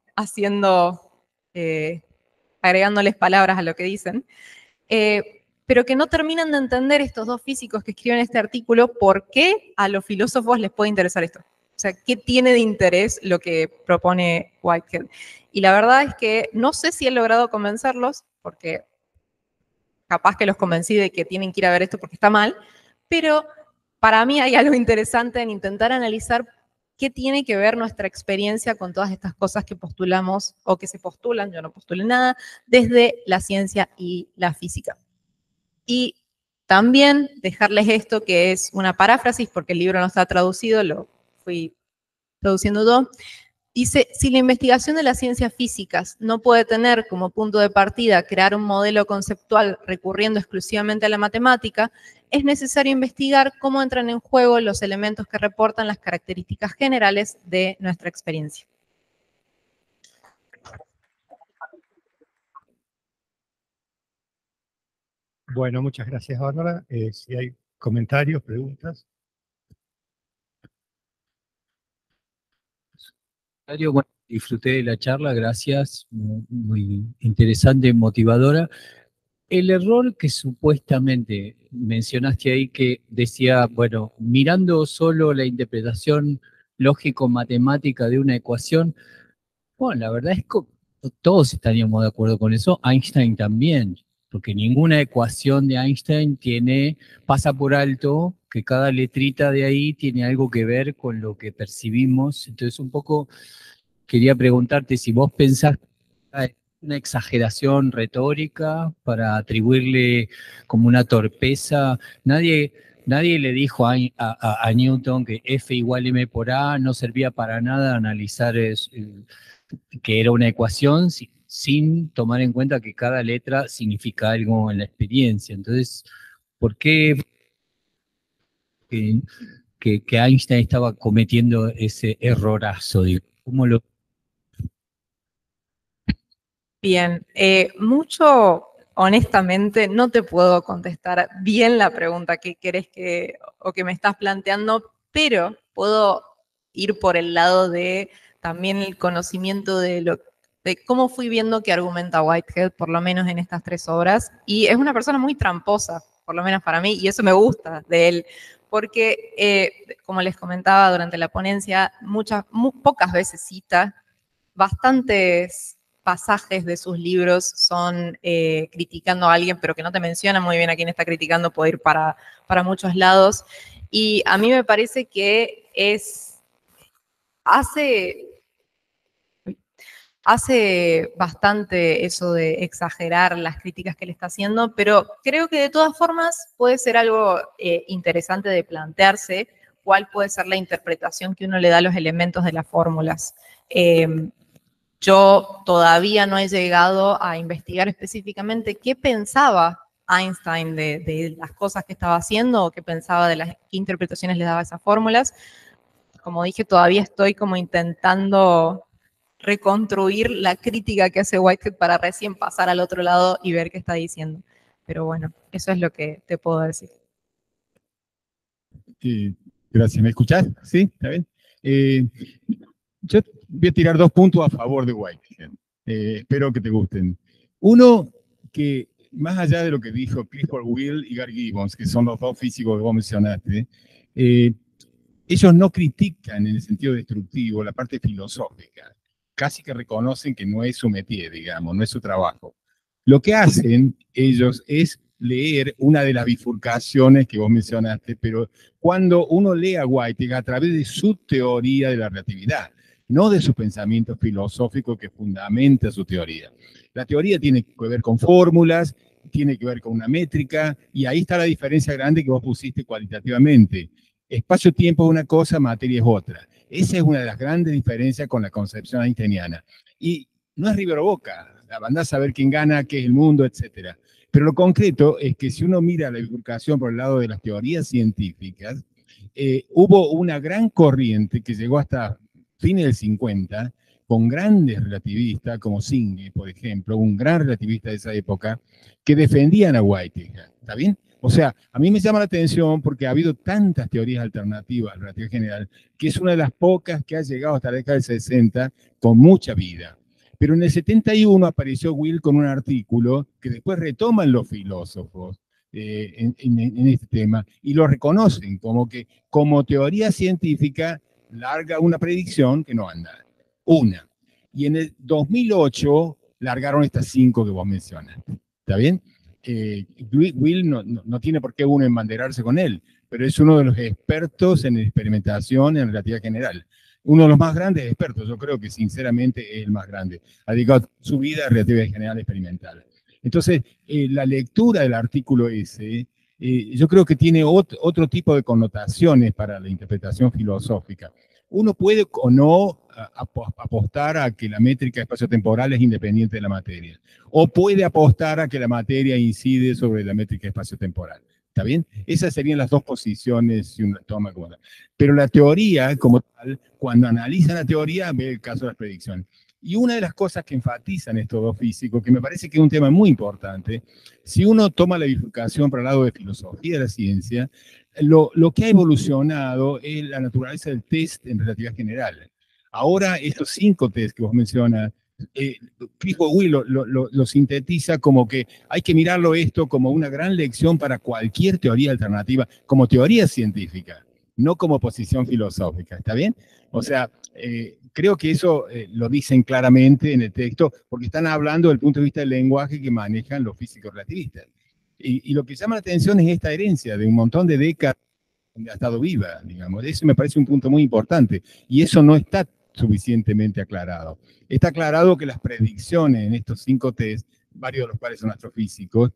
agregándoles palabras a lo que dicen, pero que no terminan de entender estos dos físicos que escriben este artículo por qué a los filósofos les puede interesar esto. O sea, ¿qué tiene de interés lo que propone Whitehead? Y la verdad es que no sé si he logrado convencerlos, porque capaz que los convencí de que tienen que ir a ver esto porque está mal, pero para mí hay algo interesante en intentar analizar qué tiene que ver nuestra experiencia con todas estas cosas que postulamos o que se postulan, yo no postulé nada, desde la ciencia y la física. Y también dejarles esto que es una paráfrasis, porque el libro no está traducido, lo fui traduciendo yo. Dice, si la investigación de las ciencias físicas no puede tener como punto de partida crear un modelo conceptual recurriendo exclusivamente a la matemática, es necesario investigar cómo entran en juego los elementos que reportan las características generales de nuestra experiencia. Bueno, muchas gracias, Bárbara. Si hay comentarios, preguntas. Bueno, disfruté de la charla, gracias, muy interesante, motivadora. El error que supuestamente mencionaste ahí, que decía, bueno, mirando solo la interpretación lógico-matemática de una ecuación, bueno, la verdad es que todos estaríamos de acuerdo con eso, Einstein también, porque ninguna ecuación de Einstein pasa por alto que cada letrita de ahí tiene algo que ver con lo que percibimos. Entonces, un poco quería preguntarte si vos pensás una exageración retórica para atribuirle como una torpeza. Nadie le dijo a Newton que F igual M por A, no servía para nada analizar que era una ecuación sin tomar en cuenta que cada letra significa algo en la experiencia. Entonces, ¿por qué que Einstein estaba cometiendo ese errorazo? ¿Cómo lo... Bien, honestamente, no te puedo contestar bien la pregunta que querés o que me estás planteando, pero puedo ir por el lado de también el conocimiento de cómo fui viendo que argumenta Whitehead, por lo menos en estas 3 obras, y es una persona muy tramposa, por lo menos para mí, y eso me gusta de él, porque, como les comentaba durante la ponencia, pocas veces cita bastantes pasajes de sus libros son criticando a alguien, pero que no te menciona muy bien a quién está criticando, puede ir para muchos lados. Y a mí me parece que hace bastante eso de exagerar las críticas que le está haciendo, pero creo que de todas formas puede ser algo interesante de plantearse cuál puede ser la interpretación que uno le da a los elementos de las fórmulas. Yo todavía no he llegado a investigar específicamente qué pensaba Einstein de las cosas que estaba haciendo o qué pensaba qué interpretaciones le daba a esas fórmulas. Como dije, todavía estoy como intentando reconstruir la crítica que hace Whitehead para recién pasar al otro lado y ver qué está diciendo. Pero bueno, eso es lo que te puedo decir. Gracias. ¿Me escuchás? ¿Sí? ¿Está bien? Yo voy a tirar 2 puntos a favor de Whitehead. Espero que te gusten. Uno, que más allá de lo que dijo Clifford Will y Gary Gibbons, que son los 2 físicos que vos mencionaste, ellos no critican en el sentido destructivo la parte filosófica. Casi que reconocen que no es su métier, digamos, no es su trabajo. Lo que hacen ellos es leer una de las bifurcaciones que vos mencionaste, pero cuando uno lee a Whitehead a través de su teoría de la relatividad, no de su pensamiento filosófico que fundamenta su teoría. La teoría tiene que ver con fórmulas tiene que ver con una métrica, y ahí está la diferencia grande que vos pusiste cualitativamente. Espacio-tiempo es una cosa, materia es otra. Esa es una de las grandes diferencias con la concepción einsteiniana. Y no es River o Boca, andás a saber quién gana, qué es el mundo, etc. Pero lo concreto es que si uno mira la bifurcación por el lado de las teorías científicas, hubo una gran corriente que llegó hasta fines del 50, con grandes relativistas, como Singer, por ejemplo, un gran relativista de esa época, que defendían a Whitehead. ¿Está bien? O sea, a mí me llama la atención porque ha habido tantas teorías alternativas a la relatividad general, que es una de las pocas que ha llegado hasta la década del 60 con mucha vida. Pero en el 71 apareció Will con un artículo que después retoman los filósofos en este tema y lo reconocen como que como teoría científica larga una predicción que no anda. Una. Y en el 2008 largaron estas 5 que vos mencionaste. ¿Está bien? Will no tiene por qué uno embanderarse con él, pero es uno de los expertos en experimentación en relatividad general. Uno de los más grandes expertos, yo creo que sinceramente es el más grande. Ha dedicado su vida a relatividad general experimental. Entonces, la lectura del artículo ese, yo creo que tiene otro tipo de connotaciones para la interpretación filosófica. Uno puede o no apostar a que la métrica espacio-temporal es independiente de la materia, o puede apostar a que la materia incide sobre la métrica espacio-temporal. ¿Está bien? Esas serían las dos posiciones si uno toma como tal. Pero la teoría, como tal, cuando analiza la teoría, ve el caso de las predicciones. Y una de las cosas que enfatizan estos dos físicos, que me parece que es un tema muy importante, si uno toma la bifurcación para el lado de filosofía de la ciencia, lo que ha evolucionado es la naturaleza del test en relatividad general. Ahora, estos 5 test que vos mencionas, Fijo Will lo sintetiza como que hay que mirarlo esto como una gran lección para cualquier teoría alternativa, como teoría científica, no como posición filosófica, ¿está bien? O sea, creo que eso lo dicen claramente en el texto, porque están hablando del punto de vista del lenguaje que manejan los físicos relativistas. Y lo que llama la atención es esta herencia de un montón de décadas donde ha estado viva, digamos. Eso me parece un punto muy importante. Y eso no está suficientemente aclarado. Está aclarado que las predicciones en estos 5 test, varios de los cuales son astrofísicos,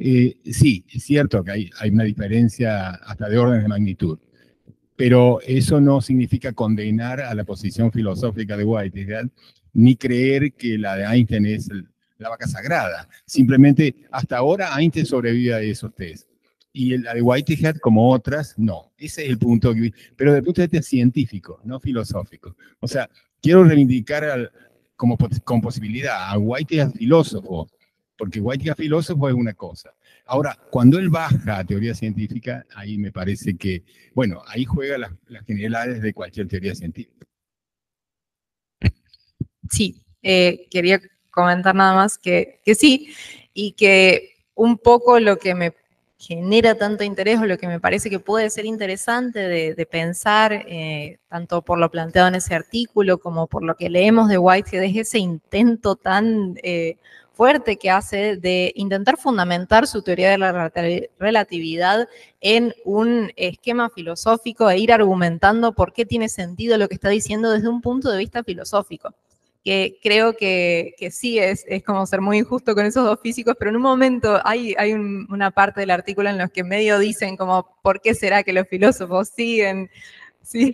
sí, es cierto que hay una diferencia hasta de órdenes de magnitud. Pero eso no significa condenar a la posición filosófica de Whitehead, ni creer que la de Einstein es la vaca sagrada. Simplemente, hasta ahora Einstein sobrevive a esos test. Y la de Whitehead, como otras, no. Ese es el punto. Pero desde el punto de vista científico, no filosófico. O sea, quiero reivindicar con posibilidad a Whitehead filósofo, porque Whitehead filósofo es una cosa. Ahora, cuando él baja a teoría científica, ahí me parece que, bueno, ahí juega las generalidades de cualquier teoría científica. Sí, quería comentar nada más que sí, y que un poco lo que me genera tanto interés o lo que me parece que puede ser interesante de pensar, tanto por lo planteado en ese artículo como por lo que leemos de Whitehead, es ese intento tan fuerte que hace de intentar fundamentar su teoría de la relatividad en un esquema filosófico e ir argumentando por qué tiene sentido lo que está diciendo desde un punto de vista filosófico. Que creo que sí es como ser muy injusto con esos dos físicos, pero en un momento hay una parte del artículo en los que medio dicen como, ¿por qué será que los filósofos siguen? Sí.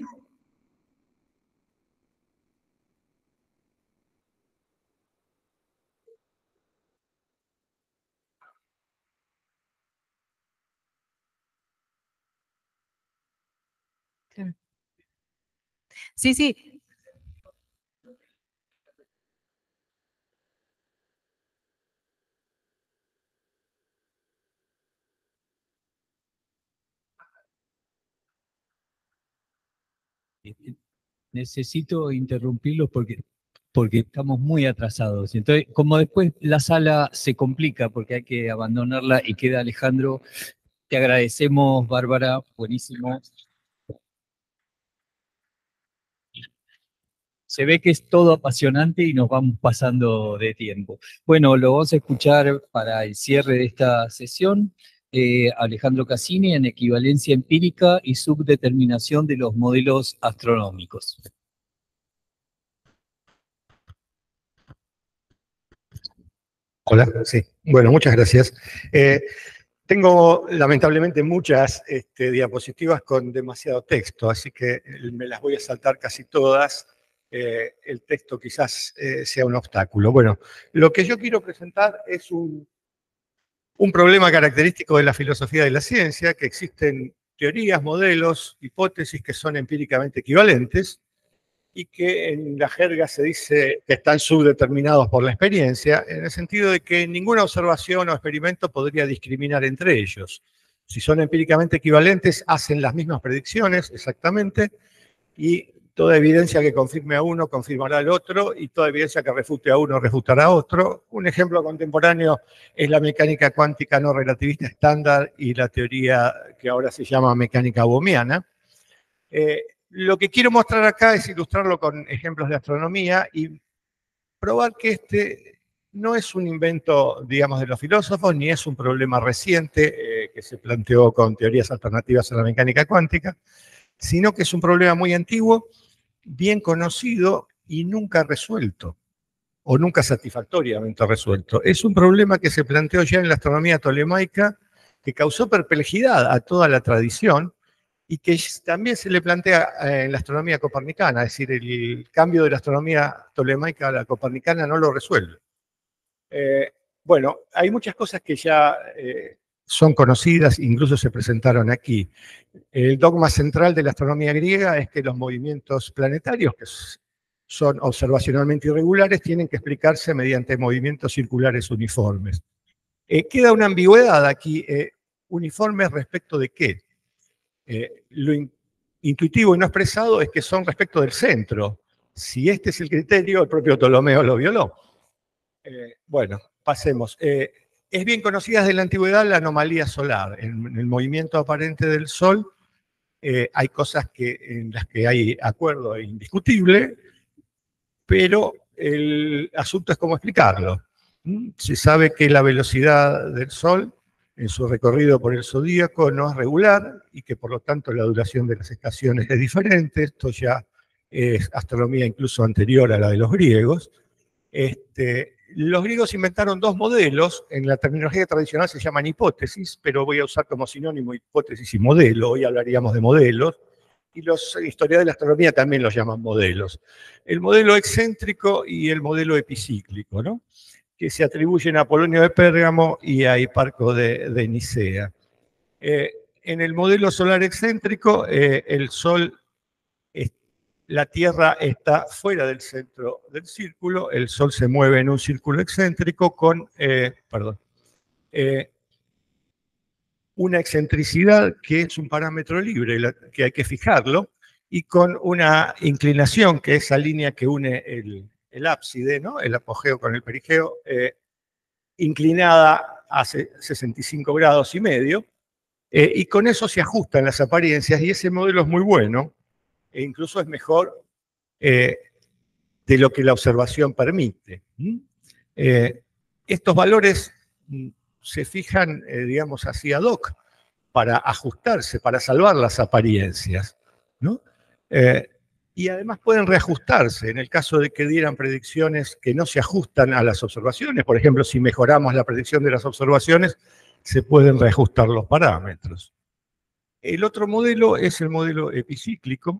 Sí, sí. Necesito interrumpirlos porque estamos muy atrasados. Y entonces, como después la sala se complica porque hay que abandonarla y queda Alejandro, te agradecemos, Bárbara, buenísimo. Se ve que es todo apasionante y nos vamos pasando de tiempo. Bueno, lo vamos a escuchar para el cierre de esta sesión. Alejandro Cassini en equivalencia empírica y subdeterminación de los modelos astronómicos. Hola, sí. Bueno, muchas gracias. Tengo lamentablemente muchas diapositivas con demasiado texto, así que me las voy a saltar casi todas. El texto quizás sea un obstáculo. Bueno, lo que yo quiero presentar es un problema característico de la filosofía de la ciencia, que existen teorías, modelos, hipótesis que son empíricamente equivalentes y que en la jerga se dice que están subdeterminados por la experiencia, en el sentido de que ninguna observación o experimento podría discriminar entre ellos. Si son empíricamente equivalentes, hacen las mismas predicciones exactamente, y toda evidencia que confirme a uno confirmará al otro, y toda evidencia que refute a uno refutará a otro. Un ejemplo contemporáneo es la mecánica cuántica no relativista estándar y la teoría que ahora se llama mecánica bohmiana. Lo que quiero mostrar acá es ilustrarlo con ejemplos de astronomía y probar que este no es un invento, digamos, de los filósofos, ni es un problema reciente que se planteó con teorías alternativas a la mecánica cuántica, sino que es un problema muy antiguo, bien conocido y nunca resuelto, o nunca satisfactoriamente resuelto. Es un problema que se planteó ya en la astronomía tolemaica, que causó perplejidad a toda la tradición, y que también se le plantea en la astronomía copernicana, es decir, el cambio de la astronomía tolemaica a la copernicana no lo resuelve. Bueno, hay muchas cosas que ya son conocidas, incluso se presentaron aquí. El dogma central de la astronomía griega es que los movimientos planetarios, que son observacionalmente irregulares, tienen que explicarse mediante movimientos circulares uniformes. Queda una ambigüedad aquí, uniformes respecto de qué. Lo intuitivo y no expresado es que son respecto del centro. Si este es el criterio, el propio Ptolomeo lo violó. Bueno, pasemos. Es bien conocida desde la antigüedad la anomalía solar. En el movimiento aparente del Sol hay cosas en las que hay acuerdo indiscutible, pero el asunto es cómo explicarlo. Se sabe que la velocidad del Sol en su recorrido por el zodíaco no es regular y que por lo tanto la duración de las estaciones es diferente. Esto ya es astronomía incluso anterior a la de los griegos. Los griegos inventaron dos modelos, en la terminología tradicional se llaman hipótesis, pero voy a usar como sinónimo hipótesis y modelo, hoy hablaríamos de modelos, y los historiadores de la astronomía también los llaman modelos. El modelo excéntrico y el modelo epicíclico, ¿no?, que se atribuyen a Apolonio de Pérgamo y a Hiparco de Nicea. En el modelo solar excéntrico, el Sol, la Tierra está fuera del centro del círculo, el Sol se mueve en un círculo excéntrico con, una excentricidad que es un parámetro libre, que hay que fijarlo, y con una inclinación, que es esa línea que une el ábside, ¿no?, el apogeo con el perigeo, inclinada a 65 grados y medio, y con eso se ajustan las apariencias, y ese modelo es muy bueno, e incluso es mejor de lo que la observación permite. Estos valores se fijan, digamos así, ad hoc, para ajustarse, para salvar las apariencias, ¿no? Y además pueden reajustarse en el caso de que dieran predicciones que no se ajustan a las observaciones. Por ejemplo, si mejoramos la predicción de las observaciones, se pueden reajustar los parámetros. El otro modelo es el modelo epicíclico,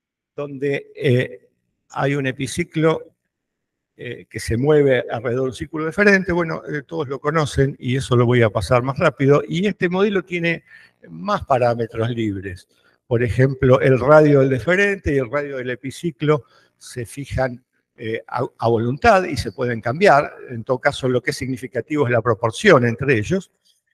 donde hay un epiciclo que se mueve alrededor de un círculo diferente. Bueno, todos lo conocen y eso lo voy a pasar más rápido. Y este modelo tiene más parámetros libres. Por ejemplo, el radio del deferente y el radio del epiciclo se fijan a voluntad y se pueden cambiar. En todo caso, lo que es significativo es la proporción entre ellos.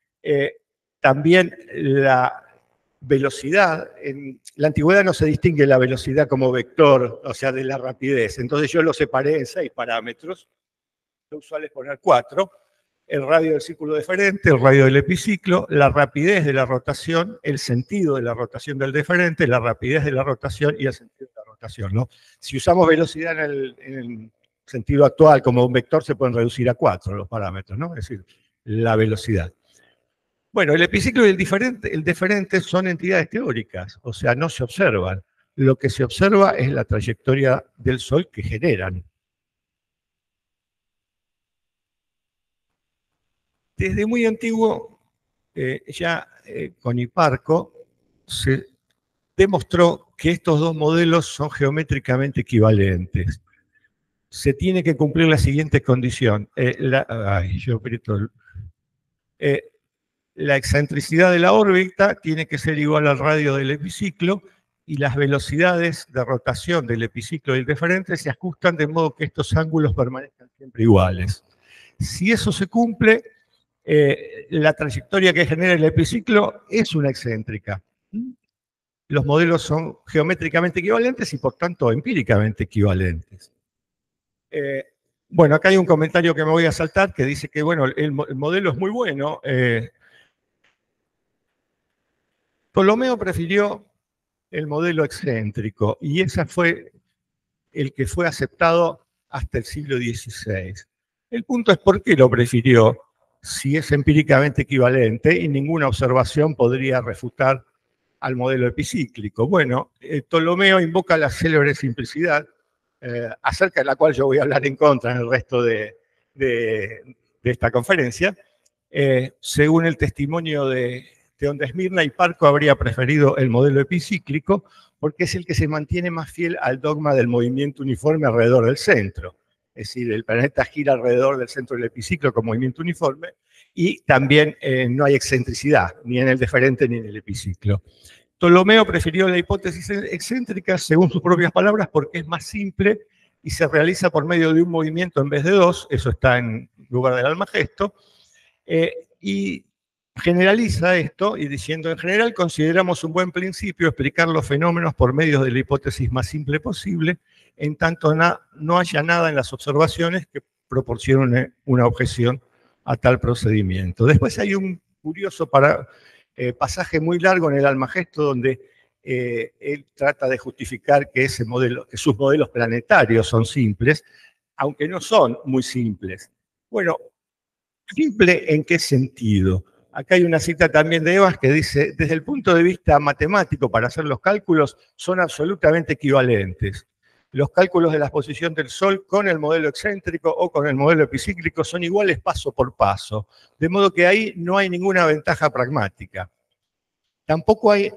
También la velocidad. En la antigüedad no se distingue la velocidad como vector, o sea, de la rapidez. Entonces yo lo separé en 6 parámetros. Lo usual es poner 4. El radio del círculo deferente, el radio del epiciclo, la rapidez de la rotación, el sentido de la rotación del deferente, la rapidez de la rotación y el sentido de la rotación, ¿no? Si usamos velocidad en el sentido actual como un vector, se pueden reducir a 4 los parámetros, ¿no? Es decir, la velocidad. Bueno, el epiciclo y el deferente son entidades teóricas, o sea, no se observan. Lo que se observa es la trayectoria del Sol que generan. Desde muy antiguo, con Hiparco, se demostró que estos dos modelos son geométricamente equivalentes. Se tiene que cumplir la siguiente condición. La excentricidad de la órbita tiene que ser igual al radio del epiciclo y las velocidades de rotación del epiciclo y el referente se ajustan de modo que estos ángulos permanezcan siempre iguales. Si eso se cumple, la trayectoria que genera el epiciclo es una excéntrica. Los modelos son geométricamente equivalentes y por tanto empíricamente equivalentes. Bueno, acá hay un comentario que me voy a saltar que dice que bueno, el modelo es muy bueno. Ptolomeo prefirió el modelo excéntrico y ese fue el que fue aceptado hasta el siglo XVI. El punto es por qué lo prefirió, si es empíricamente equivalente y ninguna observación podría refutar al modelo epicíclico. Bueno, Ptolomeo invoca la célebre simplicidad, acerca de la cual yo voy a hablar en contra en el resto de esta conferencia. Según el testimonio de donde Esmirna, Hiparco habría preferido el modelo epicíclico porque es el que se mantiene más fiel al dogma del movimiento uniforme alrededor del centro. Es decir, el planeta gira alrededor del centro del epiciclo con movimiento uniforme y también no hay excentricidad, ni en el deferente ni en el epiciclo. Ptolomeo prefirió la hipótesis excéntrica, según sus propias palabras, porque es más simple y se realiza por medio de un movimiento en vez de dos, eso está en lugar del Almagesto, y generaliza esto y diciendo, en general consideramos un buen principio explicar los fenómenos por medio de la hipótesis más simple posible, en tanto no haya nada en las observaciones que proporcione una objeción a tal procedimiento. Después hay un curioso pasaje muy largo en el Almagesto donde él trata de justificar que sus modelos planetarios son simples, aunque no son muy simples. Bueno, ¿simple en qué sentido? Acá hay una cita también de Evans que dice, desde el punto de vista matemático, para hacer los cálculos, son absolutamente equivalentes. Los cálculos de la posición del Sol con el modelo excéntrico o con el modelo epicíclico son iguales paso por paso, de modo que ahí no hay ninguna ventaja pragmática. Tampoco hay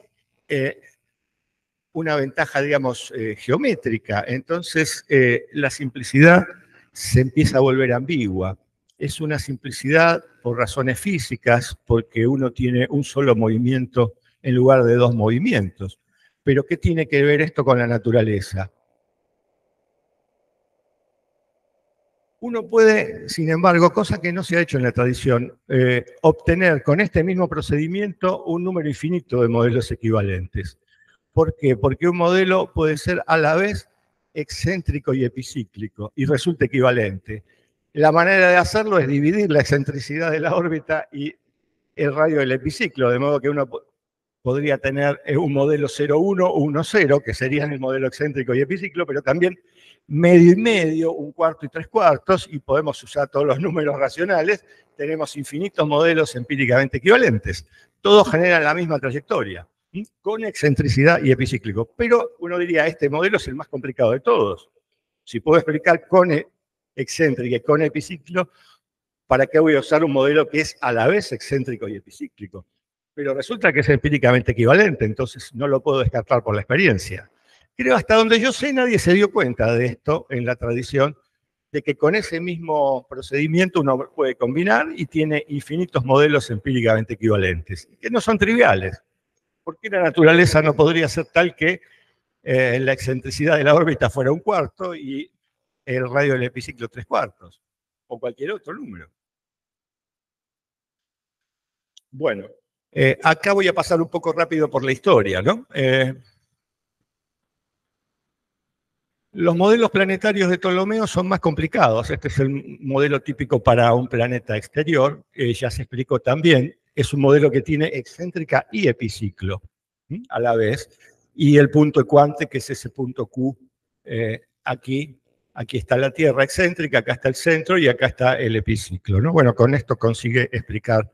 una ventaja, digamos, geométrica. Entonces, la simplicidad se empieza a volver ambigua. Es una simplicidad por razones físicas, porque uno tiene un solo movimiento en lugar de dos movimientos. Pero, ¿qué tiene que ver esto con la naturaleza? Uno puede, sin embargo, cosa que no se ha hecho en la tradición, obtener con este mismo procedimiento un número infinito de modelos equivalentes. ¿Por qué? Porque un modelo puede ser a la vez excéntrico y epicíclico y resulta equivalente. La manera de hacerlo es dividir la excentricidad de la órbita y el radio del epiciclo, de modo que uno podría tener un modelo 0,1 o 1,0, que serían el modelo excéntrico y epiciclo, pero también medio y medio, un cuarto y tres cuartos, y podemos usar todos los números racionales, tenemos infinitos modelos empíricamente equivalentes. Todos generan la misma trayectoria, con excentricidad y epicíclico. Pero uno diría, este modelo es el más complicado de todos. Si puedo explicar con excéntrica y con epiciclo, ¿para qué voy a usar un modelo que es a la vez excéntrico y epicíclico? Pero resulta que es empíricamente equivalente, entonces no lo puedo descartar por la experiencia. Creo, hasta donde yo sé, nadie se dio cuenta de esto en la tradición, de que con ese mismo procedimiento uno puede combinar y tiene infinitos modelos empíricamente equivalentes, que no son triviales. ¿Por qué la naturaleza no podría ser tal que la excentricidad de la órbita fuera un cuarto y el radio del epiciclo tres cuartos? O cualquier otro número. Bueno, acá voy a pasar un poco rápido por la historia, ¿no? Los modelos planetarios de Ptolomeo son más complicados. Este es el modelo típico para un planeta exterior. Ya se explicó también. Es un modelo que tiene excéntrica y epiciclo a la vez. Y el punto ecuante, que es ese punto Q, aquí está la Tierra excéntrica, acá está el centro y acá está el epiciclo, ¿no? Bueno, con esto consigue explicar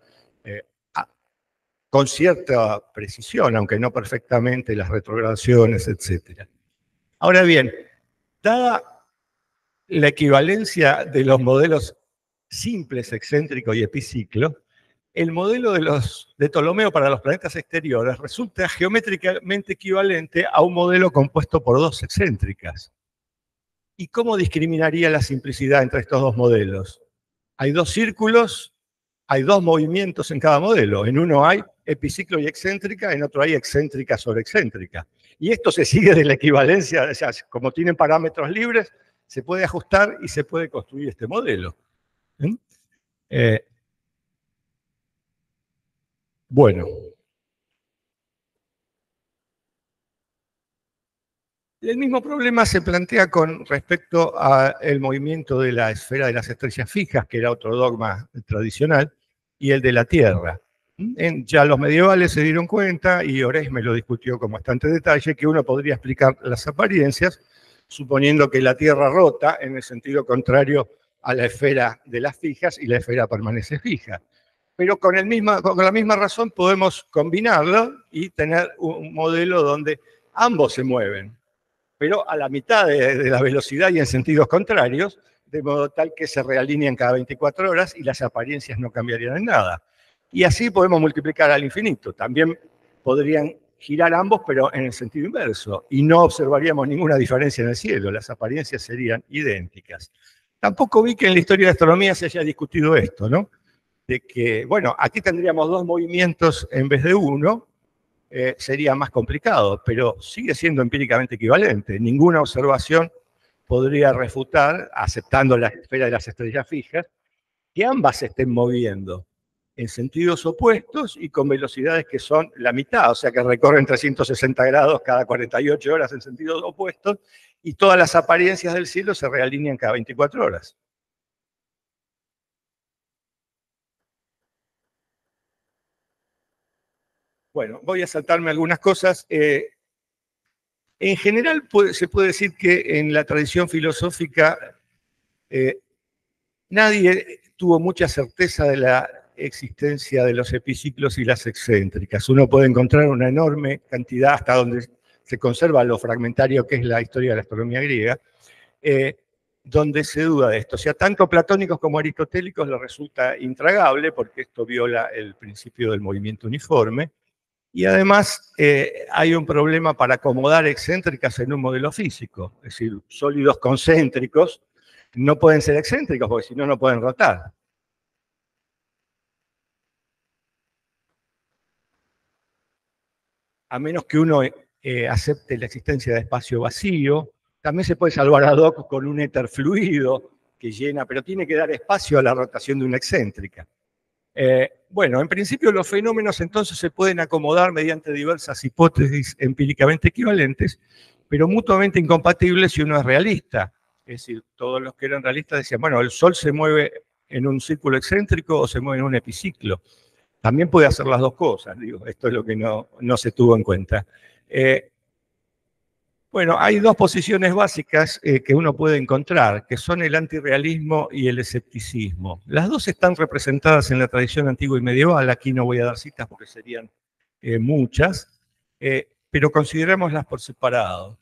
con cierta precisión, aunque no perfectamente, las retrogradaciones, etc. Ahora bien, dada la equivalencia de los modelos simples, excéntrico y epiciclo, el modelo de Ptolomeo para los planetas exteriores resulta geométricamente equivalente a un modelo compuesto por dos excéntricas. ¿Y cómo discriminaría la simplicidad entre estos dos modelos? Hay dos círculos, hay dos movimientos en cada modelo. En uno hay epiciclo y excéntrica, en otro hay excéntrica sobre excéntrica. Y esto se sigue de la equivalencia, o sea, como tienen parámetros libres, se puede ajustar y se puede construir este modelo. Bueno. El mismo problema se plantea con respecto al movimiento de la esfera de las estrellas fijas, que era otro dogma tradicional, y el de la Tierra. Ya los medievales se dieron cuenta, y Oresme lo discutió con bastante detalle, que uno podría explicar las apariencias suponiendo que la Tierra rota en el sentido contrario a la esfera de las fijas y la esfera permanece fija. Pero con la misma razón podemos combinarlo y tener un modelo donde ambos se mueven, pero a la mitad de la velocidad y en sentidos contrarios, de modo tal que se realinean cada 24 horas y las apariencias no cambiarían en nada. Y así podemos multiplicar al infinito. También podrían girar ambos, pero en el sentido inverso, y no observaríamos ninguna diferencia en el cielo, las apariencias serían idénticas. Tampoco vi que en la historia de astronomía se haya discutido esto, ¿no? De que, bueno, aquí tendríamos dos movimientos en vez de uno, sería más complicado, pero sigue siendo empíricamente equivalente. Ninguna observación podría refutar, aceptando la esfera de las estrellas fijas, que ambas se estén moviendo en sentidos opuestos y con velocidades que son la mitad, o sea que recorren 360 grados cada 48 horas en sentidos opuestos, y todas las apariencias del cielo se realinean cada 24 horas. Bueno, voy a saltarme algunas cosas. En general se puede decir que en la tradición filosófica nadie tuvo mucha certeza de la existencia de los epiciclos y las excéntricas. Uno puede encontrar una enorme cantidad hasta donde se conserva lo fragmentario que es la historia de la astronomía griega, donde se duda de esto. O sea, tanto platónicos como aristotélicos les resulta intragable porque esto viola el principio del movimiento uniforme. Y además hay un problema para acomodar excéntricas en un modelo físico. Es decir, sólidos concéntricos no pueden ser excéntricos porque si no, no pueden rotar. A menos que uno acepte la existencia de espacio vacío. También se puede salvar ad hoc con un éter fluido que llena, pero tiene que dar espacio a la rotación de una excéntrica. Bueno, en principio los fenómenos entonces se pueden acomodar mediante diversas hipótesis empíricamente equivalentes, pero mutuamente incompatibles si uno es realista. Es decir, todos los que eran realistas decían, bueno, el Sol se mueve en un círculo excéntrico o se mueve en un epiciclo. También puede hacer las dos cosas, digo, esto es lo que no se tuvo en cuenta. Bueno, hay dos posiciones básicas que uno puede encontrar, que son el antirrealismo y el escepticismo. Las dos están representadas en la tradición antigua y medieval, aquí no voy a dar citas porque serían muchas, pero considerémoslas por separado.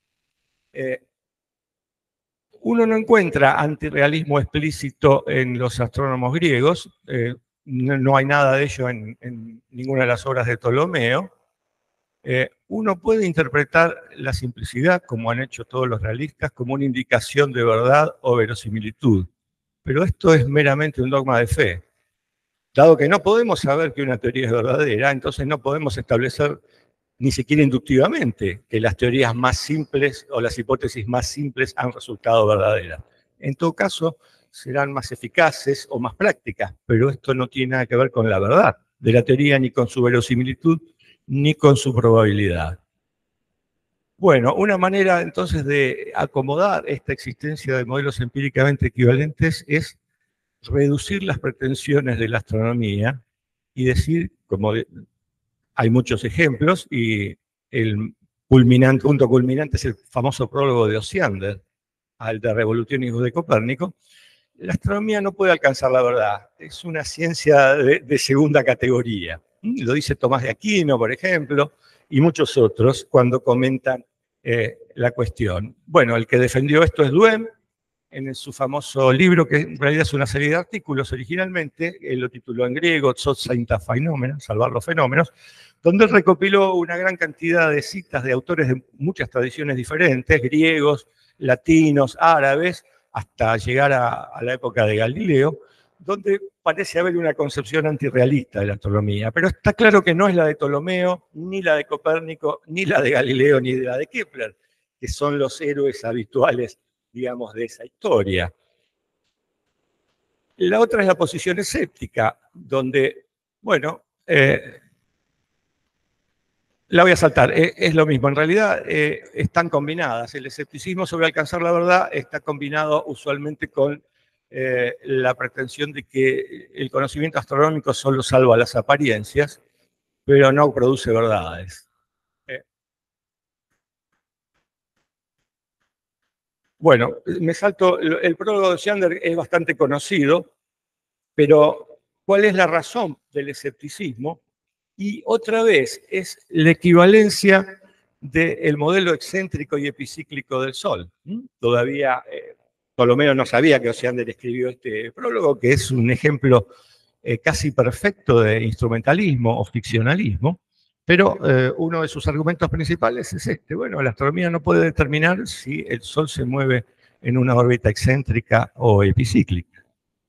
Uno no encuentra antirrealismo explícito en los astrónomos griegos, no hay nada de ello en ninguna de las obras de Ptolomeo. Uno puede interpretar la simplicidad, como han hecho todos los realistas, como una indicación de verdad o verosimilitud. Pero esto es meramente un dogma de fe. Dado que no podemos saber que una teoría es verdadera, entonces no podemos establecer ni siquiera inductivamente que las teorías más simples o las hipótesis más simples han resultado verdaderas. En todo caso, serán más eficaces o más prácticas, pero esto no tiene nada que ver con la verdad de la teoría, ni con su verosimilitud, ni con su probabilidad. Bueno, una manera entonces de acomodar esta existencia de modelos empíricamente equivalentes es reducir las pretensiones de la astronomía y decir, como hay muchos ejemplos, y el punto culminante es el famoso prólogo de Osiander al De Revolutionis de Copérnico, la astronomía no puede alcanzar la verdad, es una ciencia de segunda categoría. Lo dice Tomás de Aquino, por ejemplo, y muchos otros cuando comentan la cuestión. Bueno, el que defendió esto es Duhem, en su famoso libro, que en realidad es una serie de artículos originalmente, él lo tituló en griego, Tzotzainta Phenomena, Salvar los Fenómenos, donde él recopiló una gran cantidad de citas de autores de muchas tradiciones diferentes, griegos, latinos, árabes, hasta llegar a la época de Galileo, donde parece haber una concepción antirrealista de la astronomía. Pero está claro que no es la de Ptolomeo, ni la de Copérnico, ni la de Galileo, ni la de Kepler, que son los héroes habituales, digamos, de esa historia. La otra es la posición escéptica, donde, bueno, la voy a saltar, es lo mismo. En realidad están combinadas. El escepticismo sobre alcanzar la verdad está combinado usualmente con la pretensión de que el conocimiento astronómico solo salva las apariencias, pero no produce verdades. Bueno, me salto, el prólogo de Osiander es bastante conocido, pero ¿cuál es la razón del escepticismo? Y otra vez es la equivalencia del modelo excéntrico y epicíclico del Sol. Todavía Ptolomeo no sabía que Osiander escribió este prólogo, que es un ejemplo casi perfecto de instrumentalismo o ficcionalismo, pero uno de sus argumentos principales es este. Bueno, la astronomía no puede determinar si el Sol se mueve en una órbita excéntrica o epicíclica.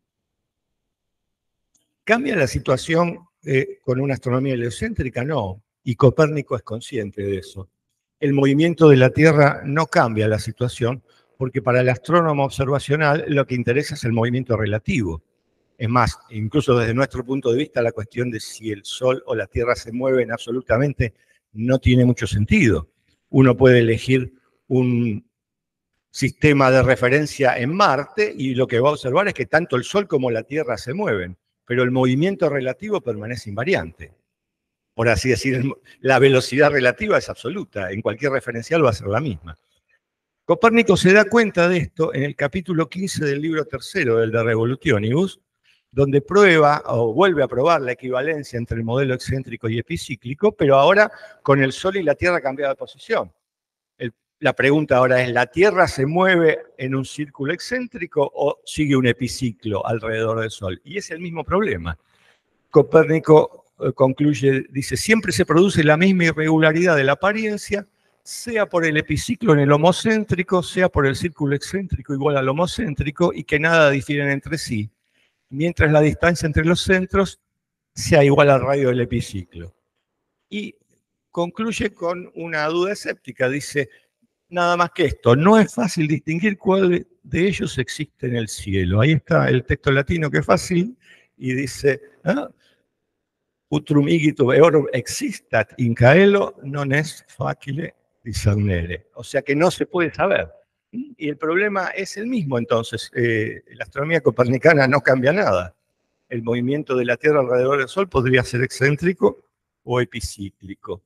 ¿Cambia la situación con una astronomía heliocéntrica? No, y Copérnico es consciente de eso. El movimiento de la Tierra no cambia la situación, porque para el astrónomo observacional lo que interesa es el movimiento relativo. Es más, incluso desde nuestro punto de vista, la cuestión de si el Sol o la Tierra se mueven absolutamente no tiene mucho sentido. Uno puede elegir un sistema de referencia en Marte y lo que va a observar es que tanto el Sol como la Tierra se mueven, pero el movimiento relativo permanece invariante. Por así decir, la velocidad relativa es absoluta, en cualquier referencial va a ser la misma. Copérnico se da cuenta de esto en el capítulo 15 del libro tercero del De Revolutionibus, donde prueba o vuelve a probar la equivalencia entre el modelo excéntrico y epicíclico, pero ahora con el Sol y la Tierra cambiada de posición. La pregunta ahora es, ¿la Tierra se mueve en un círculo excéntrico o sigue un epiciclo alrededor del Sol? Y es el mismo problema. Copérnico concluye, dice, siempre se produce la misma irregularidad de la apariencia, sea por el epiciclo en el homocéntrico, sea por el círculo excéntrico igual al homocéntrico, y que nada difieren entre sí, mientras la distancia entre los centros sea igual al radio del epiciclo. Y concluye con una duda escéptica, dice, nada más que esto, no es fácil distinguir cuál de ellos existe en el cielo. Ahí está el texto latino que es fácil, y dice, utrum igitur eorum existat in caelo non est facile discernere. O sea que no se puede saber. Y el problema es el mismo entonces. La astronomía copernicana no cambia nada. El movimiento de la Tierra alrededor del Sol podría ser excéntrico o epicíclico.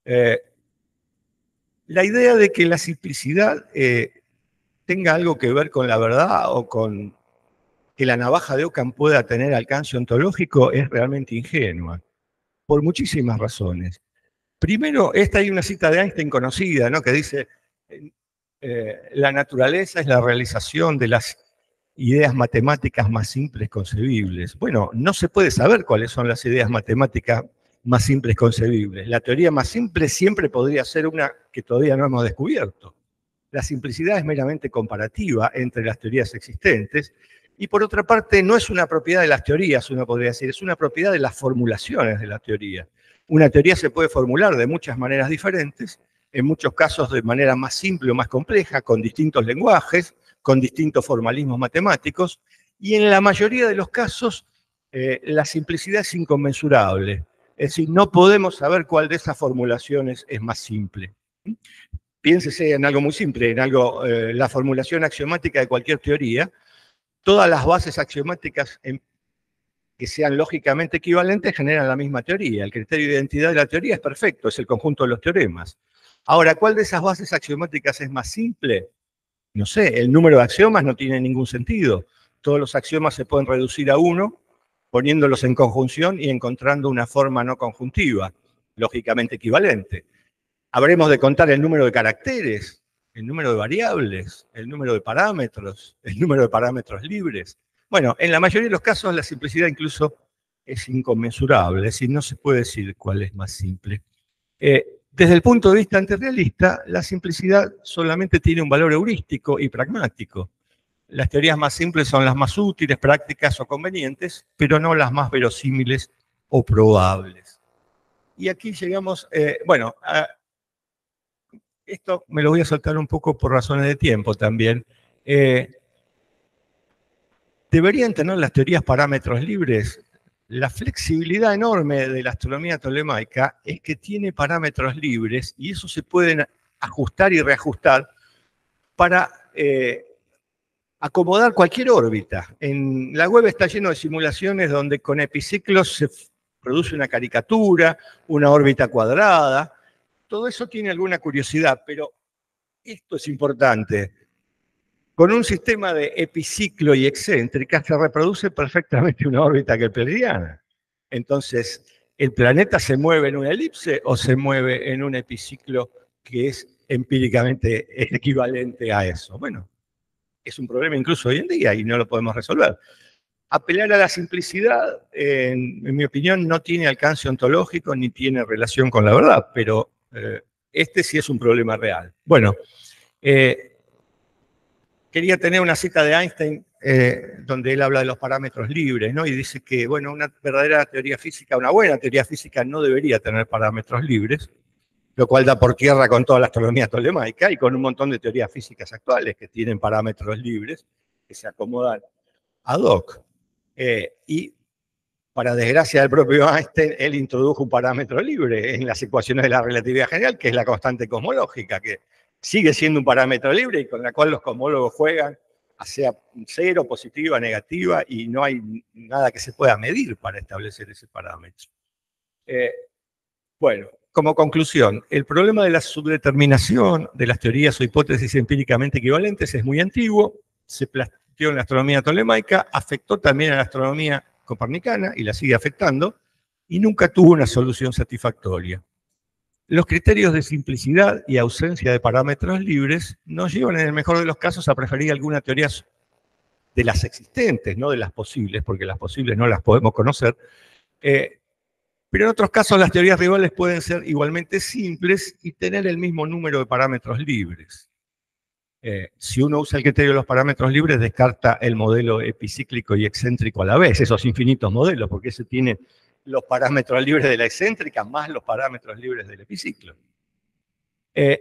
La idea de que la simplicidad tenga algo que ver con la verdad o con que la navaja de Ockham pueda tener alcance ontológico es realmente ingenua, por muchísimas razones. Primero, hay una cita de Einstein conocida, ¿no?, que dice, la naturaleza es la realización de las ideas matemáticas más simples concebibles. Bueno, no se puede saber cuáles son las ideas matemáticas más simples concebibles. La teoría más simple siempre podría ser una que todavía no hemos descubierto. La simplicidad es meramente comparativa entre las teorías existentes, y por otra parte no es una propiedad de las teorías, uno podría decir, es una propiedad de las formulaciones de la teoría. Una teoría se puede formular de muchas maneras diferentes, en muchos casos de manera más simple o más compleja, con distintos lenguajes, con distintos formalismos matemáticos, y en la mayoría de los casos la simplicidad es inconmensurable. Es decir, no podemos saber cuál de esas formulaciones es más simple. Piénsese en algo muy simple, en algo, la formulación axiomática de cualquier teoría. Todas las bases axiomáticas que sean lógicamente equivalentes generan la misma teoría. El criterio de identidad de la teoría es perfecto, es el conjunto de los teoremas. Ahora, ¿cuál de esas bases axiomáticas es más simple? No sé, el número de axiomas no tiene ningún sentido. Todos los axiomas se pueden reducir a uno, poniéndolos en conjunción y encontrando una forma no conjuntiva, lógicamente equivalente. ¿Habremos de contar el número de caracteres? el número de variables, el número de parámetros, el número de parámetros libres. Bueno, en la mayoría de los casos la simplicidad incluso es inconmensurable, es decir, no se puede decir cuál es más simple. Desde el punto de vista antirrealista, la simplicidad solamente tiene un valor heurístico y pragmático. Las teorías más simples son las más útiles, prácticas o convenientes, pero no las más verosímiles o probables. Y aquí llegamos, esto me lo voy a saltar un poco por razones de tiempo también. Deberían tener las teorías parámetros libres. La flexibilidad enorme de la astronomía tolemaica es que tiene parámetros libres y eso se pueden ajustar y reajustar para acomodar cualquier órbita. En la web está lleno de simulaciones donde con epiciclos se produce una caricatura, una órbita cuadrada. Todo eso tiene alguna curiosidad, pero esto es importante. Con un sistema de epiciclo y excéntrica se reproduce perfectamente una órbita kepleriana. Entonces, ¿el planeta se mueve en una elipse o se mueve en un epiciclo que es empíricamente equivalente a eso? Bueno, es un problema incluso hoy en día y no lo podemos resolver. Apelar a la simplicidad, en mi opinión, no tiene alcance ontológico ni tiene relación con la verdad, pero este sí es un problema real. Bueno, quería tener una cita de Einstein donde él habla de los parámetros libres, ¿no? Y dice que, bueno, una verdadera teoría física, una buena teoría física no debería tener parámetros libres, lo cual da por tierra con toda la astronomía tolemaica y con un montón de teorías físicas actuales que tienen parámetros libres que se acomodan ad hoc. Y para desgracia del propio Einstein, él introdujo un parámetro libre en las ecuaciones de la relatividad general, que es la constante cosmológica, que sigue siendo un parámetro libre y con la cual los cosmólogos juegan, sea cero, positiva, negativa, y no hay nada que se pueda medir para establecer ese parámetro. Bueno, como conclusión, el problema de la subdeterminación de las teorías o hipótesis empíricamente equivalentes es muy antiguo, se planteó en la astronomía tolemaica, afectó también a la astronomía copernicana y la sigue afectando, y nunca tuvo una solución satisfactoria. Los criterios de simplicidad y ausencia de parámetros libres nos llevan en el mejor de los casos a preferir alguna teoría de las existentes, no de las posibles, porque las posibles no las podemos conocer, pero en otros casos las teorías rivales pueden ser igualmente simples y tener el mismo número de parámetros libres. Si uno usa el criterio de los parámetros libres, descarta el modelo epicíclico y excéntrico a la vez, esos infinitos modelos, porque ese tiene los parámetros libres de la excéntrica más los parámetros libres del epiciclo. En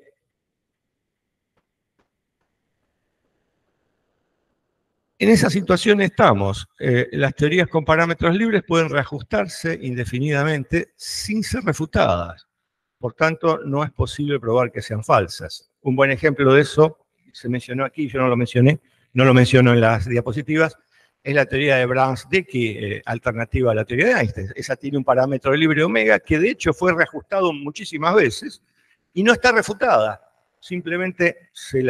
esa situación estamos. Las teorías con parámetros libres pueden reajustarse indefinidamente sin ser refutadas. Por tanto, no es posible probar que sean falsas. Un buen ejemplo de eso, se mencionó aquí, yo no lo mencioné, no lo menciono en las diapositivas, es la teoría de Brans-Dicke, alternativa a la teoría de Einstein. Esa tiene un parámetro libre omega que de hecho fue reajustado muchísimas veces y no está refutada. Simplemente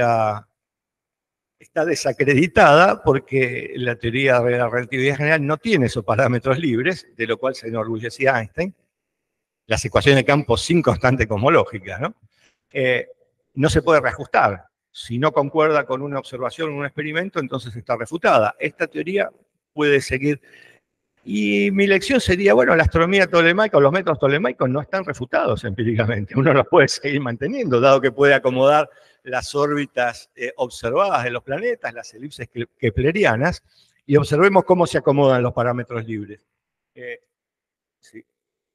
está desacreditada porque la teoría de la relatividad general no tiene esos parámetros libres, de lo cual se enorgullecía Einstein. Las ecuaciones de campo sin constante cosmológica, ¿no? No se puede reajustar. Si no concuerda con una observación o un experimento, entonces está refutada. Esta teoría puede seguir. Y mi lección sería, bueno, la astronomía tolemaica o los métodos tolemaicos no están refutados empíricamente. Uno los puede seguir manteniendo, dado que puede acomodar las órbitas observadas de los planetas, las elipses keplerianas, y observemos cómo se acomodan los parámetros libres. Sí.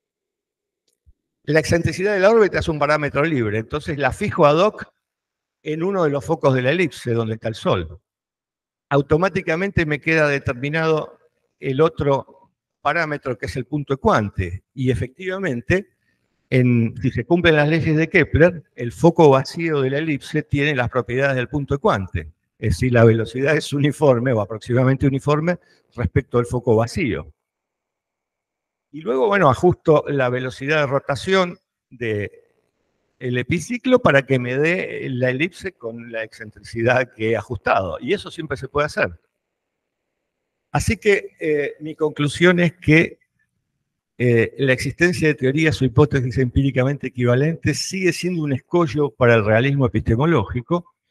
La excentricidad de la órbita es un parámetro libre, entonces la fijo ad hoc en uno de los focos de la elipse, donde está el Sol. Automáticamente me queda determinado el otro parámetro, que es el punto ecuante. Y efectivamente, si se cumplen las leyes de Kepler, el foco vacío de la elipse tiene las propiedades del punto ecuante. Es decir, la velocidad es uniforme o aproximadamente uniforme respecto al foco vacío. Y luego, bueno, ajusto la velocidad de rotación del epiciclo para que me dé la elipse con la excentricidad que he ajustado. Y eso siempre se puede hacer. Así que mi conclusión es que la existencia de teorías o hipótesis empíricamente equivalentes sigue siendo un escollo para el realismo epistemológico,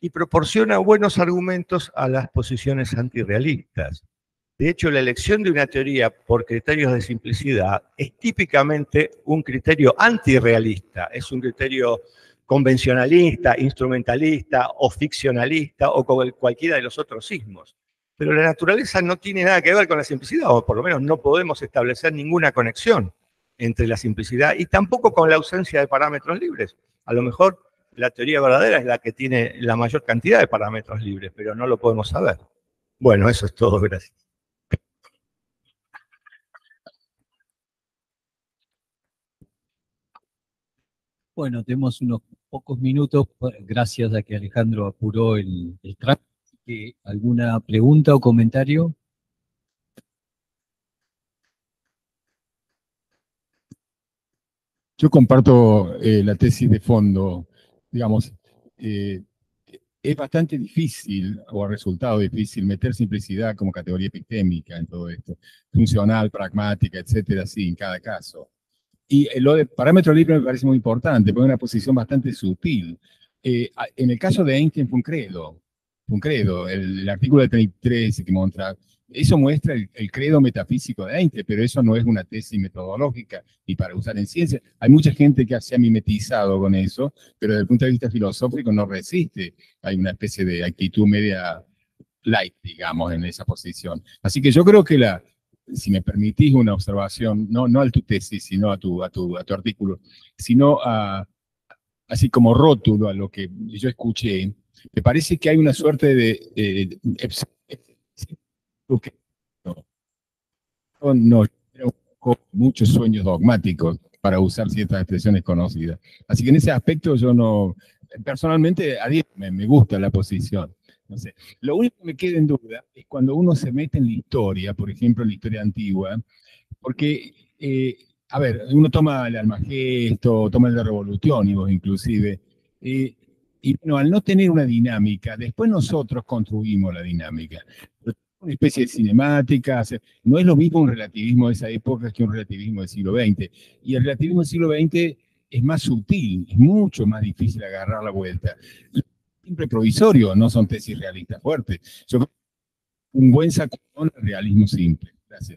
y proporciona buenos argumentos a las posiciones antirrealistas. De hecho, la elección de una teoría por criterios de simplicidad es típicamente un criterio antirrealista, es un criterio convencionalista, instrumentalista o ficcionalista o con cualquiera de los otros sismos. Pero la naturaleza no tiene nada que ver con la simplicidad, o por lo menos no podemos establecer ninguna conexión entre la simplicidad y tampoco con la ausencia de parámetros libres. A lo mejor la teoría verdadera es la que tiene la mayor cantidad de parámetros libres, pero no lo podemos saber. Bueno, eso es todo, gracias. Bueno, tenemos unos pocos minutos, gracias a que Alejandro apuró el trámite. ¿Alguna pregunta o comentario? Yo comparto la tesis de fondo, digamos, es bastante difícil, o ha resultado difícil, meter simplicidad como categoría epistémica en todo esto, funcional, pragmática, etcétera, sí, en cada caso. Y lo de parámetro libre me parece muy importante, porque es una posición bastante sutil. En el caso de Einstein fue un credo, el artículo de 33 que muestra, eso muestra el credo metafísico de Einstein, pero eso no es una tesis metodológica ni para usar en ciencia. Hay mucha gente que se ha mimetizado con eso, pero desde el punto de vista filosófico no resiste. Hay una especie de actitud media light, digamos, en esa posición. Así que yo creo que si me permitís una observación, no a tu tesis, sino a tu artículo, sino así como rótulo a lo que yo escuché, me parece que hay una suerte de no, muchos sueños dogmáticos para usar ciertas expresiones conocidas. Así que en ese aspecto yo no, personalmente, me gusta la posición. No sé. Lo único que me queda en duda es cuando uno se mete en la historia, por ejemplo, en la historia antigua, porque, a ver, uno toma el Almagesto, toma el de Revolutionibus inclusive, y bueno, al no tener una dinámica, después nosotros construimos la dinámica. Una especie de cinemática, no es lo mismo un relativismo de esa época que un relativismo del siglo XX. Y el relativismo del siglo XX es más sutil, es mucho más difícil agarrar la vuelta. Siempre provisorio, no son tesis realistas fuertes. Yo creo que un buen sacudón al realismo simple. Gracias.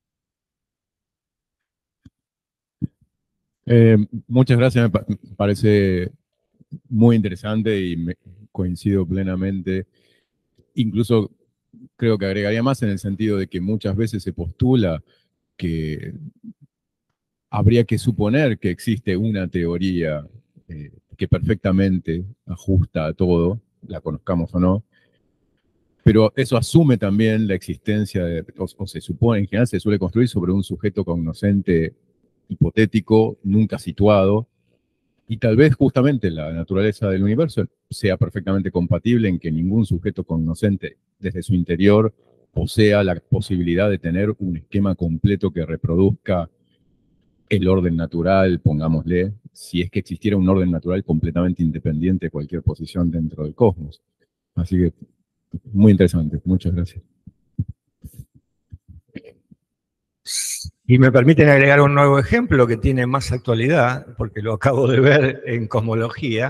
Muchas gracias, me parece muy interesante y coincido plenamente. Incluso creo que agregaría más en el sentido de que muchas veces se postula que habría que suponer que existe una teoría que perfectamente ajusta a todo, la conozcamos o no, pero eso asume también la existencia, o se supone, en general se suele construir sobre un sujeto cognoscente hipotético, nunca situado, y tal vez justamente la naturaleza del universo sea perfectamente compatible en que ningún sujeto cognoscente desde su interior posea la posibilidad de tener un esquema completo que reproduzca el orden natural, pongámosle, si es que existiera un orden natural completamente independiente de cualquier posición dentro del cosmos. Así que, muy interesante. Muchas gracias. Y me permiten agregar un nuevo ejemplo que tiene más actualidad, porque lo acabo de ver en cosmología.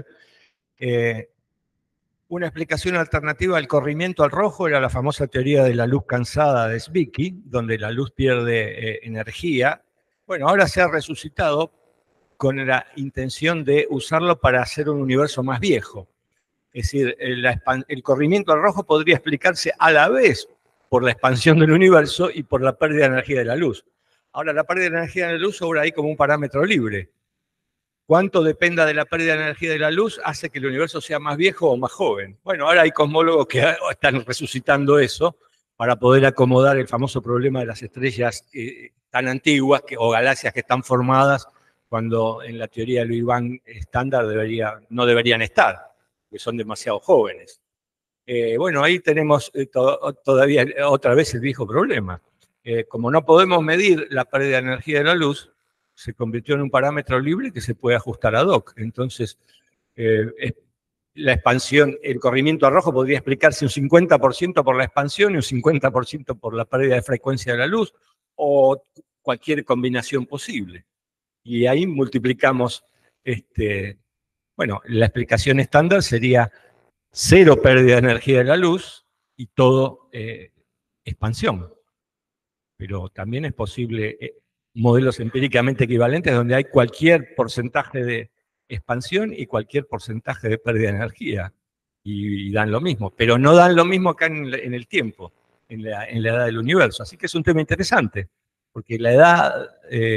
Una explicación alternativa al corrimiento al rojo era la famosa teoría de la luz cansada de Zwicky, donde la luz pierde energía. Bueno, ahora se ha resucitado con la intención de usarlo para hacer un universo más viejo. Es decir, el corrimiento al rojo podría explicarse a la vez por la expansión del universo y por la pérdida de energía de la luz. Ahora, la pérdida de energía de la luz obra ahí como un parámetro libre. Cuánto dependa de la pérdida de energía de la luz hace que el universo sea más viejo o más joven. Bueno, ahora hay cosmólogos que están resucitando eso para poder acomodar el famoso problema de las estrellas tan antiguas o galaxias que están formadas cuando en la teoría de Louis Bank estándar no deberían estar, que son demasiado jóvenes. Bueno, ahí tenemos todavía otra vez el viejo problema. Como no podemos medir la pérdida de energía de la luz, se convirtió en un parámetro libre que se puede ajustar ad hoc. Entonces, la expansión, el corrimiento a rojo podría explicarse un 50% por la expansión y un 50% por la pérdida de frecuencia de la luz, o cualquier combinación posible. Y ahí multiplicamos, bueno, la explicación estándar sería cero pérdida de energía de la luz y todo expansión. Pero también es posible modelos empíricamente equivalentes donde hay cualquier porcentaje de expansión y cualquier porcentaje de pérdida de energía. Y dan lo mismo, pero no dan lo mismo acá en el tiempo, en la edad del universo. Así que es un tema interesante, porque la edad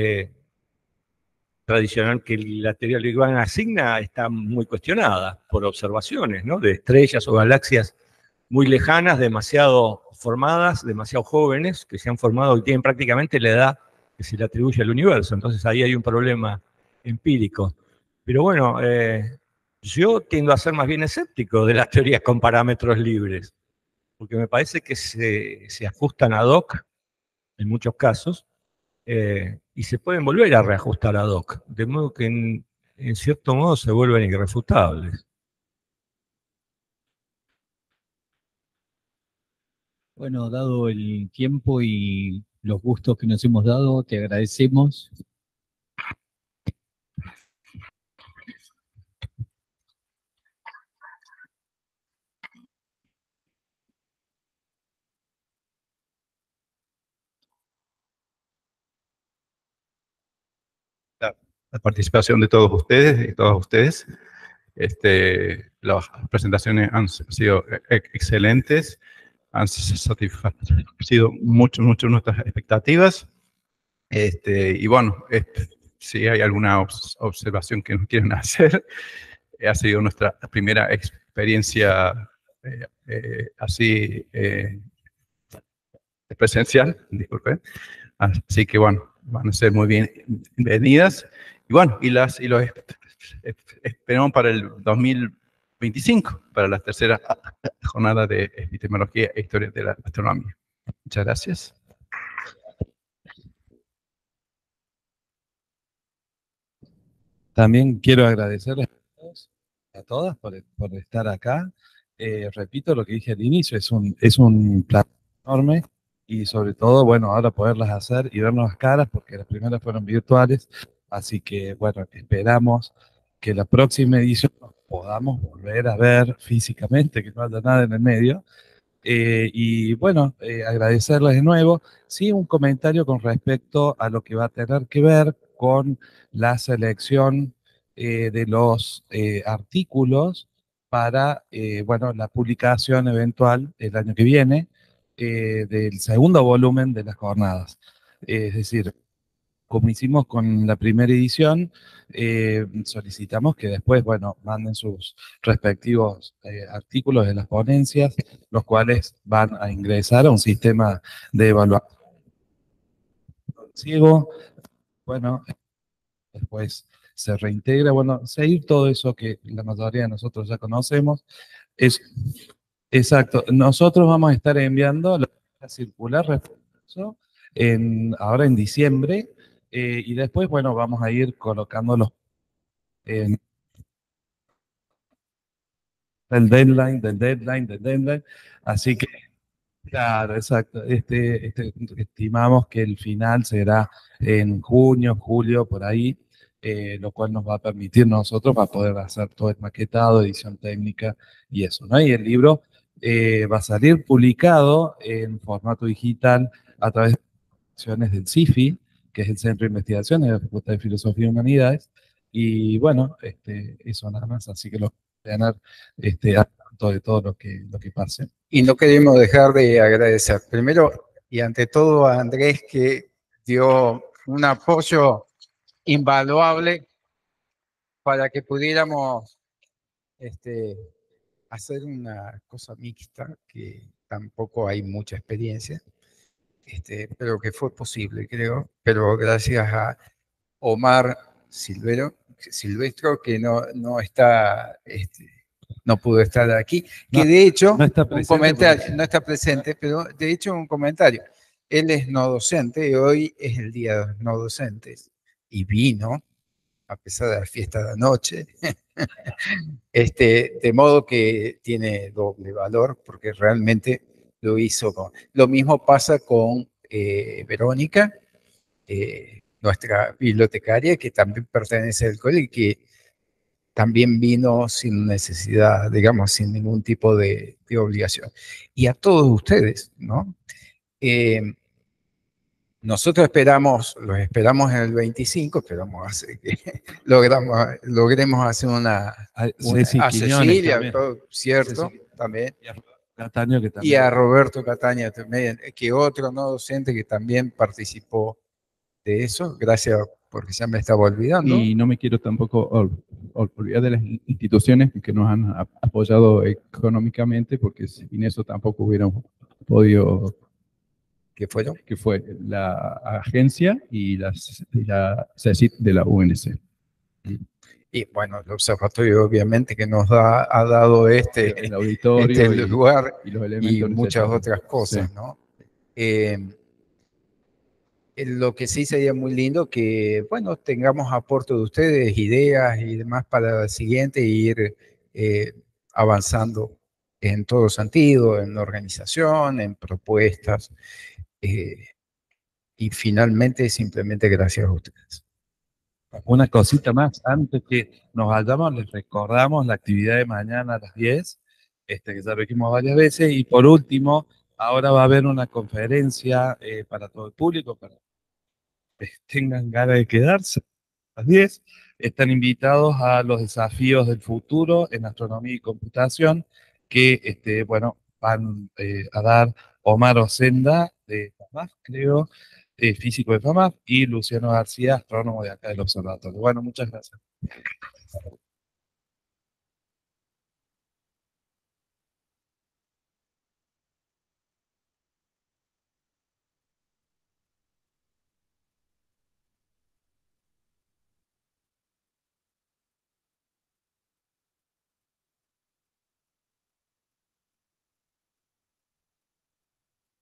tradicional que la teoría del Big Bang asigna está muy cuestionada por observaciones, ¿no?, de estrellas o galaxias muy lejanas, demasiado formadas, demasiado jóvenes, que se han formado y tienen prácticamente la edad que se le atribuye al universo. Entonces ahí hay un problema empírico. Pero bueno, yo tiendo a ser más bien escéptico de las teorías con parámetros libres, porque me parece que se ajustan ad hoc en muchos casos, y se pueden volver a reajustar ad hoc, de modo que en cierto modo se vuelven irrefutables. Bueno, dado el tiempo y los gustos que nos hemos dado, te agradecemos. La participación de todos ustedes y todas ustedes. Las presentaciones han sido excelentes, han satisfacido mucho nuestras expectativas. Y bueno, si hay alguna observación que nos quieren hacer, ha sido nuestra primera experiencia así presencial, disculpe. Así que bueno, van a ser muy bienvenidas. Y bueno, los esperamos para el 2025, para la tercera jornada de epistemología e historia de la astronomía. Muchas gracias. También quiero agradecerles a todas por estar acá. Repito lo que dije al inicio, es un placer enorme y sobre todo, bueno, ahora poderlas hacer y vernos las caras, porque las primeras fueron virtuales, así que, bueno, esperamos que la próxima edición nos podamos volver a ver físicamente, que no haya nada en el medio. Y bueno, agradecerles de nuevo. Sí, un comentario con respecto a lo que va a tener que ver con la selección de los artículos para, bueno, la publicación eventual el año que viene del segundo volumen de las jornadas. Es decir, como hicimos con la primera edición, solicitamos que después, bueno, manden sus respectivos artículos de las ponencias, los cuales van a ingresar a un sistema de evaluación ciego. Bueno, después se reintegra, bueno, seguir todo eso que la mayoría de nosotros ya conocemos. Es exacto. Nosotros vamos a estar enviando la circular refuerzo ahora en diciembre, y después, bueno, vamos a ir colocándolos en del deadline. Así que, claro, exacto. Estimamos que el final será en junio, julio, por ahí, lo cual nos va a permitir nosotros para poder hacer todo el maquetado, edición técnica y eso, ¿no? Y el libro va a salir publicado en formato digital a través de acciones del CIFI, que es el Centro de Investigaciones de la Facultad de Filosofía y Humanidades. Y bueno, eso nada más, así que lo tener al tanto de todo lo que pase. Y no queremos dejar de agradecer, primero y ante todo, a Andrés, que dio un apoyo invaluable para que pudiéramos hacer una cosa mixta, que tampoco hay mucha experiencia, pero que fue posible, creo. Pero gracias a Omar Silvestro, que no está... no pudo estar aquí, que de hecho, no está un comentario, no está presente, pero de hecho un comentario. Él es no docente y hoy es el día de los no docentes y vino, a pesar de la fiesta de anoche, de modo que tiene doble valor, porque realmente lo hizo con... Lo mismo pasa con Verónica, nuestra bibliotecaria, que también pertenece al colegio y que también vino sin necesidad, digamos, sin ningún tipo de obligación. Y a todos ustedes, ¿no? Nosotros los esperamos en el 25, esperamos hacer que logremos hacer una Ceci a Quiñones Cecilia, también. todo, cierto, Ceci. también. Cataño, que Y también. a Roberto Cataña también, que otro no docente que también participó de eso, gracias porque ya me estaba olvidando. Y no me quiero tampoco olvidar de las instituciones que nos han apoyado económicamente, porque sin eso tampoco hubiéramos podido, ¿Qué fueron? que fue la agencia y la CECIT de la UNC. Y bueno, el observatorio obviamente que nos ha dado El auditorio este lugar y los y elementos muchas necesarios. otras cosas, Sí. ¿no? Lo que sí sería muy lindo que, bueno, tengamos aporte de ustedes, ideas y demás para el siguiente y ir avanzando en todo sentido, en organización, en propuestas. Y finalmente, simplemente gracias a ustedes. Una cosita más, antes que nos vayamos, les recordamos la actividad de mañana a las 10, que ya lo dijimos varias veces, y por último, ahora va a haber una conferencia para todo el público, para que tengan ganas de quedarse a las 10. Están invitados a los desafíos del futuro en astronomía y computación, que bueno, van a dar Omar Osenda de FAMAF, creo, físico de FAMAF, y Luciano García, astrónomo de acá del observatorio. Bueno, muchas gracias.